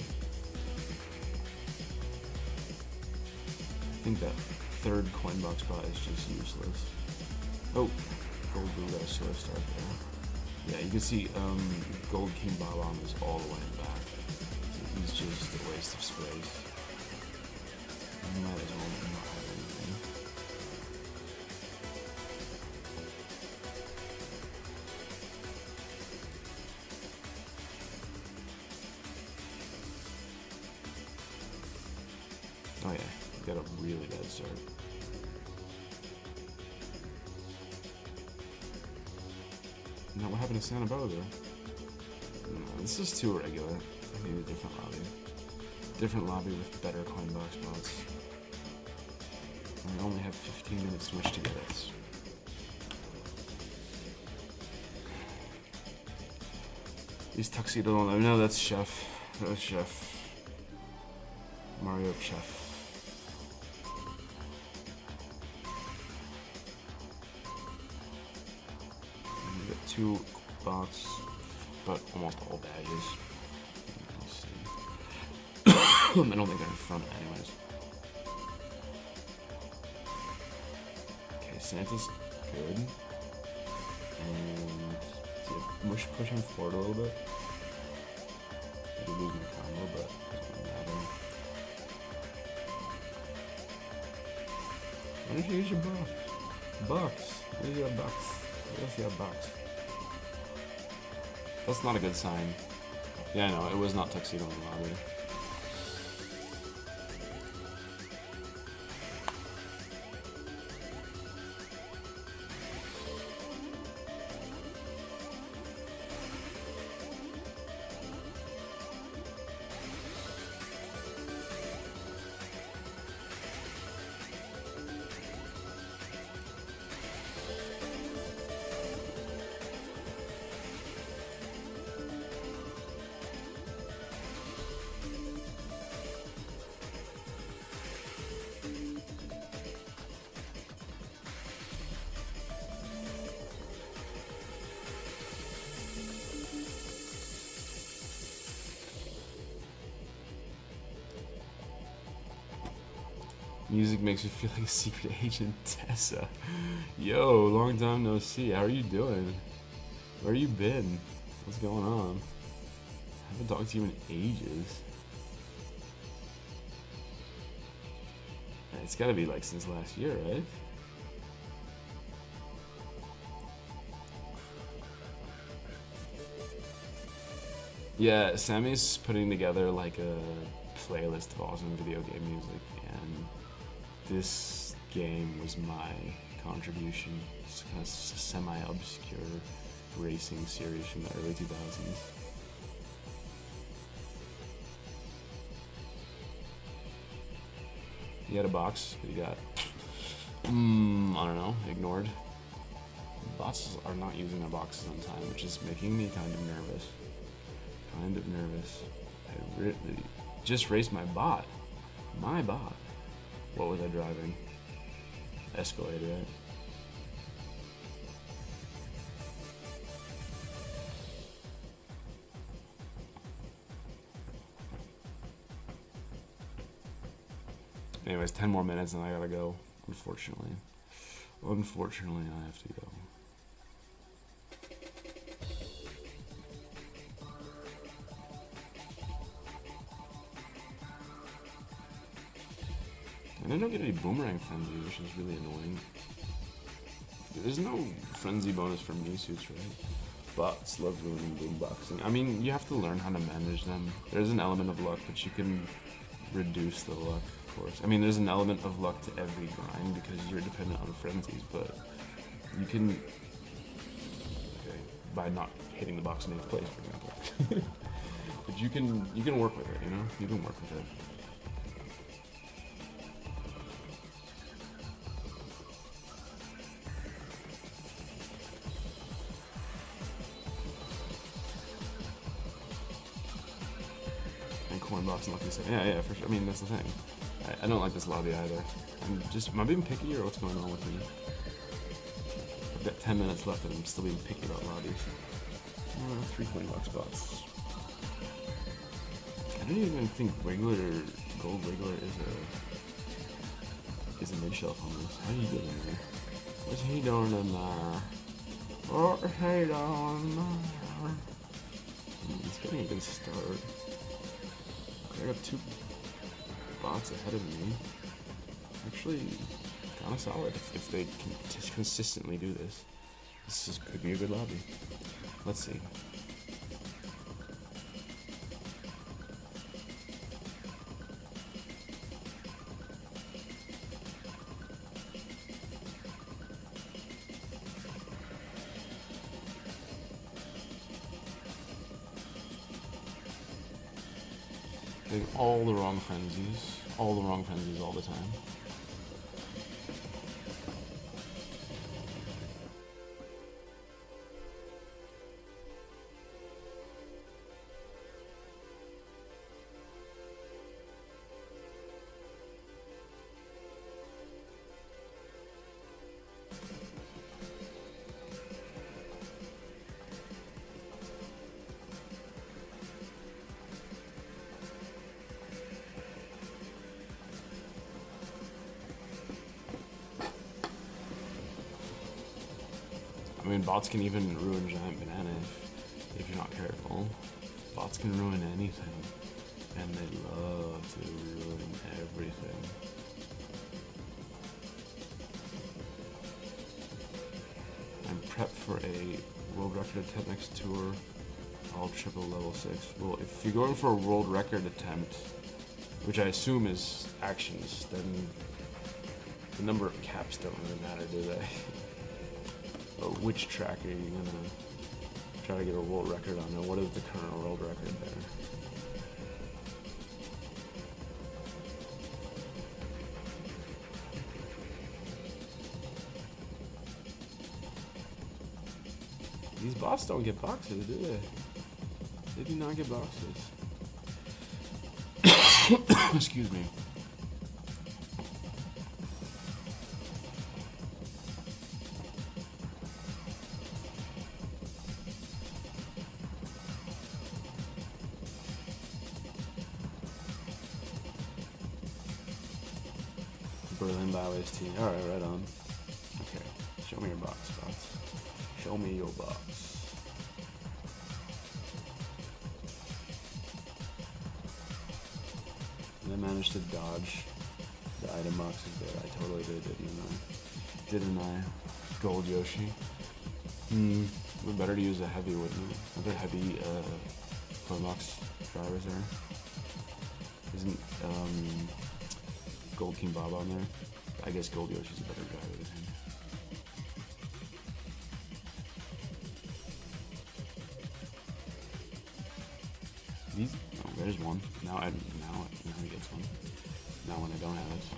I think that 3rd coin box bot is just useless. Oh, gold blue got a slow start there. Yeah, you can see gold king Bob-omb is all the way in back. So he's just a waste of space. You might as well not have anything. Oh yeah, got a really bad start. Now what happened to Santa Barbara? No, this is too regular. I need a different lobby. Different lobby with better coin box bots. I only have 15 minutes in which to get it. These tuxedo, no, that's Chef. That's Chef. Mario Chef. You get 2 bots, but almost all badges. Let's see. I don't think they're in front anyways. Okay, Santa's good. And see, push him forward a little bit. Maybe losing the combo, but it doesn't matter. Why don't you use your box? Box. Use your box. Use your box. That's not a good sign. Yeah, I know, it was not tuxedo in the lobby. Music makes me feel like a secret agent, Tessa. Yo, long time no see. How are you doing? Where you been? What's going on? I haven't talked to you in ages. It's gotta be like since last year, right? Yeah, Sammy's putting together like a playlist of awesome video game music, and this game was my contribution. It's kind of semi-obscure racing series from the early 2000s. You had a box, but you got, I don't know, ignored. Bots are not using their boxes on time, which is making me kind of nervous. I really just raced my bot. My bot. What was I driving? Escalade, right? Anyways, 10 more minutes and I gotta go, unfortunately. Unfortunately, I have to go. And I don't get any boomerang frenzy, which is really annoying. There's no frenzy bonus from new suits, right? Bots love ruining boomboxing. I mean, you have to learn how to manage them. There's an element of luck, but you can reduce the luck, of course. I mean, there's an element of luck to every grind because you're dependent on frenzies, but you can, okay, by not hitting the box in 8th place, for example. But you can work with it, you know? You can work with it. coin box and lucky set. Yeah, for sure. I mean, that's the thing. I don't like this lobby either. Am I being picky or what's going on with me? I've got 10 minutes left and I'm still being picky about lobbies. 3 $20 spots. I don't even think regular, gold regular is a mid-shelf on this. How do you do that? What's he doing in there? What is he doing there? He's getting a good start. I got 2 bots ahead of me. Actually, kind of solid if they can just consistently do this. This could be a good lobby. Let's see. Getting all the wrong frenzies all the time. I mean, bots can even ruin giant banana if you're not careful. Bots can ruin anything, and they love to ruin everything. I'm prepped for a world record attempt next tour. All triple level 6. Well, if you're going for a world record attempt, which I assume is actions, then the number of caps don't really matter, do they? Which track are you gonna try to get a world record on? And what is the current world record there? These bots don't get boxes, do they? They do not get boxes. Excuse me. Berlin by OST. Alright, right on. Okay. Show me your box, bots. Show me your box. And I managed to dodge the item boxes there. I totally did, didn't I? Gold Yoshi. We're better to use a heavy, wouldn't we? Other heavy coin box drivers there. Isn't Gold King Bob on there? I guess Gold Yoshi's a better driver than him. These, oh, there's one. Now he gets one. Now when I don't have it.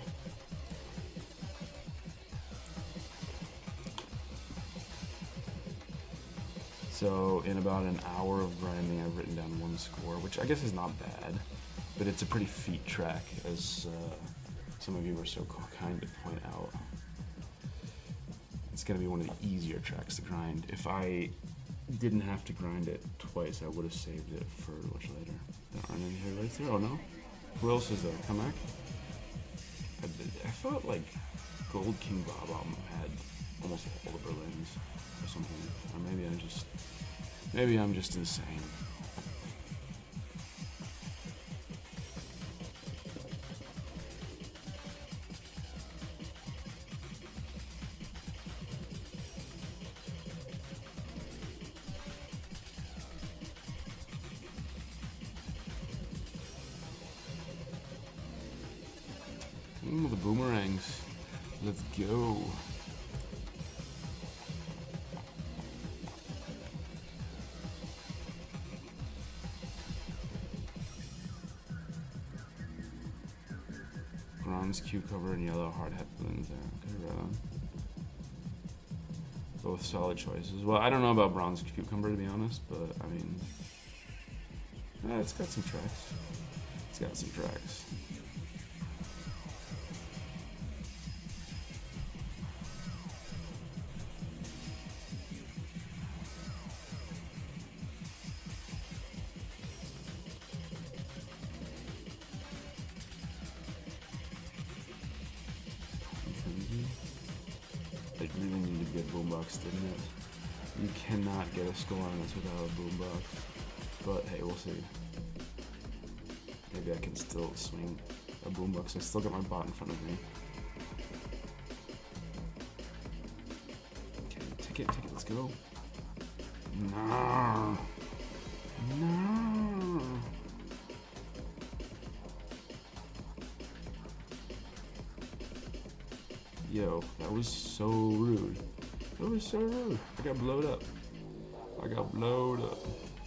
So in about an hour of grinding, I've written down 1 score, which I guess is not bad, but it's a pretty feat track, as some of you were so kind to point out. It's going to be one of the easier tracks to grind. If I didn't have to grind it twice, I would have saved it for much later. There aren't any heavyweights there? Oh no? Who else is there? Come back? I thought like Gold King Bob had almost all the Berlins or something. Or maybe I'm just insane. The boomerangs. Let's go. Bronze cucumber and yellow hard hat balloons there. Okay, right on. Both solid choices. Well, I don't know about bronze cucumber to be honest, but I mean, it's got some tracks. got some tracks. Like, really need to get boombox, didn't it? You cannot get a score on this without a boombox. But hey, we'll see. Maybe I can still swing a boombox. I still got my bot in front of me. Okay, take it, let's go. No. No. Yo, that was so rude. That was so rude. I got blowed up. I got blowed up.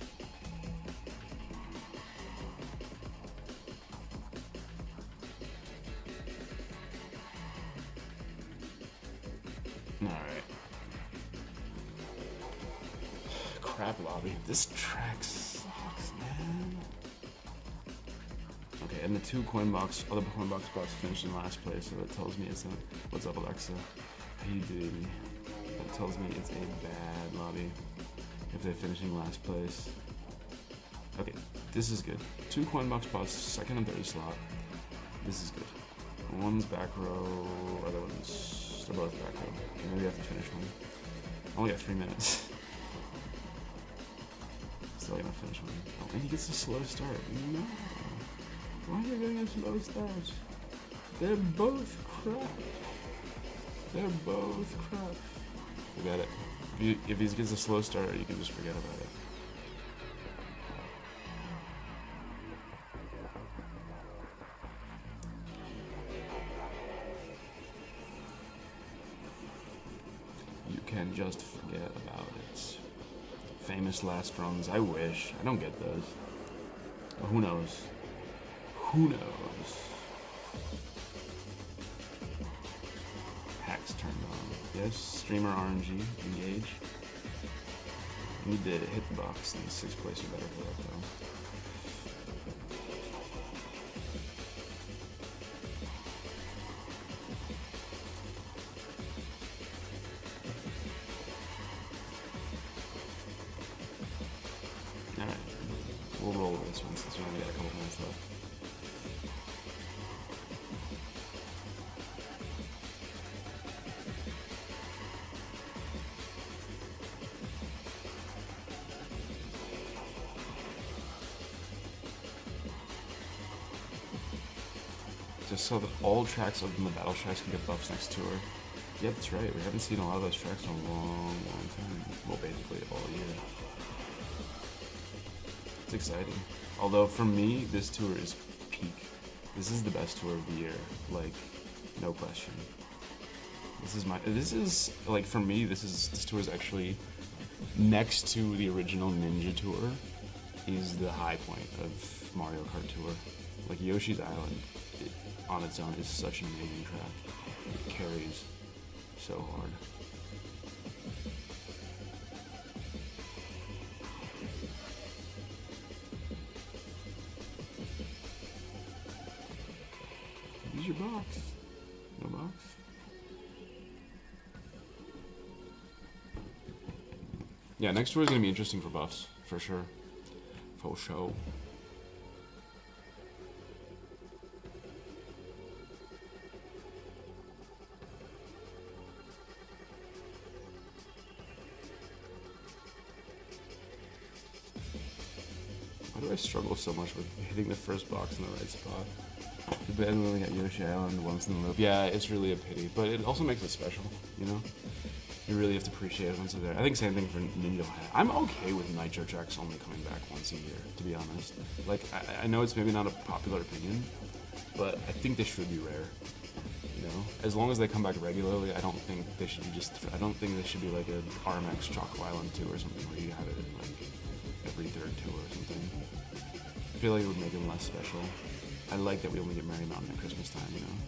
Alright. Crap lobby. This track sucks, man. Okay, and the two other coin box spots finished in last place, so that tells me it's a, what's up, Alexa? How you doing? That tells me it's a bad lobby if they're finishing last place. Okay, this is good. Two coin box spots, second and third slot. This is good. One's back row, other one's, they're both back row. Okay, maybe I have to finish one. I only got 3 minutes. Still gonna finish one. Oh, and he gets a slow start. No. Why are you getting a slow start? They're both crap. They're both crap. Forget it. If he gets a slow start, you can just forget about it. You can just forget about it. Famous last runs. I wish. I don't get those. But who knows? Who knows? Hacks turned on. Yes, streamer RNG, engage. We need to hit the box in 6th place or better for that though. Alright, we'll roll with this one since we only got a couple minutes left. Just so that all tracks other than the battle tracks can get buffs next tour. Yeah, that's right. We haven't seen a lot of those tracks in a long time. Well, basically all year. It's exciting. Although for me, this tour is peak. This is the best tour of the year. Like, no question. This is like, for me, this tour is actually next to the original Ninja tour is the high point of Mario Kart Tour. Like, Yoshi's Island on its own is such an amazing track. It carries so hard. Use your box. No box. Yeah, next tour is gonna be interesting for buffs, for sure. For sure. Why do I struggle so much with hitting the first box in the right spot? Too bad we only got Yoshi Island once in the loop. Yeah, it's really a pity, but it also makes it special, you know? You really have to appreciate it once they're there. I think same thing for Ninja Hat. I'm okay with Nitro tracks only coming back once a year, to be honest. Like, I know it's maybe not a popular opinion, but I think they should be rare. You know, as long as they come back regularly, I don't think they should be I don't think they should be like a RMX Choco Island 2 or something where you have it like every third tour or something. I feel like it would make them less special. I like that we only get Merry Mountain at Christmas time, you know?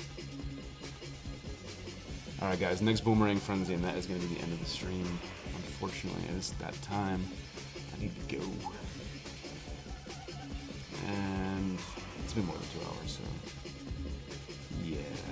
Alright guys, next Boomerang Frenzy, and that is going to be the end of the stream, unfortunately, it is that time. I need to go. And it's been more than 2 hours, so yeah.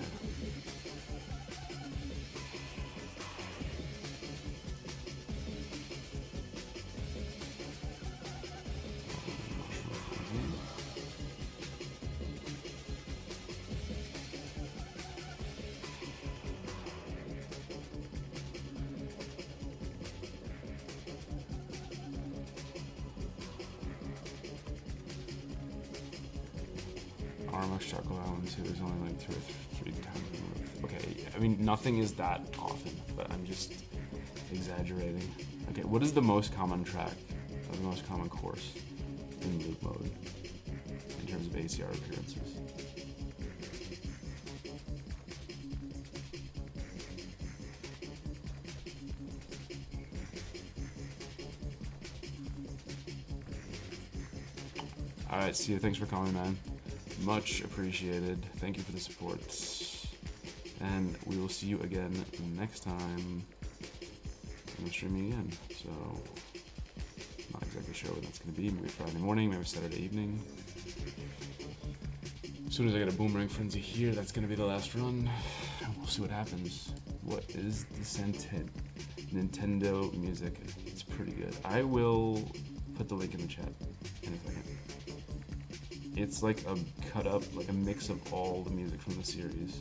Armax Chocolate Island 2 is only like 2 or 3 times removed. Okay, I mean, nothing is that often, but I'm just exaggerating. Okay, what is the most common track, or the most common course in loop mode in terms of ACR appearances? Alright, see you. Thanks for calling, man. Much appreciated. Thank you for the support. And we will see you again next time. I'm streaming again. So, not exactly sure when that's going to be. Maybe Friday morning, maybe Saturday evening. As soon as I get a Boomerang Frenzy here, that's going to be the last run. We'll see what happens. What is the Nintendo music? It's pretty good. I will put the link in the chat in a second. It's like a cut up, like a mix of all the music from the series.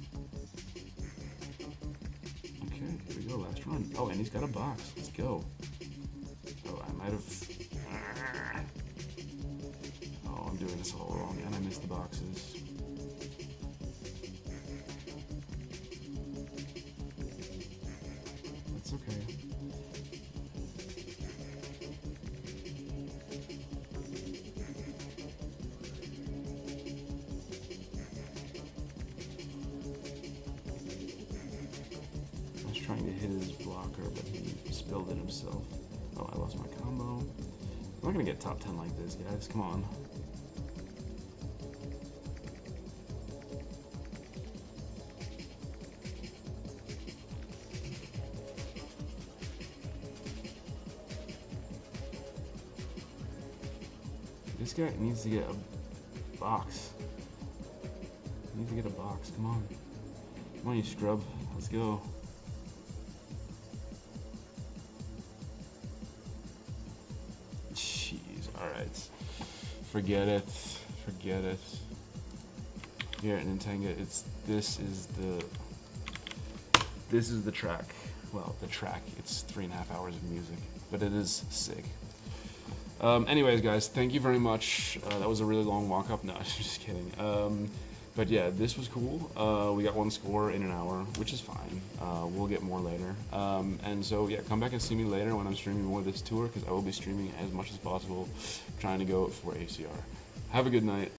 Okay, here we go, last run. Oh, and he's got a box. Let's go. Oh, I might have... Oh, I'm doing this all wrong, and I missed the boxes. That's okay. Trying to hit his blocker, but he spilled it himself. Oh, I lost my combo. I'm not gonna get top 10 like this, guys. Come on. This guy needs to get a box. He needs to get a box. Come on. Come on, you scrub. Let's go. Alright, forget it, Here at Nintendo, this is the track. Well, the track, it's 3.5 hours of music, but it is sick. Anyways, guys, thank you very much. That was a really long walk-up. No, I'm just kidding. But yeah, this was cool. We got one score in an hour, which is fine. We'll get more later. And so yeah, come back and see me later when I'm streaming more of this tour, because I will be streaming as much as possible, trying to go for ACR. Have a good night.